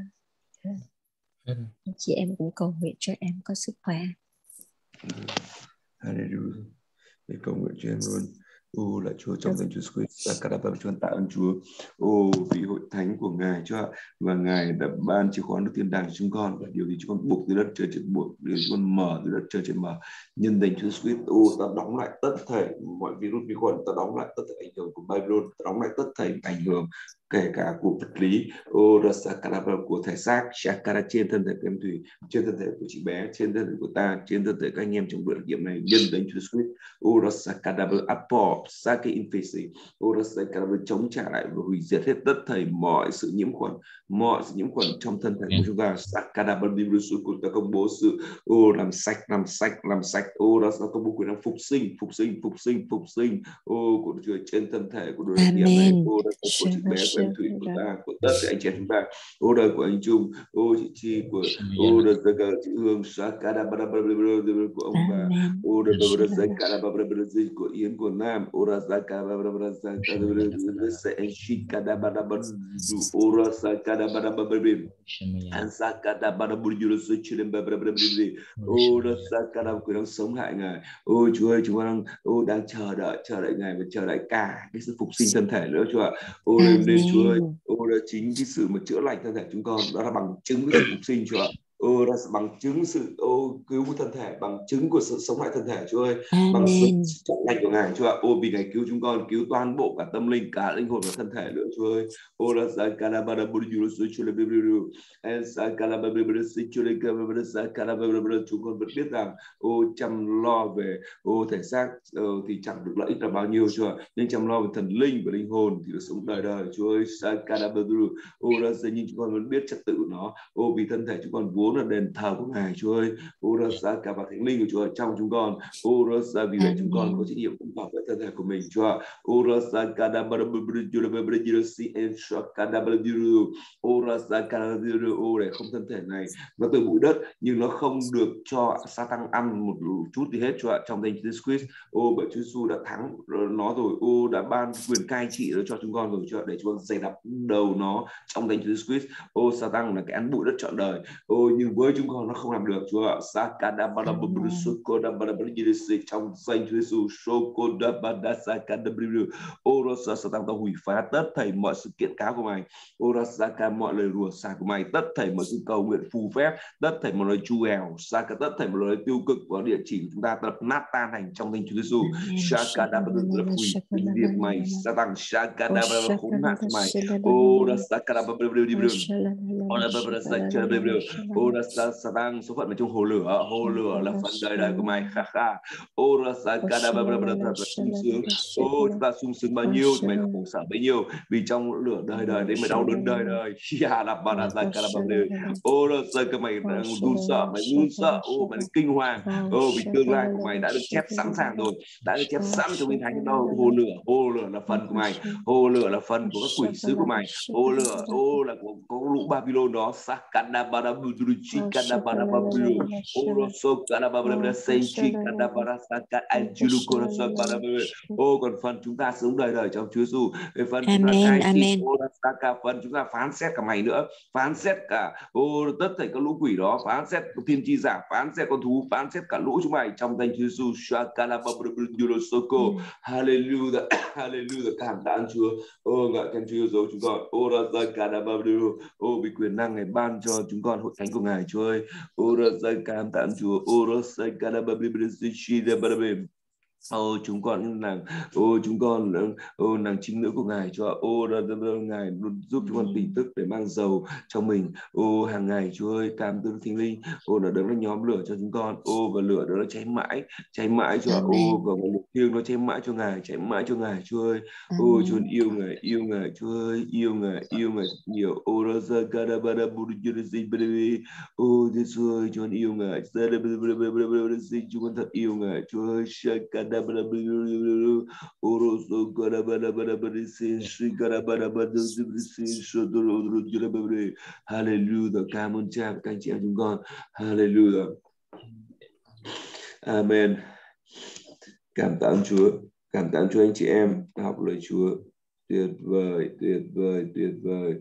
Uh, chị em cũng cầu nguyện cho em có sức khỏe. Hallelujah. Để cầu nguyện cho em luôn. Ô là Chúa trong danh Chúa Christ, cả đáp chúng tạ ơn Chúa. Ô vì hội thánh của Ngài Chúa, và Ngài đã ban chìa khóa nước thiên đàng cho chúng con, và điều gì chúng con buộc dưới đất trời trên buộc, điều chúng con mở dưới đất trời trên mở. Nhân danh Chúa Christ, ô ta đóng lại tất thảy mọi virus vi khuẩn, ta đóng lại tất thảy ảnh hưởng của Babylon, ta đóng lại tất thảy ảnh hưởng kể cả của vật lý, ô rasakara của thể xác, shakara trên thân thể của em Thủy, trên thân thể của chị bé, trên thân thể của ta, trên thân thể các anh em trong bữa điểm này. Nhân danh Chúa Christ, ô rasakara apop sake infesi, ô rasakara chống trả lại và hủy diệt hết tất thảy mọi sự nhiễm khuẩn, mọi sự nhiễm khuẩn trong thân thể của chúng ta. Sakara badirusu của ta công bố sự ô làm sạch, làm sạch, làm sạch, ô đó công bố quyền năng phục sinh, phục sinh, phục sinh, phục sinh, ô của Chúa trên thân thể của đứa điểm này, ô đó của chị bé, của em Thủy, của ta, của tất cả anh chị chúng ta, ô đời của anh Trung, ô chị Chi, của ô đời tất cả chị Hương, Sakara badirusu của ông bà, ô đời Sakara badirusu của Yến, của Nam, ô đời Sakara badirusu sẽ shikada badirusu, ô đời Sakara badirusu Ansakada badirusu chilem badirusu, ô đời Sakara quyền năng sống lại Ngài. Ôi Chúa ơi, chúng con đang ô đang chờ đợi chờ đợi Ngài và chờ đợi cả cái sự phục sinh thân thể nữa Chúa ạ. Ô nên Chúa ơi, ô là chính cái sự mà chữa lành thân thể chúng con đó là bằng chứng của sự phục sinh Chúa ạ. Ô là bằng chứng sự ô cứu của thân thể, bằng chứng của sự sống lại thân thể Chúa ơi, bằng sự chữa lành của Ngài Chúa ạ. Ô vì Ngài cứu chúng con, cứu toàn bộ cả tâm linh, cả linh hồn và thân thể nữa Chúa ơi. Ô là Sakara badirusu chilem badirusu, Sakara badirusu chilem badirusu, Sakara badirusu. Chúng con vẫn biết rằng ô chăm lo về ô thể xác uh, thì chẳng được lợi ích là bao nhiêu Chúa ạ, nhưng chăm lo về thần linh và linh hồn thì được sống đời đời Chúa ơi. Sakara badirusu, ô là nhưng chúng con vẫn biết trật tự nó. Ô vì thân thể chúng con vốn là đền thờ của Ngài Chúa ơi. Ô là cả và thánh linh của Chúa ở trong chúng con. Ô là vì vậy chúng con có trách nhiệm cũng bảo vệ thân thể của mình Chúa ạ. Ô là Sakara badirusu and Sakara badirusu, ô là Sakara badirusu, ô để không thân thể này nó từ bụi đất nhưng nó không được cho Satan ăn một chút gì hết Chúa ạ, trong danh Jesus Christ. Ô bởi Chúa Giêsu đã thắng nó rồi, ô đã ban quyền cai trị nó cho chúng con rồi Chúa ạ, để chúng con dày đắp đầu nó trong danh Jesus Christ. Ô Satan là cái ăn bụi đất trọn đời. Ô nhưng với chúng con nó không làm được, Chúa ạ. Trong danh Chúa Giêsu, Orosa Satan, ta hủy phá tất thảy mọi sự kiện cáo của Mày, Orasaka mọi lời rủa xả của Mày, tất thảy mọi sự cầu nguyện phù phép, tất thảy mọi lời chu ẻo, Saka tất thảy mọi lời tiêu cực vào địa chỉ của chúng ta tập nát tan thành trong danh Chúa Giêsu. Shaka đã bắt đầu hủy hủy diệt Mày, Satan, Shaka đã bắt đầu khốn nạn của Mày, Orasaka đã bắt đầu đi đường. Ora Satan, số phận ở trong hồ lửa, hồ lửa là phận đời đời của Mày, ha ha. Ora Satan, sung sướng, ô chúng ta sung sướng bao nhiêu, Mày khổ sở bấy nhiêu, vì trong lửa đời đời đấy Mày đau đớn đời đời. Ya là bà đã ra cả là Ora Satan, Mày run sợ, Mày run sợ, ô Mày kinh hoàng, ô vì tương lai của Mày đã được chép sẵn sàng rồi, đã được chép sẵn trong Kinh Thánh đâu. Hồ lửa, hồ lửa là phần của Mày, hồ lửa là phần của các quỷ sứ của Mày, hồ lửa, ô là của có lũ Babylon đó. Sakada bara buduchi kada bara babulu oroso kada bara senchi kada bara saka anjulu koroso bara. Ô còn phần chúng ta sống đời đời trong Chúa Giêsu, phần chúng ta cai trị, orasaka phần chúng ta phán xét cả Mày nữa, phán xét cả ô tất thảy các lũ quỷ đó, phán xét thiên chi giả, phán xét con thú, phán xét cả lũ chúng Mày trong danh Chúa Giêsu. Shakala babulu soko. Hallelujah, hallelujah, cảm tạ ơn Chúa. Ô ngợi khen Chúa yêu dấu chúng con. Orasaka babulu. Ô vì quyền năng Ngài ban cho chúng con hội thánh của Ngài, Chúa ơi. Orasaka cảm tạ Chúa. Orasaka babulu. Ô chúng con nàng, ô chúng con ô nàng chính nữ của Ngài, Chúa. Ô Ngài giúp chúng con tỉnh thức để mang dầu trong mình, ô hàng ngày, Chúa ơi. Cảm ơn Thánh Linh, ô là đấng nó nhóm lửa cho chúng con, ô và lửa đó nó cháy mãi, cháy mãi, Chúa. Ô và một lửa thiêng nó cháy mãi cho Ngài, cháy mãi cho Ngài, Chúa ơi. Ô Chúa yêu Ngài, yêu Ngài, Chúa ơi, yêu Ngài, yêu Ngài nhiều. Ô ra ra ra ba ra bu ra ra ô Chúa ơi, Chúa yêu Ngài, chúng con thật yêu Ngài, Chúa ơi. Hallelujah, cảm ơn Cha và các anh chị em chúng con. Hallelujah, amen. Cảm tạ Chúa, cảm tạ Chúa anh chị em học lời Chúa. Tuyệt vời, tuyệt vời, tuyệt vời.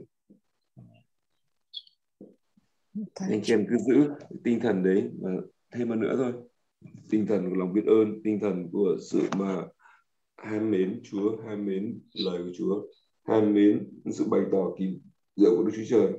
Anh chị em cứ giữ tinh thần đấy và thêm một nữa thôi, tinh thần của lòng biết ơn, tinh thần của sự mà ham mến Chúa, ham mến lời của Chúa, ham mến sự bày tỏ kỳ diệu của Đức Chúa Trời.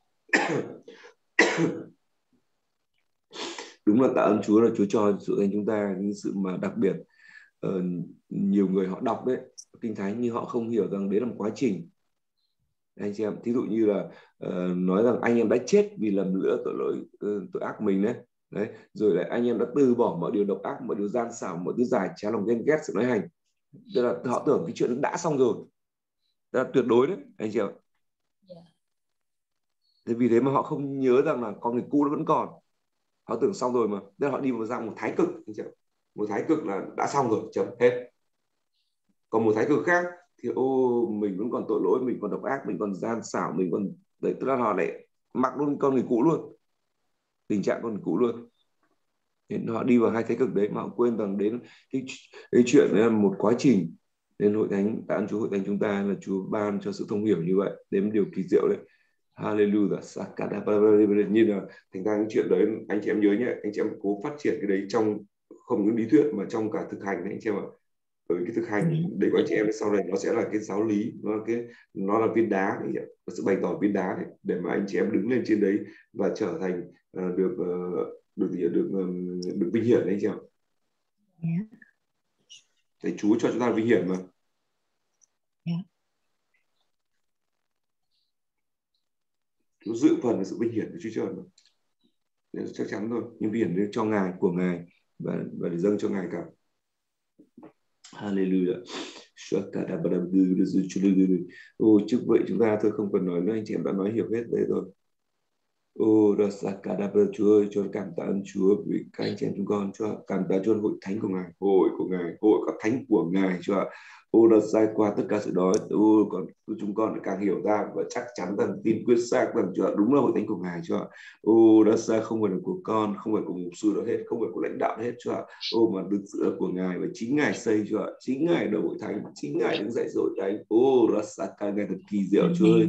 Đúng là tạ ơn Chúa là Chúa cho sự thành chúng ta những sự mà đặc biệt. Uh, nhiều người họ đọc đấy Kinh Thánh nhưng họ không hiểu rằng đấy là một quá trình. Anh chị em, thí dụ như là uh, nói rằng anh em đã chết vì lầm lỡ tội lỗi uh, tội ác mình đấy. Đấy, rồi lại anh em đã từ bỏ mọi điều độc ác, mọi điều gian xảo, mọi thứ giải trái lòng ghen ghét, sự nói hành. Tức là họ tưởng cái chuyện đã xong rồi. Tức là tuyệt đối đấy, anh chị ạ. Yeah. Thế vì thế mà họ không nhớ rằng là con người cũ nó vẫn còn. Họ tưởng xong rồi mà. Tức là họ đi vào dạng một thái cực, anh chị ạ. Một thái cực là đã xong rồi, chấm hết. Còn một thái cực khác thì ô mình vẫn còn tội lỗi, mình còn độc ác, mình còn gian xảo, mình còn đấy, tức là họ lại mặc luôn con người cũ luôn. Tình trạng con người cũ luôn. Nên họ đi vào hai thái cực đấy mà họ quên rằng đến cái, cái chuyện là một quá trình. Nên hội thánh, tạ ơn Chúa, hội thánh chúng ta là Chúa ban cho sự thông hiểu như vậy, đến điều kỳ diệu đấy. Hallelujah. Như là thành ra những chuyện đấy anh chị em nhớ nhé, anh chị em cố phát triển cái đấy trong không những lý thuyết mà trong cả thực hành đấy anh chị em ạ. Bởi vì cái thực hành đấy của anh chị em sau này nó sẽ là cái giáo lý, nó là cái nó là viên đá đấy, sự bày tỏ viên đá đấy, để mà anh chị em đứng lên trên đấy và trở thành uh, được uh, được được được, um, được vinh hiển đấy anh chị em. Yeah. Thầy Chúa cho chúng ta vinh hiển mà. Yeah. Chúa giữ phần là sự vinh hiển của Chúa Trời mà. Đấy, chắc chắn thôi, nhưng vinh hiển cho Ngài, của Ngài và và để dâng cho Ngài cả. Hallelujah. Ô, trước vậy chúng ta thôi không cần nói nữa, anh chị em đã nói hiểu hết đấy rồi. Ô, Chúa ơi, cho cảm tạ ơn Chúa vì các anh chị em chúng con, cho cảm tạ cho hội thánh của Ngài, hội của Ngài, hội các thánh của Ngài, cho ô đã sai qua tất cả sự đó. Ô, còn chúng con càng hiểu ra và chắc chắn rằng tin quyết xác rằng cho đúng là hội thánh của Ngài, cho ô đã sai không phải là của con, không phải của mục sư đó hết, không phải của lãnh đạo hết, cho ô mà được sự của Ngài và chính Ngài xây, cho chính Ngài đầu hội thánh, chính Ngài đứng dậy rồi thánh. Ô đã sai Ngài thật kỳ diệu, Chúa ơi.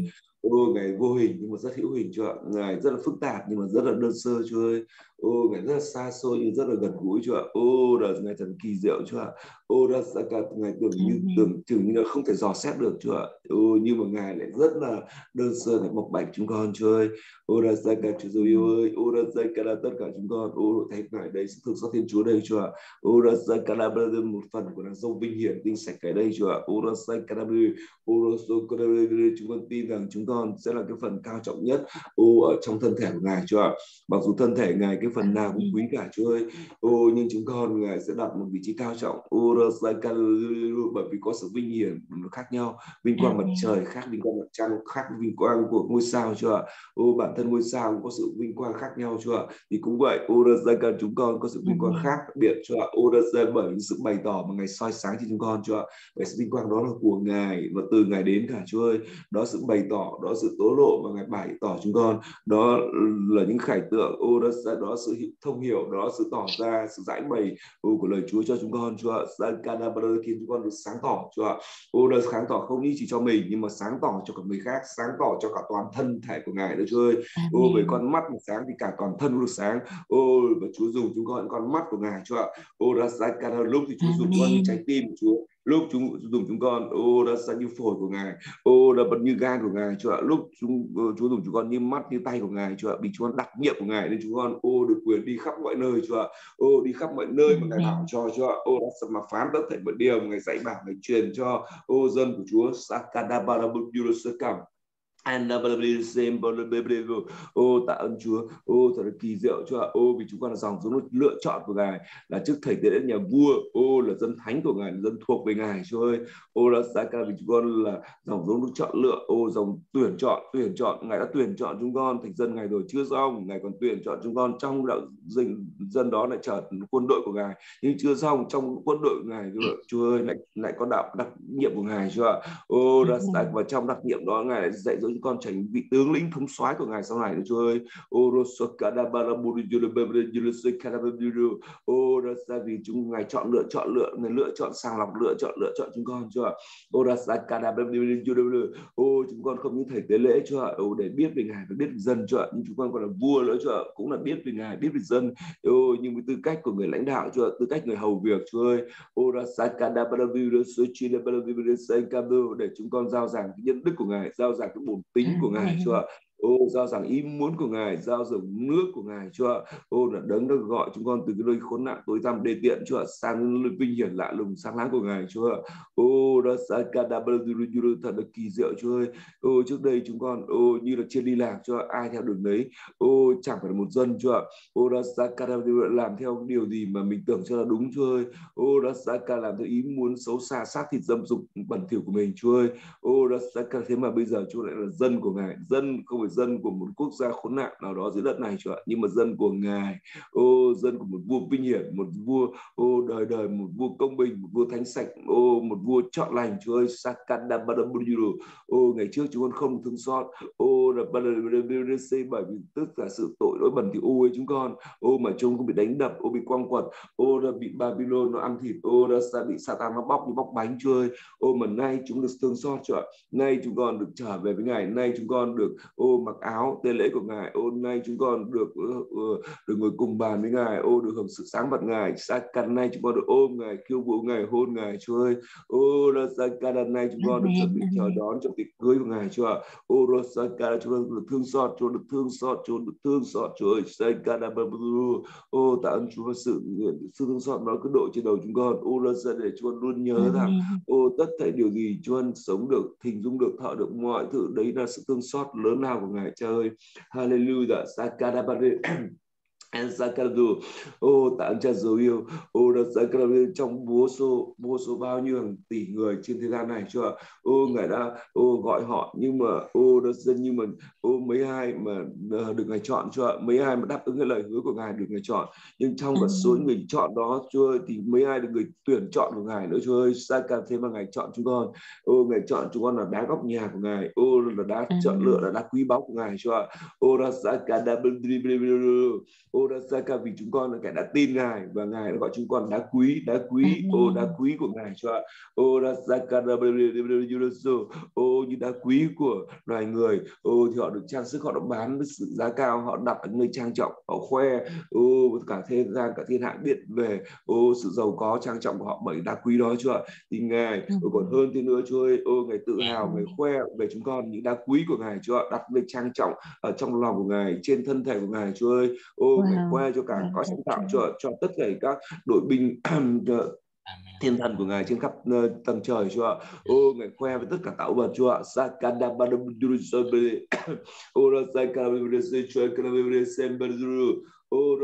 Ô, Ngài vô hình nhưng mà rất hữu hình, Chúa ạ. Ngài rất là phức tạp nhưng mà rất là đơn sơ, Chúa ơi. Ô, Ngài rất là xa xôi nhưng rất là gần gũi, Chúa ạ. Ô, là Ngài thật kỳ diệu, Chúa ạ. Ô, đó là cả Ngài tưởng như tưởng chừng như là không thể dò xét được, Chúa ạ. Ô, nhưng mà Ngài lại rất là đơn sơ để bộc bạch chúng con, Chúa ơi. Ô, là ra cả Chúa yêu ơi. Ô, là ra cả là tất cả chúng con. Ô, thấy Ngài đây sự thực do Thiên Chúa đây, Chúa ạ. Ô, là ra cả là một phần của nàng dâu vinh hiển tinh sạch cái đây, Chúa ạ. Ô, là ra cả là chúng con tin rằng chúng con sẽ là cái phần cao trọng nhất ô ở trong thân thể của Ngài, Chúa ạ. Mặc dù thân thể Ngài cái phần nào cũng quý cả, Chúa ơi. Ô, nhưng chúng con Ngài sẽ đặt một vị trí cao trọng. Ô, bởi vì có sự vinh hiển nó khác nhau, vinh quang mặt trời khác vinh quang mặt trăng, khác vinh quang của ngôi sao, Chúa ạ. Ô, bản thân ngôi sao cũng có sự vinh quang khác nhau, Chúa ạ. Thì cũng vậy, ô, chúng con có sự vinh quang khác biệt, Chúa ạ. Ô, bởi những sự bày tỏ mà Ngài soi sáng cho chúng con, Chúa ạ. Vậy sự vinh quang đó là của Ngài và từ Ngài đến cả, Chúa ơi. Đó sự bày tỏ, đó sự tố lộ mà Ngài bày tỏ chúng con, đó là những khải tượng, ô, đó, đó sự thông hiểu, đó sự tỏ ra, sự giải bày ô, của lời Chúa cho chúng con, Chúa ạ. Khiến chúng con được sáng tỏ, Chúa ạ. Ô, đó sáng tỏ không chỉ cho mình nhưng mà sáng tỏ cho cả người khác, sáng tỏ cho cả toàn thân thể của Ngài đó, Chúa ơi. Ô, với con mắt một sáng thì cả toàn thân cũng được sáng. Ô, và Chúa dùng chúng con con mắt của Ngài, Chúa ạ. Ô, đó lúc thì Chúa dùng con như trái tim của Chúa, lúc chúng dùng chúng con, ô, đó như phổi của Ngài, ô, đó bật như gan của Ngài, Chúa ạ. Lúc chúng Chúa dùng chúng con như mắt như tay của Ngài, Chúa ạ. Vì chúng con đặc nhiệm của Ngài nên chúng con ô được quyền đi khắp mọi nơi, Chúa ạ. Ô, đi khắp mọi nơi mà Ngài bảo cho, Chúa ạ. Ô, đó mà phán tất thảy mọi điều mà Ngài dạy bảo, Ngài truyền cho ô dân của Chúa. Sakadabarabudurusakam. Ô, tạ ơn Chúa, ô, thật là kỳ diệu, Chúa ạ. Ô, vì chúng con là dòng giống lựa chọn của Ngài, là trước thầy tế đến nhà vua, ô, là dân thánh của Ngài, là dân thuộc về Ngài, Chúa ơi. Ô, là giá cả vì chúng con là dòng giống được chọn lựa, ô, dòng tuyển chọn, tuyển chọn, Ngài đã tuyển chọn chúng con thành dân Ngài rồi, chưa xong, Ngài còn tuyển chọn chúng con trong đạo dân, dân đó lại trở thành quân đội của Ngài, nhưng chưa xong, trong quân đội của Ngài, Chúa ơi, lại lại có đạo đặc nhiệm của Ngài, Chúa ạ. Ô, là và trong đặc nhiệm đó Ngài lại dạy dỗ chúng con thành vị tướng lĩnh thống soái của Ngài sau này, Chúa ơi. Ô, ô, đó là vì chúng Ngài chọn lựa chọn lựa Ngài lựa chọn sàng lọc lựa chọn lựa chọn chúng con, Chúa ạ. Ô, đó là ô, chúng con không những thầy tế lễ, Chúa ạ, ô, để biết về Ngài và biết về dân, Chúa ạ, nhưng chúng con còn là vua nữa, Chúa ạ, cũng là biết về Ngài, biết về dân, ô, nhưng với tư cách của người lãnh đạo, Chúa ạ, tư cách người hầu việc, Chúa ơi. Ô, đó để chúng con giao giảng cái nhân đức của Ngài, giao giảng cái bổn tính của Ngài, Chúa ạ. Ô, giao giảng ý muốn của Ngài, giao giảng nước của Ngài, Chúa ạ. Ô, là đấng đã gọi chúng con từ cái nơi khốn nạn tối tăm đê tiện, Chúa ạ, sang nơi vinh hiển lạ lùng sáng láng của Ngài, Chúa ạ. Ô, đó thật là kỳ diệu, Chúa ơi. Ô, trước đây chúng con ô như là trên đi lạc, Chúa ạ, ai theo đường đấy, ô, chẳng phải là một dân, Chúa ạ. Ô, đó làm theo điều gì mà mình tưởng cho là đúng, Chúa ơi. Ô, đó làm theo ý muốn xấu xa, xác thịt dâm dục bẩn thỉu của mình, Chúa ơi. Ô, đó thế mà bây giờ Chúa lại là dân của Ngài, dân không phải dân của một quốc gia khốn nạn nào đó dưới đất này, Chúa ạ, nhưng mà dân của Ngài. Ô, dân của một vua vinh hiển, một vua ô đời đời, một vua công bình, một vua thánh sạch, ô, một vua chọn lành, Chúa ơi. Ô, ngày trước chúng con không thương xót, ô, là bởi vì tất cả sự tội lỗi bẩn thỉu ô ấy chúng con, ô, mà chúng không bị đánh đập, ô, bị quăng quật, ô, đã bị Babylon nó ăn thịt, ô, đã bị Satan nó bóc như bóc bánh, Chúa ơi. Ô, mà nay chúng được thương xót, Chúa ạ. Nay chúng con được trở về với Ngài, nay chúng con được ô mặc áo tế lễ của Ngài, ô, nay chúng con được uh, được ngồi cùng bàn với Ngài, ô, được hưởng sự sáng bật Ngài. Sakan nay chúng con được ôm Ngài, khiêu vũ Ngài, hôn Ngài, Chúa ơi. Ô, là Sakan nay chúng con được chuẩn bị chờ đón cho tiệc cưới của Ngài, Chúa ạ. Ô, là Sakan chúng con được thương xót, Chúa được thương xót, Chúa được thương xót, Chúa ơi. Sakan ô, tạ ơn Chúa sự sự thương xót nó cứ độ trên đầu chúng con. Ô, là để chúng con luôn nhớ rằng ô, tất thảy điều gì Chúa sống được, hình dung được, thọ được, mọi thứ đấy là sự thương xót lớn lao của Ngài, Cha ơi. Hallelujah. Sakadabare Sakadu. Ô, tạ ơn Cha dấu yêu. Ô, đã Sakadu trong vô số vô số bao nhiêu hàng tỷ người trên thế gian này, Chúa. Ô, Ngài đã ô gọi họ, nhưng mà ô đã dân như mình, ô, mấy ai mà được Ngài chọn, Chúa. Mấy ai mà đáp ứng cái lời hứa của Ngài được Ngài chọn, nhưng trong cả số người chọn đó, Chúa, thì mấy ai được người tuyển chọn của Ngài nữa, Chúa ơi. Sakadu thế mà Ngài chọn chúng con. Ô, Ngài chọn chúng con là đá góc nhà của Ngài, ô, là đá chọn lựa, là đá quý báu của Ngài, Chúa. Ô, đã Sakadu. Ô, ô Rasaka vì chúng con là kẻ đã tin Ngài và Ngài đã gọi chúng con đá quý, đá quý, ô đá quý của Ngài Chúa. Ô Rasaka ô như đá quý của loài người, ô thì họ được trang sức, họ được bán với sự giá cao, họ đặt ở nơi trang trọng, họ khoe, ô cả thế gian cả thiên hạ biết về ô sự giàu có trang trọng của họ bởi đá quý đó Chúa. Thì Ngài ô, còn hơn thế nữa Chúa ơi, ô Ngài tự hào, Ngài khoe về chúng con những đá quý của Ngài Chúa, đặt nơi trang trọng ở trong lòng của Ngài, trên thân thể của Ngài Chúa ơi. Ô wow. Ngài khoe cho cả cõi sáng tạo cho cho tất cả các đội binh thiên thần của Ngài trên khắp uh, tầng trời Chúa. Ô Ngài khoe với tất cả tạo vật Chúa. Ô Ô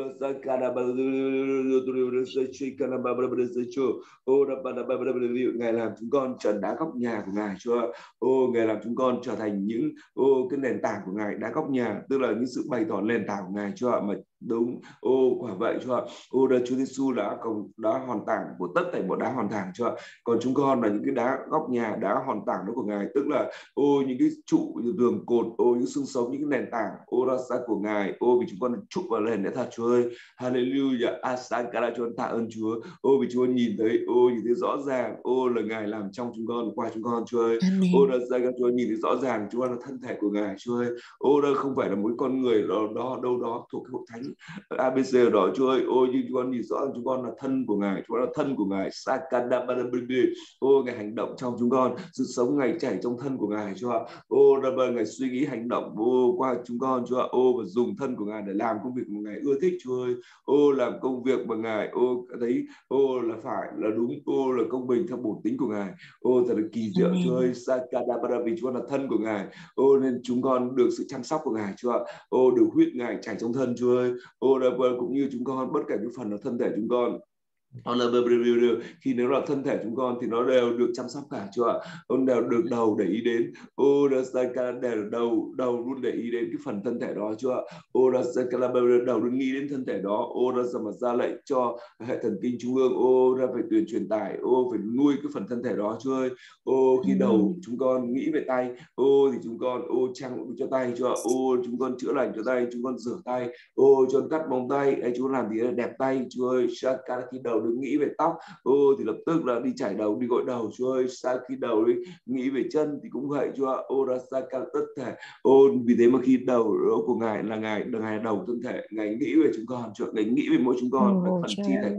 Ngài làm chúng con trở đá góc nhà của Ngài Chúa. Ô Ngài làm chúng con trở thành những ô cái nền tảng của Ngài, đá góc nhà, tức là những sự bày tỏ nền tảng của Ngài Chúa. Mà đúng, ô quả vậy Chúa. Ô đã Chúa Giêsu đã cộng đá hòn tảng của tất cả mọi đá hòn tảng Chúa. Còn chúng con là những cái đá góc nhà, đá hòn tảng đó của Ngài, tức là ô những cái trụ, những tường cột, ô những xương sống, những cái nền tảng ô ra xa của Ngài. Ô vì chúng con trụ vào nền để thật Chúa ơi. Hallelujah. Asakara Chúa tạ ơn Chúa. Ô vì Chúa nhìn thấy, ô nhìn thấy rõ ràng, ô là Ngài làm trong chúng con, qua chúng con Chúa ơi. Ô ra xa Chúa nhìn thấy rõ ràng chúng con là thân thể của Ngài Chúa ơi. Ô đó không phải là một con người đó, đó đâu đó thuộc cái hội thánh a bê xê đó Chúa ơi. Ô nhưng chúng con nhìn rõ chúng con là thân của Ngài, chúng con là thân của Ngài. Sakadabarabidi. Ô Ngài hành động trong chúng con, sự sống Ngài chảy trong thân của Ngài Chúa. Ô đã bởi Ngài suy nghĩ hành động ô qua chúng con Chúa. Ô và dùng thân của Ngài để làm công việc mà Ngài ưa thích Chúa ơi. Ô làm công việc mà Ngài ô thấy ô là phải, là đúng, ô là công bình theo bổn tính của Ngài. Ô thật là kỳ diệu Chúa ơi. Sakadabarabidi. Chúa là thân của Ngài. Ô nên chúng con được sự chăm sóc của Ngài Chúa. Ô được huyết Ngài chảy trong thân Chúa ơi. Ô đã cũng như chúng con, bất kể cái phần là thân thể chúng con, nó là khi nếu là thân thể chúng con thì nó đều được chăm sóc cả Chúa ạ. Ông đều được đầu để ý đến. Ô đều đầu đầu luôn để ý đến cái phần thân thể đó Chúa ạ. Ô đầu luôn nghĩ đến thân thể đó. Ô ra mà ra lệnh cho hệ thần kinh trung ương. Ô ra phải tuyển truyền tải. Ô phải nuôi cái phần thân thể đó Chúa ơi. Ô khi đầu chúng con nghĩ về tay, ô thì chúng con ô trang cho tay Chúa ạ. Ô chúng con chữa lành cho tay, chúng con rửa tay. Ô cho cắt móng tay, ấy chúng làm gì là đẹp tay Chúa ơi. Khi đầu đừng nghĩ về tóc, ô thì lập tức là đi chải đầu, đi gội đầu Chúa ơi. Sau khi đầu đi nghĩ về chân thì cũng vậy Chúa. Ô ra xa tất thể. Ô vì thế mà khi đầu của Ngài là Ngài là Ngài đầu thân thể, Ngài nghĩ về chúng con Chúa, Ngài nghĩ về mỗi chúng con, oh, phần chi thể.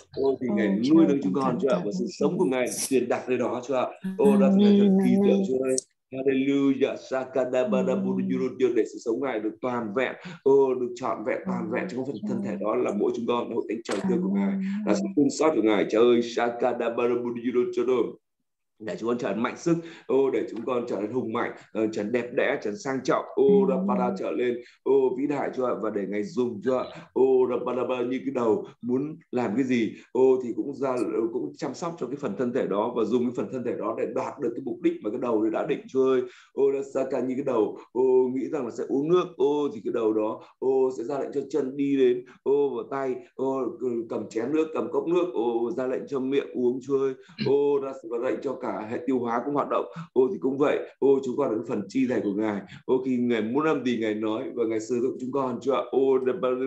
Ô thì Ngài nuôi nấng chúng con Chúa, và sự sống của Ngài truyền đạt nơi đó Chúa. Ô đó là thật kỳ diệu Chúa ơi. Hallelujah. Sakadabarabudurudurud. Để sự sống Ngài được toàn vẹn, ô được trọn vẹn toàn vẹn trong phần thân thể đó là mỗi chúng con, hội thánh trời thương của Ngài, là sự thương xót của Ngài Trời ơi. Sakadabarabudurud. Để chúng con trở nên mạnh sức, ô để chúng con trở nên hùng mạnh, uh, trở nên đẹp đẽ, trở nên sang trọng, ô Rapada trở lên, ô vĩ đại Chúa, và để Ngài dùng Chúa, ô Rapada như cái đầu muốn làm cái gì, ô thì cũng ra cũng chăm sóc cho cái phần thân thể đó, và dùng cái phần thân thể đó để đạt được cái mục đích mà cái đầu đã định Chúa ơi. Ô Rasaka như cái đầu, ô nghĩ rằng là sẽ uống nước, ô thì cái đầu đó, ô sẽ ra lệnh cho chân đi đến, ô vào tay, ô cầm chén nước, cầm cốc nước, ô ra lệnh cho miệng uống Chúa ơi. Ô ra lệnh cho cả cả hệ tiêu hóa cũng hoạt động. Ô thì cũng vậy, ô chúng con là phần chi thể của Ngài. Ô khi Ngài muốn làm gì Ngài nói, và Ngài sử dụng chúng con Chúa. Ô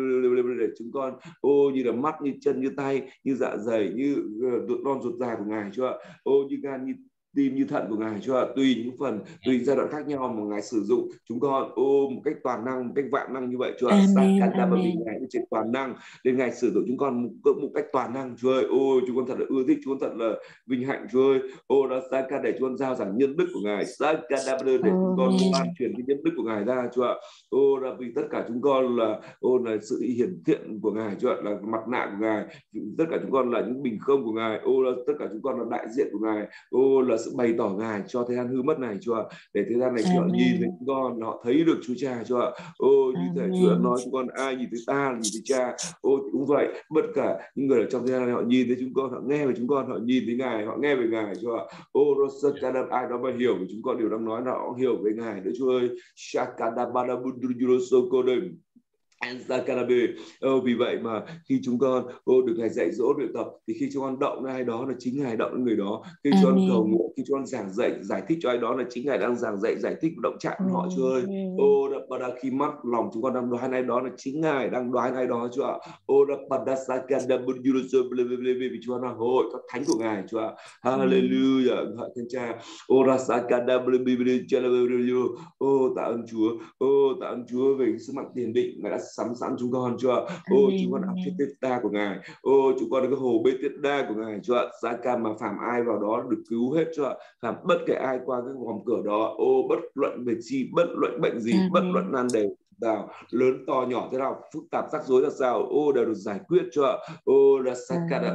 để chúng con, ô như là mắt, như chân, như tay, như dạ dày, như ruột non ruột già của Ngài Chúa. Ô như gan, như tim, như thận của Ngài Chúa. Tùy những phần, tùy giai đoạn khác nhau mà Ngài sử dụng chúng con, ô một cách toàn năng, một cách vạn năng như vậy Chúa. Ngài trên toàn năng, nên Ngài sử dụng chúng con một, một cách toàn năng Chúa ơi. Ô chúng con thật là ưa thích, chúng con thật là vinh hạnh Chúa ơi. Ô đó Saka để chúng con giao giảng nhân đức của Ngài, Saka để chúng con lan truyền cái nhân đức của Ngài ra Chúa. Ô là vì tất cả chúng con là ô là sự hiển thiện của Ngài Chúa, là mặt nạ của Ngài. Tất cả chúng con là những bình không của Ngài. Ô là tất cả chúng con là đại diện của Ngài. Ô là sự bày tỏ Ngài cho thế gian hư mất này Chúa, để thế gian này Chúa nhìn thấy chúng con, họ thấy được Chúa Cha Chúa. Ô như thể Chúa nói chúng con ai nhìn thấy ta nhìn thấy Cha. Ô cũng vậy, bất cả những người ở trong thế gian này họ nhìn thấy chúng con, họ nghe về chúng con, họ nhìn thấy Ngài, họ nghe về Ngài Chúa. Ô Rosakadab, ai đó mà hiểu về chúng con điều đang nói là họ hiểu về Ngài nữa Chúa ơi. Shakadabadabudurusokodem. Oh, vì vậy mà khi chúng con oh, được Ngài dạy dỗ luyện tập thì khi chúng con động ra ai đó là chính Ngài động đến người đó. Khi chúng con cầu nguyện, khi chúng con giảng dạy giải thích cho ai đó là chính Ngài đang giảng dạy giải thích động chạm họ Chúa ơi. Oh, và đã khi mắt lòng chúng con đang đoán ai đó là chính Ngài đang đoán ai đó Chúa ạ. Oh, vì Chúa là hội các thánh của Ngài Chúa ạ. Hallelujah. Hỡi Thiên Cha. Oh, oh, tạ ơn Chúa. Oh, tạ ơn Chúa về sứ mạng tiền định Ngài đã sắm sẵn chúng con Chúa. Ô chúng con áp thiết đa của Ngài. Ô chúng con là cái hồ bê tiết đa của Ngài Chúa. Giá ca mà phạm ai vào đó được cứu hết Chúa. Phạm bất kể ai qua cái vòng cửa đó. Ô bất luận về chi, bất luận bệnh gì, bất luận nan đề nào, lớn to nhỏ thế nào, phức tạp rắc rối là sao, ô đều được giải quyết Chúa. Ô là Sakada.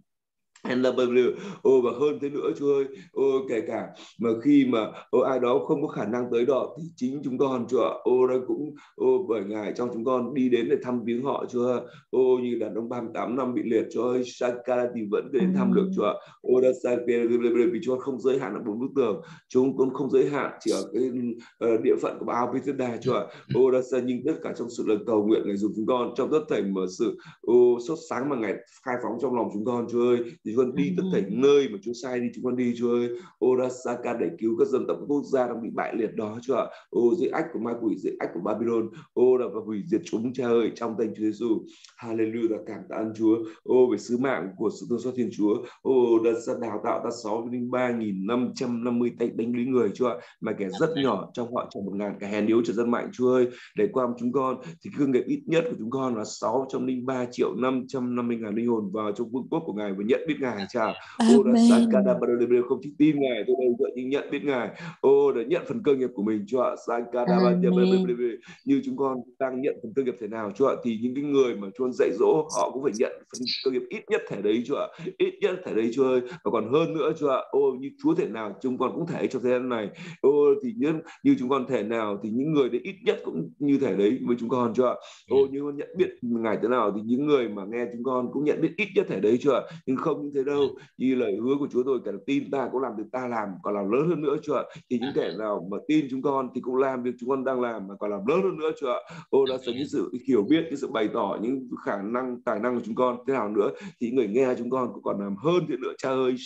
Ô và hơn thế nữa Chúa ơi, ô kể cả mà khi mà ô ai đó không có khả năng tới đó thì chính chúng con Chúa, ô đó cũng ô bởi Ngài trong chúng con đi đến để thăm viếng họ Chúa. Ô như đàn ông ba mươi tám năm bị liệt Chúa ơi, Sakara thì vẫn đến thăm được Chúa. Ô đã vì Chúa không giới hạn ở bốn bức tường, chúng cũng không giới hạn chỉ ở cái uh, địa phận của Baal Bethesda Chúa. Ô đã ra nhưng tất cả trong sự lời cầu nguyện Ngài dùng chúng con trong tất thảy mở sự ô sốt sáng mà Ngài khai phóng trong lòng chúng con Chúa ơi. Thì chúng con đi tất cả nơi mà Chúa sai đi chúng con đi Chúa ơi. Ô Rasaka để cứu các dân tộc quốc gia đang bị bại liệt đó Chúa ạ. Ô dưới ách của ma quỷ, dưới ách của Babylon, ô đã và hủy diệt chúng Cha ơi trong tên Chúa Giêsu. Hallelujah, cảm tạ ơn Chúa. Ô về sứ mạng của sự thương xót Thiên Chúa. Ô đã đào tạo ta sáu mươi ba nghìn năm trăm năm mươi tay đánh lý người Chúa ạ. Mà kẻ rất nhỏ trong họ trong một ngàn kẻ hèn yếu trở dân mạnh Chúa ơi. Để qua chúng con thì cương nghiệp ít nhất của chúng con là sáu trăm linh ba triệu năm trăm năm mươi ngàn linh hồn vào trong vương quốc của Ngài và nhận biết Ngài Cha. Ô đã Sakada không chỉ tin Ngài tôi đâu vậy nhưng nhận biết Ngài. Ô đã nhận phần cơ nghiệp của mình Chúa. Sakada như chúng con đang nhận phần cơ nghiệp thế nào Chúa thì những cái người mà Chúa dạy dỗ họ cũng phải nhận phần cơ nghiệp ít nhất thể đấy Chúa, ít nhất thể đấy Chúa ơi. Và còn hơn nữa Chúa. Ô như Chúa thể nào chúng con cũng thể trong thời gian này. Ô thì như, như chúng con thể nào thì những người đấy ít nhất cũng như thể đấy với chúng con Chúa. Ô như con nhận biết Ngài thế nào thì những người mà nghe chúng con cũng nhận biết ít nhất thể đấy Chúa. Nhưng không như thế đâu, như lời hứa của Chúa tôi cả tin ta cũng làm được ta làm còn làm lớn hơn nữa Chúa. Thì những kẻ nào mà tin chúng con thì cũng làm việc chúng con đang làm mà còn làm lớn hơn nữa Chúa. Ô đã sẽ những sự hiểu biết, những sự bày tỏ những khả năng tài năng của chúng con thế nào nữa thì người nghe chúng con cũng còn làm hơn thế nữa Cha ơi.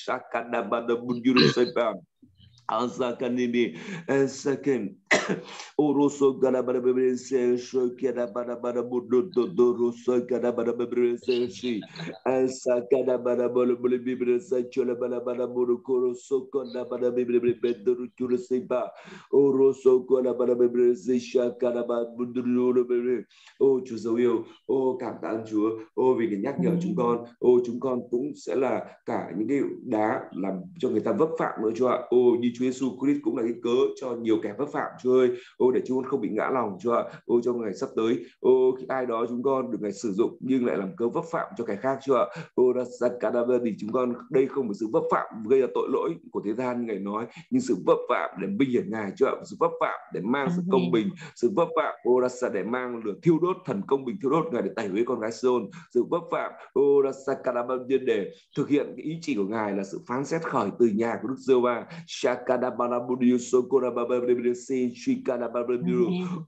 Azakanimi and second Oroso Galabara se Shokada Barabara Budo Rosso Gadabara Bebrese and Sakada Barabolo Bibra Sachola Barabara Burukoro Sokonda Barabibre Bedru Seba Oroso Galabara Bebrese Shakadaba Buduru. Ô Chúa dấu yêu, ô cảm tạ ơn Chúa, ô vì cái nhắc nhở chúng con, ô chúng con cũng sẽ là cả những cái đá làm cho người ta vấp phạm nữa Chúa ạ. Ô như Chúa Giêsu Christ cũng là cái cớ cho nhiều kẻ vấp phạm Chúa ơi. Ô để chúng con không bị ngã lòng Chúa ạ. Ô trong ngày sắp tới, ô khi ai đó chúng con được Ngài sử dụng nhưng lại làm cớ vấp phạm cho kẻ khác Chúa ạ. Ô đã thì chúng con đây không phải sự vấp phạm gây ra tội lỗi của thế gian như Ngài nói, nhưng sự vấp phạm để vinh hiển Ngài Chúa ạ. Sự vấp phạm để mang sự công bình, sự vấp phạm ô đã để mang lửa thiêu đốt thần công bình thiêu đốt Ngài để tẩy huế con gái Sion. Sự vấp phạm ô đã để thực hiện cái ý chỉ của Ngài là sự phán xét khởi từ nhà của Đức Giê-hô-va. Shakadabarabudio sokorabababrebese shikadababrabudio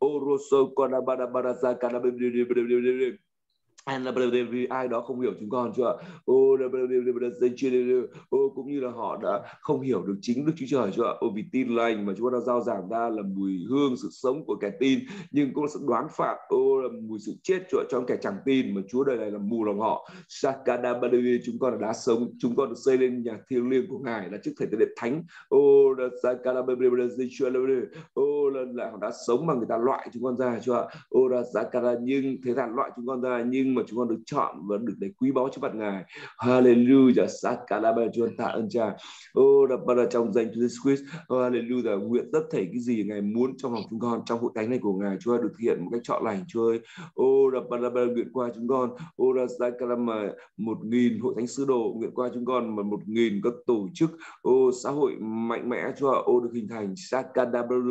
orosokorabarabarazakadababrabudio. Ai đó không hiểu chúng con Chúa ạ. Ô, ô cũng như là họ đã không hiểu được chính Đức Chúa Trời Chúa ạ. Ô vì tin lành mà Chúa đã giao giảng ra là mùi hương sự sống của kẻ tin, nhưng cũng là sự đoán phạt, ô là mùi sự chết Chúa trong kẻ chẳng tin mà Chúa đời này là mù lòng họ. Sakadabadevi, chúng con đã sống, chúng con được xây lên nhà thiêng liêng của Ngài là trước thầy tế đẹp thánh. Ô là Sakadabadevi, ô là họ đã sống mà người ta loại chúng con ra Chúa ạ. Ô là Sakada nhưng thế gian loại chúng con ra nhưng mà chúng con được chọn và được để quý báu trước mặt Ngài. Hallelujah. Sakalaba, Chúa tạ ơn Cha. Oh, đã trong danh Chúa Jesus Christ. Hallelujah. Nguyện tất thảy cái gì Ngài muốn trong lòng chúng con trong hội thánh này của Ngài Chúa được thực hiện một cách chọn lành Chúa ơi. Oh, đã nguyện qua chúng con. Oh, đã Sakalama một nghìn hội thánh sứ đồ, nguyện qua chúng con mà một nghìn các tổ chức oh, xã hội mạnh mẽ Chúa. Oh, được hình thành. Sakalaba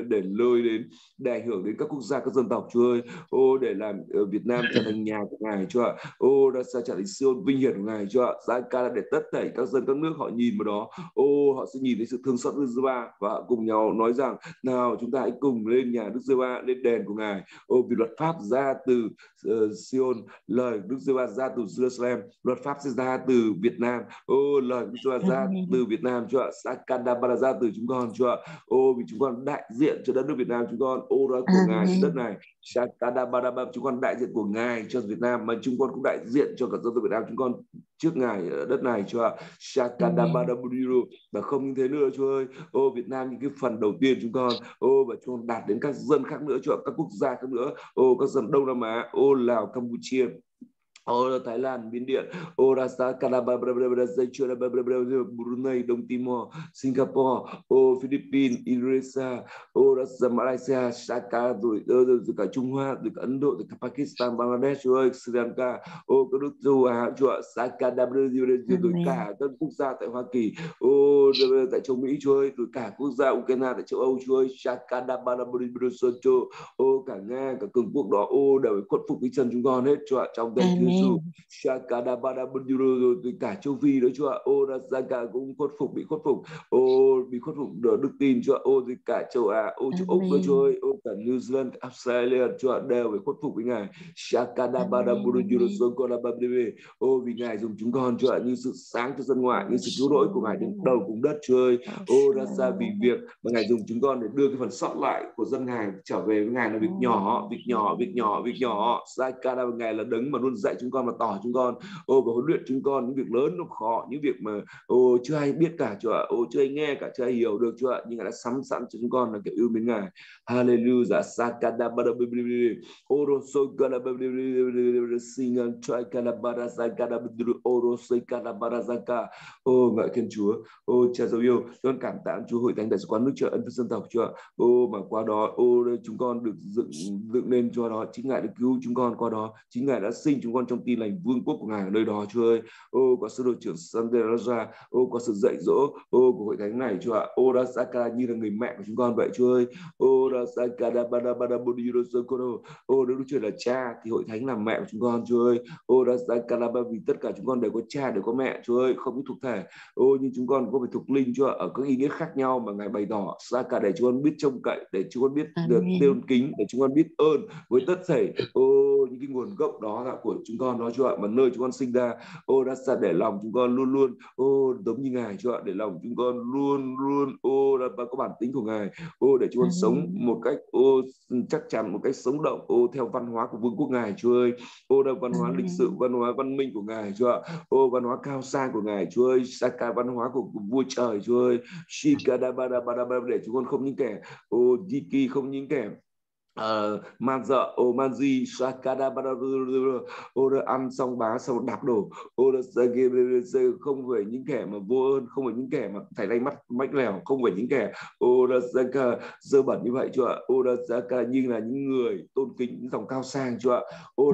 để lôi đến, để ảnh hưởng đến các quốc gia, các dân tộc, Chúa ơi. Ô, để làm uh, Việt Nam trở thành nhà của Ngài, Chúa ạ. Ô, đã trở thành Sion vinh hiển của Ngài, Chúa ạ. Zakara để tất thảy các dân các nước họ nhìn vào đó, ô, họ sẽ nhìn thấy sự thương xót Đức Giê-hô-va và cùng nhau nói rằng nào chúng ta hãy cùng lên nhà Đức Giê-hô-va, lên đền của Ngài. Ô, vì luật pháp ra từ uh, Sion, lời Đức Giê-hô-va ra từ Jerusalem, luật pháp sẽ ra từ Việt Nam. Ô, lời Đức Giê-hô-va ra từ Việt Nam, Chúa ạ. Sakadabara ra từ chúng con, Chúa ạ. Ô, vì chúng con đại diện cho đất nước Việt Nam chúng con, ô đó của Ngài trên đất này. Sakadabara, chúng con đại diện của Ngài cho Việt Nam, mà chúng con cũng đại diện cho cả dân tộc Việt Nam chúng con trước Ngài ở đất này, Chúa ạ. Sakadabara và không như thế nữa, Chúa ơi. Ô, Việt Nam những cái phần đầu tiên chúng con, ô, và chúng con đạt đến các dân khác nữa, Chúa ạ, các quốc gia khác nữa, ô, các dân Đông Nam Á, ô, Lào, Campuchia, ô, Thái Lan, Miến Điện, ô, Rasa, Canada, Brunei, Đông Timor, Singapore, ô, Philippines, Indonesia, ô, Rasa, Malaysia, Saka, rồi, rồi cả Trung Hoa, rồi cả Ấn Độ, rồi cả Pakistan, Bangladesh, Chúa ơi, Sri Lanka, ô, các nước châu Á, Chúa ạ, Saka, rồi cả các quốc gia tại Hoa Kỳ, ô, tại châu Mỹ, Chúa ơi, rồi cả quốc gia Ukraine tại châu Âu, Chúa ơi, Saka, ô, cả Nga, cả cường quốc đó, ô, đều khuất phục cái chân chúng con hết, Chúa ạ, trong tên Chúa Giêsu. Rồi cả châu Phi đó, Chúa ạ, ô, Razaga cũng khuất phục, bị khuất phục, ô, bị khuất phục đức tin, Chúa ạ, ô, rồi cả châu Á, ô, châu Úc đó, Chúa ơi, ô, cả New Zealand, Australia, Chúa ạ, đều bị khuất phục với Ngài. Ô, vì Ngài dùng chúng con, Chúa ạ, như sự sáng cho dân ngoại, như sự cứu rỗi của Ngài đến đầu cùng đất, Chúa ơi. Ô, ra ra vì việc mà Ngài dùng chúng con để đưa cái phần sót lại của dân Ngài trở về với Ngài là việc nhỏ, việc nhỏ, việc nhỏ, việc nhỏ. Zakara, Ngài là đấng mà luôn dạy chúng con và tỏ chúng con, ô, và huấn luyện chúng con những việc lớn, nó khó, những việc mà ô chưa ai biết cả, Chúa ạ, ô, chưa ai nghe cả, chưa ai hiểu được, Chúa ạ, nhưng Ngài đã sắm sẵn cho chúng con là kiểu yêu mến Ngài. Hallelujah. Sakada bara bibli oro sokala bibli singan try kala bara zakada bidru oro sokala bara zaka. Ô, ngợi khen Chúa. Ô, cha dấu yêu, con cảm tạ Chúa hội thánh đại sứ quán nước Chợ Ân Phước Dân tộc, Chúa. Ô, mà qua đó, ô, chúng con được dựng dựng lên cho đó, chính Ngài đã cứu chúng con qua đó, chính Ngài đã sinh chúng con trong tin lành vương quốc của Ngài ở nơi đó, Chúa ơi. Ô, có sự đội trưởng Sandra, ô, có sự dạy dỗ, ô, của hội thánh này, Chúa ạ. Ô, Rasaka như là người mẹ của chúng con vậy, Chúa ơi. Ô, Rasaka da bada bada bodiro sokoro. Ô, Đức Chúa là cha thì hội thánh là mẹ của chúng con, Chúa ơi. Ô, Rasaka da vì tất cả chúng con đều có cha, đều có mẹ, Chúa ơi, không có thuộc thể. Ô, nhưng chúng con có phải thuộc linh, Chúa, ở các ý nghĩa khác nhau mà Ngài bày tỏ. Saka để chúng con biết trông cậy, để chúng con biết được tôn kính, để chúng con biết ơn với tất thảy. Ô, những cái nguồn gốc đó là của chúng con đó, Chúa ạ, mà nơi chúng con sinh ra. Ô, Rasa để lòng chúng con luôn luôn, ô, giống như Ngài, Chúa ạ, để lòng chúng con luôn luôn, ô, và có bản tính của Ngài. Ô, để chúng con sống một cách, ô, chắc chắn, một cách sống động, ô, theo văn hóa của vương quốc Ngài, Chúa ơi. Ô, là văn hóa lịch sử, văn hóa văn minh của Ngài, Chúa ạ. Ô, văn hóa cao sang của Ngài, Chúa ơi. Saka văn hóa của, của vua trời, Chúa ơi. Shikadabadabadaba, để chúng con không những kẻ, ô, Diki, không những kẻ Uh, man dợ, ô man di, sakada ô ăn xong bá xong đạp đổ, ô không phải những kẻ mà vô ơn, không phải những kẻ mà thảy đánh mắt mách lèo, không phải những kẻ ô dơ bẩn như vậy, Chúa ạ. Ô nhưng là những người tôn kính, những dòng cao sang, Chúa ạ. Ô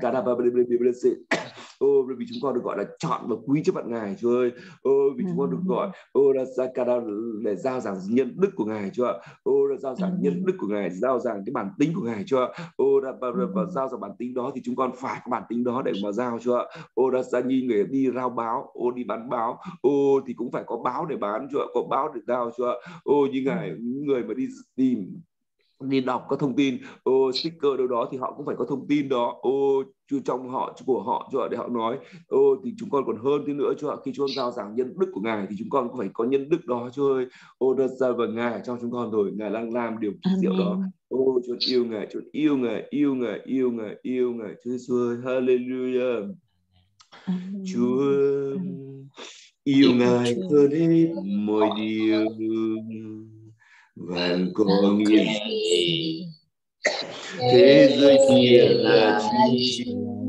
ô vì chúng con được gọi là chọn và quý trước mặt Ngài, Chúa ơi. Ô, vì chúng con được gọi, ô, để giao giảng nhân đức của Ngài, Chúa ạ. Ô, giao giảng nhân đức của Ngài, giao giảng cái bản tính của Ngài, Chúa ạ. Ô, và giao giảng bản tính đó thì chúng con phải có bản tính đó để mà giao, Chúa ạ. Ô, ra như người đi rao báo, ô, đi bán báo, ô, thì cũng phải có báo để bán, Chúa ạ, có báo để giao, Chúa ạ. Ô, như Ngài, những người mà đi tìm đi đọc các thông tin, ô, sticker đâu đó thì họ cũng phải có thông tin đó, ô, trong họ của họ, Chúa, để họ nói, ô, thì chúng con còn hơn thế nữa, Chúa, khi chúng con giao giảng nhân đức của Ngài thì chúng con cũng phải có nhân đức đó, Chúa ơi. Ô, đất ra và Ngài trong chúng con rồi, Ngài đang làm điều kỳ diệu đó. Ô, Chúa yêu Ngài, Chúa yêu Ngài, yêu Ngài, yêu Ngài, yêu Ngài, Chúa Giêsu ơi, hallelujah. Chúa yêu Ngài hơn hết mọi điều và có nghĩa gì thế giới kia là chi.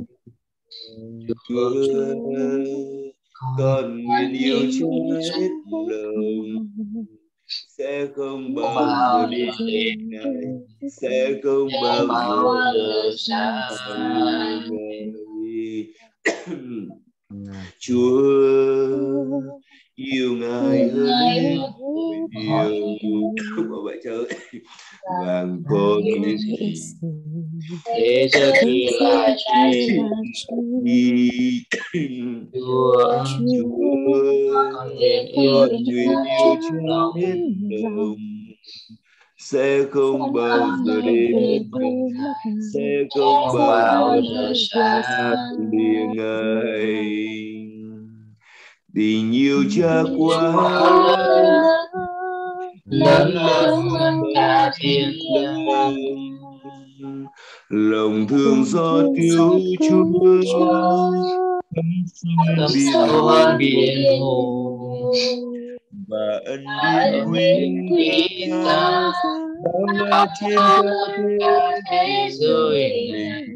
Chúa con nguyện yêu Chúa hết lòng, sẽ không bao giờ đi Ngài, sẽ không bao giờ xa Ngài. Chúa yêu Ngài hơn hết mọi điều. Không có vậy trời. bây giờ thì là Chúa, con nguyện yêu nguyện yêu Chúa hết lòng, sẽ không bao giờ đến sẽ không bao giờ xa lìa Ngài. Tình yêu Cha quá lớn hơn cả thiên lớn, lòng thương xót cứu Chúa thâm sâu hơn biển hồ, và ân điển quý giá bao la trên cả thế giới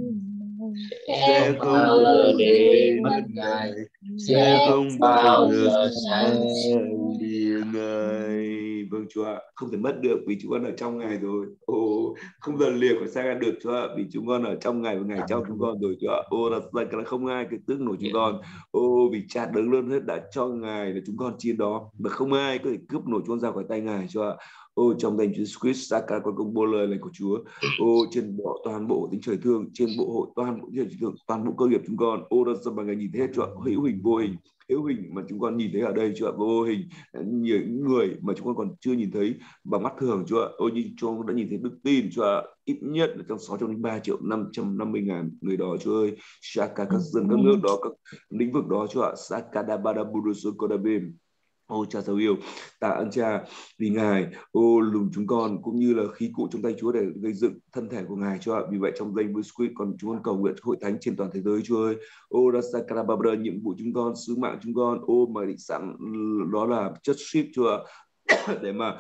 sẽ không bao giờ đến mất Ngài, sẽ không bao giờ xa lìa Ngài. Vâng Chúa ạ, không thể mất được vì chúng con ở trong Ngài rồi. Ồ, không giờ lìa khỏi xa được Chúa ạ, vì chúng con ở trong Ngài và Ngài trong chúng con rồi Chúa ạ. Ô, là, là không ai cái tước nổi chúng con. Ô, vì Cha đấng lớn hết đã cho Ngài để chúng con chia đó, và không ai có thể cướp nổi chúng con ra khỏi tay Ngài Chúa ạ. Ô, trong danh Chúa Christ, Saka con công bố lời lành của Chúa. Ô, trên bộ toàn bộ tính trời thương, trên bộ hội toàn bộ trời thương, toàn bộ cơ nghiệp chúng con. Ô, đó sao mà Ngài nhìn thấy hết Chúa, hữu hình vô hình, hữu hình mà chúng con nhìn thấy ở đây Chúa, vô hình những người mà chúng con còn chưa nhìn thấy bằng mắt thường Chúa. Ô, nhưng chúng con đã nhìn thấy đức tin Chúa, ít nhất là trong sáu trăm lẻ ba triệu năm trăm năm mươi ngàn người đó Chúa ơi. Saka các dân các nước đó, các lĩnh vực đó Chúa. Saka da ba da buduso kodabim. Ô Cha dấu yêu, tạ ơn Cha vì Ngài ô lùng chúng con cũng như là khí cụ trong tay Chúa để gây dựng thân thể của Ngài Chúa. Vì vậy trong danh Christ còn chúng con cầu nguyện hội thánh trên toàn thế giới Chúa ơi. Ô Rasakarababra, nhiệm vụ chúng con, sứ mạng chúng con, ô mà định sẵn đó là chất ship Chúa, để mà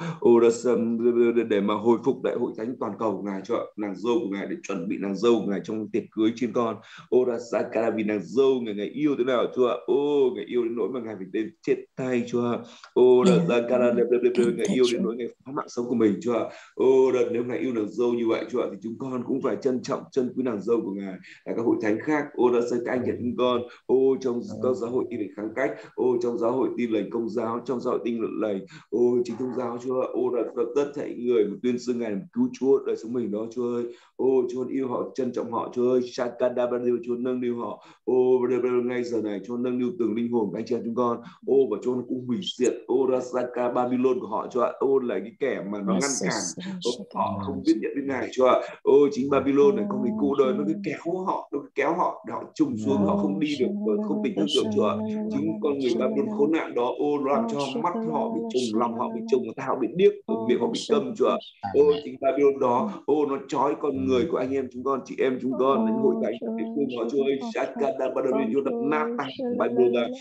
để mà hồi phục đại hội thánh toàn cầu của Ngài Chúa, nàng dâu của Ngài, để chuẩn bị nàng dâu của Ngài trong tiệc cưới trên con. Ô Rasakara, vì nàng dâu Ngài Ngài yêu thế nào Chúa, ô Ngài yêu đến nỗi mà Ngài phải đến chết tay Chúa. Ô Rasakara, Ngài yêu đến nỗi Ngài phá mạng sống của mình Chúa. Ô nếu Ngài yêu nàng dâu như vậy Chúa, thì chúng con cũng phải trân trọng trân quý nàng dâu của Ngài. Là các hội thánh khác, ô Rasakara anh nhận chúng con, ô trong các giáo hội tin lành kháng cách, ô trong giáo hội tin lành công giáo, trong giáo hội tin lành ô chính thông giáo Chúa. Ô là tất thảy người mà tuyên xưng Ngài làm cứu Chúa đời sống mình đó Chúa ơi. Ô Chúa yêu họ, trân trọng họ Chúa ơi. Shakadabadio, Chúa nâng niu họ. Ô ngay giờ này Chúa nâng niu từng linh hồn của anh chị em chúng con. Ô và Chúa cũng hủy diệt ô Rasaka Babylon của họ Chúa. Ô là cái kẻ mà nó ngăn cản ô, họ không biết nhận đến Ngài Chúa. Ô chính Babylon này con người cũ đời nó cứ kéo họ, nó cứ kéo họ để họ trùng xuống, họ không đi được, không tỉnh thức được Chúa. Chính con người Babylon khốn nạn đó ô nó làm cho mắt họ bị trùng, lòng họ bị trùng, tai họ bị điếc, miệng họ bị câm Chúa. Ô chính Babylon đó ô nó trói con người của anh em chúng con, chị em chúng con đến hội thánh địa phương họ Chúa ơi. Shakadabadio đập nát tay Babylon ra.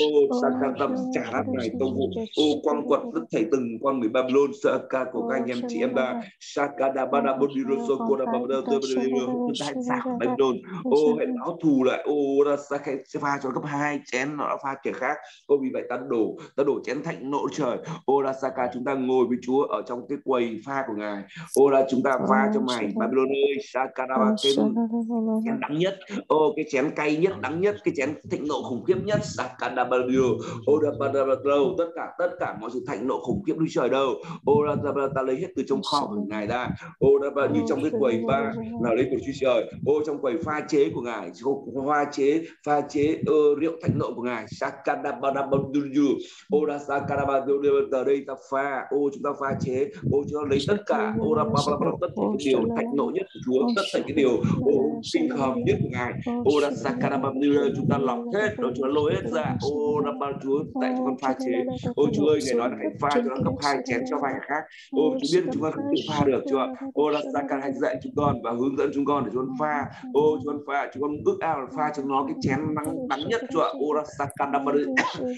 Ô Shakadam trả đáp Ngài công vụ. Ô quăng quật rất thảy từng con người Babylon Shaka của các anh em chị em ta. Shakadabadio Sokodabadio đại giả Babylon. Ô hãy báo thù lại. Ô ra sẽ pha cho cấp hai chén nó pha kẻ khác. Ô vì vậy ta đổ ta đổ chén thạnh nộ trời. Ô ra Saka chúng ta ngồi với Chúa ở trong cái quầy pha của Ngài. Ô là chúng ta pha cho mày Babylon ơi. Saka là cái chén đắng nhất, ô cái chén cay nhất, đắng nhất, cái chén thịnh nộ khủng khiếp nhất. Saka da Babylon. Ô da Babylon, tất cả tất cả mọi sự thịnh nộ khủng khiếp núi trời đâu. Ô là ta, ta lấy hết từ trong kho của Ngài ra. Ô là như trong cái quầy pha là lấy của Chúa Trời. Ô trong quầy pha chế của Ngài, pha chế pha chế uh, rượu thịnh nộ của Ngài. Saka da Babylon. Ô là Saka da Babylon, ở đây ta pha, ô chúng ta pha chế, ô chúng ta lấy tất cả, ô là tất cả cái điều thạnh nộ nhất của Chúa, tất cả cái điều ô kinh khủng nhất của Ngài. Ô là Sakarabamir, chúng ta lọc hết, rồi chúng ta lôi hết ra. Ô là ba Chúa tại chúng con pha chế. Ô Chúa ơi, Ngài nói là hãy pha cho nó cấp hai chén cho vài khác. Ô Chúa biết chúng con không tự pha được Chúa. Ô là Sakar hãy dạy chúng con và hướng dẫn chúng con để chúng con pha. Ô chúng con pha, chúng con ước ao là pha cho nó cái chén nắng đắng nhất Chúa. Ô là Sakarabamir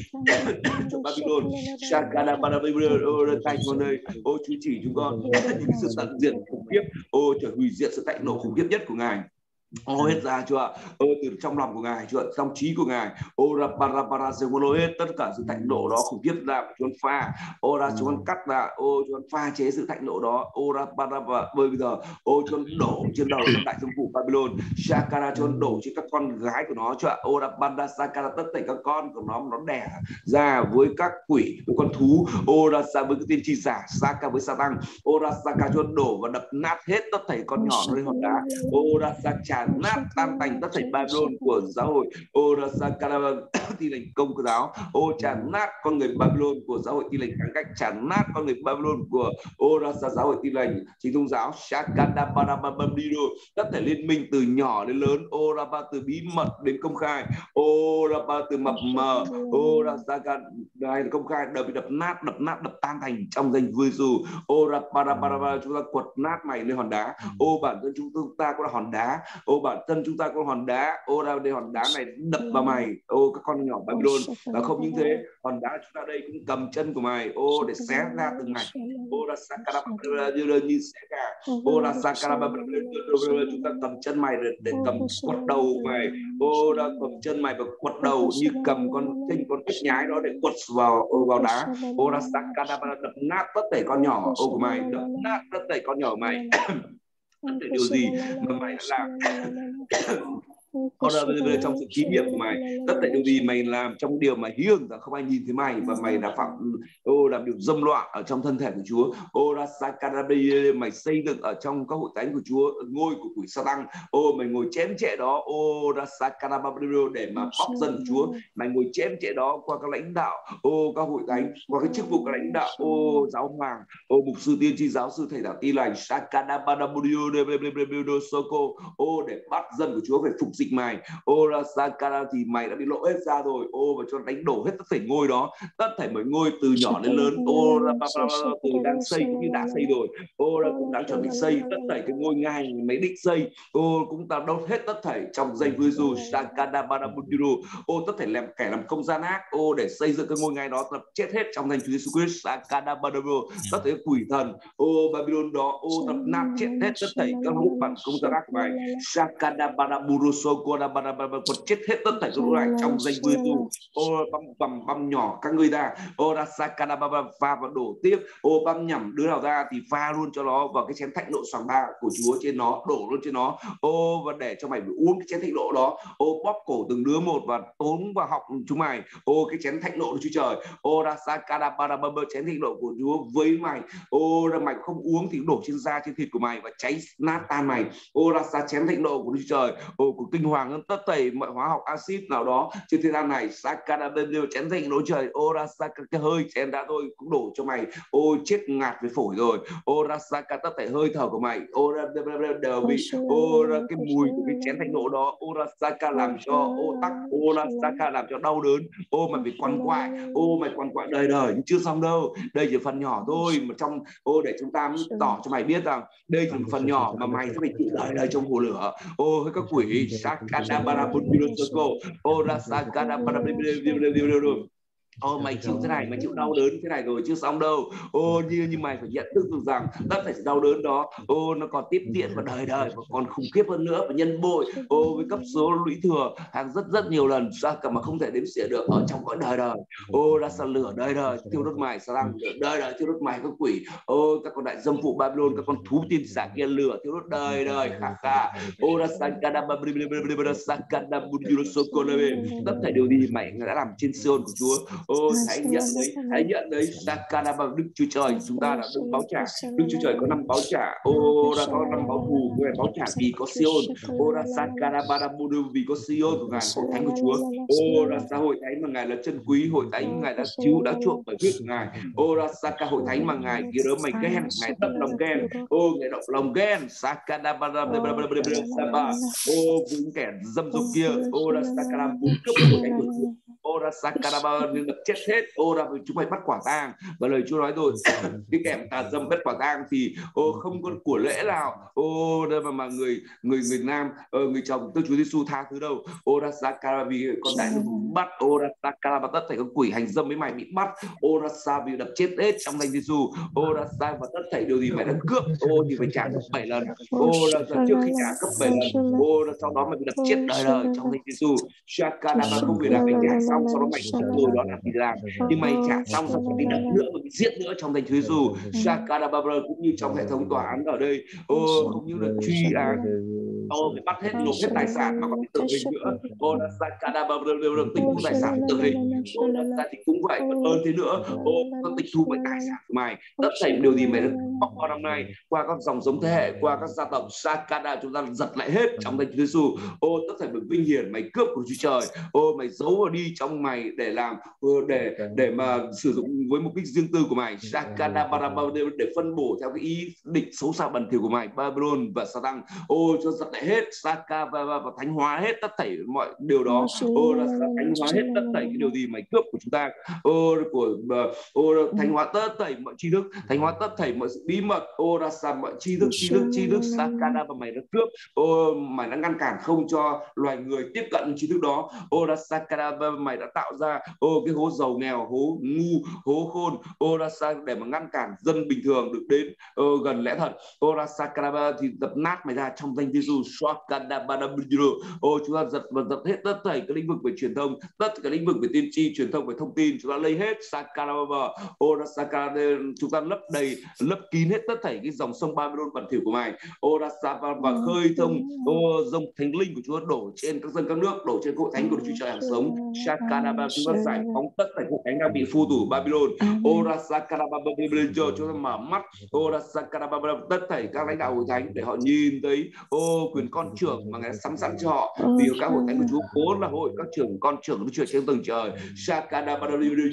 cho Babylon. Sakarabamir, ô là tay con ơi. Ô Chúa chỉ chúng con những sự tận diệt khủng khiếp. Ô trở hủy diệt sự thạnh nộ khủng khiếp nhất của Ngài. Ô hết ra Chúa, ô từ trong lòng của Ngài Chúa, trong trí của Ngài. Ô ra para para se lôi hết tất cả sự thạnh nộ đó khủng khiếp ra, Chúa pha. Ô ra Chúa cắt ra, ô Chúa pha chế sự thạnh nộ đó. Ô ra para bây giờ, ô Chúa đổ trên đầu trong đại vương phủ Babylon. Shakara Chúa đổ trên các con gái của nó Chúa. Ô ra banda Sakara tất cả các con của nó nó đẻ ra với các quỷ, với con thú. Ô ra sa với cái tiên tri giả, Saka với Satan. Ô ra Saka Chúa đổ và đập nát hết tất thảy con nhỏ nó lên hòn đá. Ô ra sa trả trả nát tan tành tất thảy Babylon của giáo hội. Ô Rasakara Tin lành Công giáo. Ô trả nát con người Babylon của giáo hội Tin lành Kháng Cách, trả nát con người Babylon của Ô Rasa giáo hội Tin lành Chính Tôn giáo. Shakadabarabababiro tất thảy liên minh từ nhỏ đến lớn. Ô Rapa từ bí mật đến công khai. Ô Rapa từ mập mờ. Ô Rasaka này công khai đều bị đập nát, đập nát, đập tan thành trong danh Vua Giêsu. Ô Raparabara chúng ta quật nát mày lên hòn đá. Ô bản thân chúng ta có là hòn đá. Ô bản thân chúng ta có hòn đá. Ô ra đây hòn đá này đập vào mày. Ô các con nhỏ Babylon. Và không những thế, hòn đá chúng ta đây cũng cầm chân của mày. Ô để xé ra từng mảnh. Ô Rasakara như xé cả. Ô Rasakara chúng ta cầm chân mày để, để cầm quật đầu mày. Ô đã cầm chân mày và quật đầu như cầm con trên con ếch nhái đó để quật vào vào đá. Ô Rasakara đập nát tất thảy con nhỏ ô của mày, đập nát tất thảy con nhỏ mày. Tất thảy điều gì mà mày đã làm Ô ra trong sự thí nghiệm của mày, tất cả điều gì mày làm trong điều mà hiêng và không ai nhìn thấy mày, và mày đã phạm ô làm điều dâm loạn ở trong thân thể của Chúa. Ô ra Sakarabe mày xây dựng ở trong các hội thánh của Chúa ngôi của quỷ Sa-tăng. Ô mày ngồi chém chệ đó. Ô ra Sakarabe để mà bóc dân Chúa. Mày ngồi chém chệ đó qua các lãnh đạo, ô các hội thánh, qua cái chức vụ các lãnh đạo, ô giáo hoàng, ô mục sư, tiên tri, giáo sư, thầy đạo Tin lành Sakarabe ô để bắt dân của Chúa phải phục dịch mày. Ô ra Sakara thì mày đã bị lộ hết ra rồi. Ô và cho đánh đổ hết tất thảy ngôi đó, tất thảy mọi ngôi từ nhỏ đến lớn. Ô ra từ đang xây cũng như đã xây rồi. Ô ra cũng đang chuẩn bị xây tất thảy cái ngôi ngai mấy định xây. Ô cũng ta đốt hết tất thảy trong danh Vua Giêsu. Sakada Barabudiro ô tất thảy làm kẻ làm công gian ác, ô để xây dựng cái ngôi ngai đó tập chết hết trong danh Chúa Giêsu Christ. Sakada Barabudiro tất thảy quỷ thần ô Babylon đó ô tập nát chết hết tất thảy các hút bản công gian ác của mày. Sakada Barabudiro Soko còn chết hết tất thảy các lũ này trong danh Vua Giêsu. Ô băm băm băm nhỏ các ngươi ra. Ô ra Sakada pha và đổ tiếp. Ô băm nhẩm đứa nào ra thì pha luôn cho nó vào cái chén thạnh nộ xoàng ba của Chúa trên nó, đổ luôn trên nó. Ô và để cho mày phải uống cái chén thạnh nộ đó. Ô bóp cổ từng đứa một và tốn vào họng chúng mày. Ô cái chén thạnh nộ của Chúa Trời. Ô ra Sakada Barababa chén thạnh nộ của Chúa với mày. Ô ra mày không uống thì đổ trên da trên thịt của mày và cháy nát tan mày. Ô ra sa chén thạnh nộ của Chúa Trời. Ô của kinh hoàng hơn tất thảy mọi hóa học axit nào đó trên thế gian này. Sakada bên đều chén thạnh nộ trời. Ô ra Sakada cái hơi chén đã thôi cũng đổ cho mày. Ô chết ngạt với phổi rồi. Ô ra Sakada tất thảy hơi thở của mày. Ô ra đều bị ô ra cái mùi của cái chén thạnh nộ đó. Ô ra Sakada làm cho ô tắc. Ô ra Sakada làm cho đau đớn. Ô mày bị quằn quại. Ô mày quằn quại đời đời nhưng chưa xong đâu. Đây chỉ phần nhỏ thôi mà trong ô để chúng ta tỏ cho mày biết rằng đây chỉ phần nhỏ mà mày sẽ phải chịu đời đời trong hồ lửa. Ô các quỷ Sakada Barabudiro ô ra Sakada Barabudiro ô mày chịu thế này, mày chịu đau đớn thế này rồi chưa xong đâu. Ô như như mày phải nhận thức được rằng tất phải đau đớn đó ô nó còn tiếp diễn vào đời đời và còn khủng khiếp hơn nữa và nhân bội ô với cấp số lũy thừa hàng rất rất nhiều lần ra cả mà không thể đếm xỉa được ở trong cõi đời đời. Ô ra sa lửa đời đời thiêu đốt mày, sa lăng đời đời thiêu đốt mày các quỷ. Ô các con đại dâm phụ Babylon, các con thú tiên xả kia lửa thiêu đốt đời đời khả khả. Ô ra Sakada Sakada tất cả điều gì mày đã làm trên Sion của Chúa. Ô hãy nhận đấy, hãy nhận đấy. Sakada bằng Đức Chúa Trời, chúng ta đã được báo trả. Đức Chúa Trời có năm báo trả. Ô đã có năm báo thù, người báo trả vì có Sion. Ô đã Sakada Barabudu vì có Sion của ngài, hội thánh của Chúa. Ô đã xã hội thánh mà ngài là chân quý, hội thánh ngài đã cứu đã chuộc bởi huyết của ngài. Ô đã Sakada hội thánh mà ngài kia đó mày ghen, ngài đập lòng ghen. Ô ngài động lòng ghen. Sakada Barabudu Saba. Ô những kẻ dâm dục kia. Ô đã Sakada muốn cướp hội thánh của Chúa. Ô ra Sakada nên được chết hết. Ô ra chúng mày bắt quả tang và lời Chúa nói rồi cái kẻ tà dâm bắt quả tang thì ô không có của lễ nào ô đây mà mà người người người nam uh, người chồng tôi Chúa Giêsu tha thứ đâu. Ô ra Sakada vì con đại bắt. Ô ra Sakada và tất thảy các quỷ hành dâm với mày bị bắt. Ô ra Sa vì đập chết hết trong danh Giêsu. Ô ra Sa và tất thảy điều gì mày đã cướp ô thì phải trả gấp bảy lần. Ô ra trước khi trả gấp bảy lần. Ô ra sau đó mày bị đập chết đời đời trong danh Giêsu. Sakada và không phải là phải trả xong sau đó mày rồi đó là thì làm nhưng mày trả xong xong phải đi đập nữa và bị giết nữa trong danh Chúa Giêsu. Sakada Babylon cũng như trong hệ thống tòa án ở đây ô không những là truy án ô phải bắt hết nộp hết tài sản mà còn bị tử hình nữa. Ô là Sakada Babylon tính tài sản tử hình. Ô ta thì cũng vậy, còn hơn thế nữa. Ô con tịch thu mọi tài sản của mày, tất thảy điều gì mày đã bóc qua năm nay, qua các dòng giống thế hệ, qua các gia tộc Sakada, chúng ta giật lại hết trong danh Chúa Giêsu. Ô tất thảy được vinh hiển mày cướp của Chúa Trời, ô mày giấu vào đi trong mày để làm để để mà sử dụng với mục đích riêng tư của mày, Sakada để phân bổ theo cái ý định xấu xa bẩn thỉu của mày, Babylon và Satan. Ô cho giật lại hết Saka và, và, và thánh hóa hết tất thảy mọi điều đó. Ô là thánh hóa hết tất thảy cái điều gì mày cướp của chúng ta. Ô của ô thánh hóa tất thảy mọi tri thức, thánh hóa tất thảy mọi sự bí mật. Ô ra sa mọi tri thức tri thức tri thức Sakada và mày đã cướp. Ô mày đã ngăn cản không cho loài người tiếp cận tri thức đó. Ô ra Sakada và mày đã tạo ra ô cái hố giàu nghèo, hố ngu, hố khôn. Ô ra sa để mà ngăn cản dân bình thường được đến ô, gần lẽ thật. Ô ra Sakada thì dập nát mày ra trong danh Giêsu. Sakada ô chúng ta giật và giật hết tất thảy các lĩnh vực về truyền thông, tất cả lĩnh vực về tiên tri, truyền thông về thông tin, chúng ta lấy hết Sakada. Ô ra Sakada chúng ta lấp đầy lấp kín hết tất thảy cái dòng sông Babylon bẩn thỉu của mày. Ô ra Sakada và khơi thông ô dòng thánh linh của Chúa đổ trên các dân các nước, đổ trên hội thánh của Chúa Trời hàng sống. Sakada chúng ta giải phóng tất cả hội thánh đang bị phu tù Babylon. Ô ra Sakada chúng ta mở mắt. Ô ra Sakada tất thảy các lãnh đạo hội thánh để họ nhìn thấy ô quyền con trưởng mà Ngài đã sắm sẵn cho họ, vì các hội thánh của Chúa vốn là hội các trưởng con trưởng Đức Chúa trên tầng trời. Sakada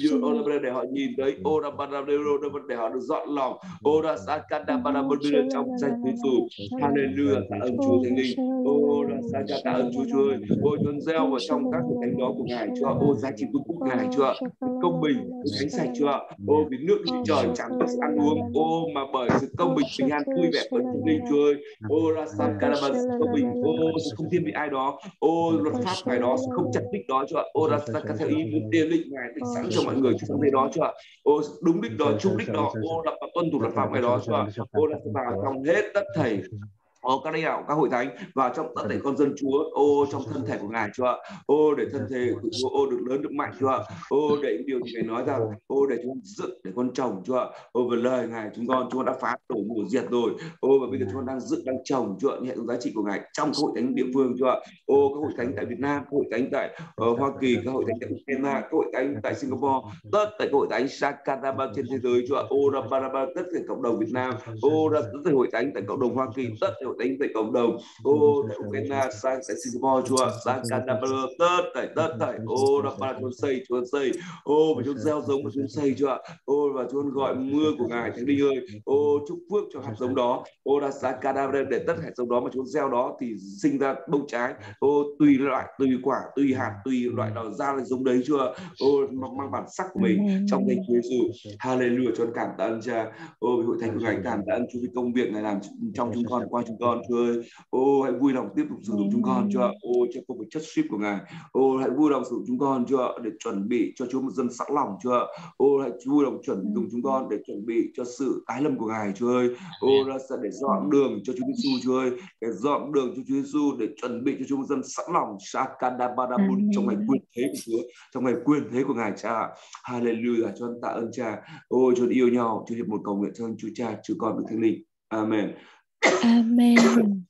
để họ nhìn thấy ô ra để họ được dọn lòng. Ô ra Sakada trong danh Giêsu. Hallelujah, tạ ơn Chúa Thánh Linh. Ô ra Sakada, tạ ơn Chúa Chúa ơi. Ô Chúa gieo vào trong các hội thánh đó của Ngài Chúa. Ô giá trị tu của Ngài Chúa, công bình, thánh sạch Chúa. Ô vì nước Đức Chúa Trời chẳng có sự ăn uống, ô mà bởi sự công bình, bình an, vui vẻ của Thánh Linh Chúa ơi. Ô ra Sakada công bình, ô sự không thiên vị ai đó, ô luật pháp Ngài đó, sự không chặt đích đó Chúa. Ô ra Sakada theo ý muốn tiền định Ngài định sẵn cho mọi người trong thế đó Chúa. Ô đúng đích đó, trung đích đó, ô là tuân thủ luật pháp Ngài đó Chúa. Ô là vào trong hết tất thảy ô các lãnh đạo các hội thánh vào trong tất thảy con dân Chúa, ô trong thân thể của Ngài Chúa. Ô để thân thể của Chúa ô được lớn được mạnh Chúa. Ô để điều gì Ngài nói rằng ô để chúng dựng để con trồng Chúa. Ô về lời Ngài chúng con Chúa đã phá đổ mùa diệt rồi. Ô và bây giờ chúng con đang dựng đang trồng Chúa hệ thống giá trị của Ngài trong các hội thánh địa phương Chúa. Ô các hội thánh tại Việt Nam, các hội thánh tại uh, Hoa Kỳ, các hội thánh tại Ukraine, các hội thánh tại Singapore, tất cả các hội thánh Sakada trên thế giới Chúa. Ô ra ba tất cả cộng đồng Việt Nam, ô ra tất cả hội thánh tại cộng đồng Hoa Kỳ, tất cả hội thánh tại cộng đồng ô tại Ukraine, sang tại Singapore Chúa, Sakada tất thảy tất thảy ô ra ba Chúa xây Chúa xây ô và Chúa gieo giống và Chúa xây Chúa. Ô và Chúa gọi mưa của Ngài Thánh Linh ơi, ô chúc phước cho hạt giống đó. Ô ra Sakada để tất hạt giống đó mà Chúa gieo đó thì sinh ra bông trái. Ô tùy loại, tùy quả, tùy hạt, tùy loại đó ra là giống đấy Chúa. Ô mang bản sắc của mình trong danh Chúa Giêsu. Hallelujah, cho cảm tạ ơn Cha. Ô hội thánh của Ngài cảm tạ ơn Chúa vì công việc Ngài làm trong chúng con, qua chúng con Chúa ơi. Ô hãy vui lòng tiếp tục sử dụng chúng con Chúa. Ô cho công việc chất ship của Ngài. Ô hãy vui lòng sử dụng chúng con Chúa để chuẩn bị cho Chúa một dân sẵn lòng Chúa. Ô hãy vui lòng chuẩn bị dùng chúng con để chuẩn bị cho sự tái lâm của Ngài Chúa ơi. Ô ra sẽ để dọn đường cho Chúa Giêsu Chúa ơi, để dọn đường cho Chúa Giêsu, để chuẩn bị cho Chúa một dân sẵn lòng Sakada Badabun trong ngày quyền thế của Chúa, trong ngày quyền thế của Ngài Cha. Hallelujah, cho tạ ơn Cha. Ô cho yêu nhau, cho hiệp một cầu nguyện cho Chúa Cha, Chúa Con, Đức Thánh Linh. Amen. Amen.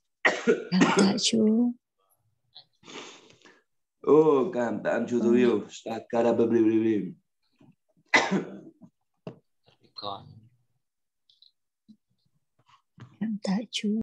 Cảm tạ Chúa. Ô cảm tạ Chúa tôi yêu. Sakada Badabun. Con Cảm tạ Chúa.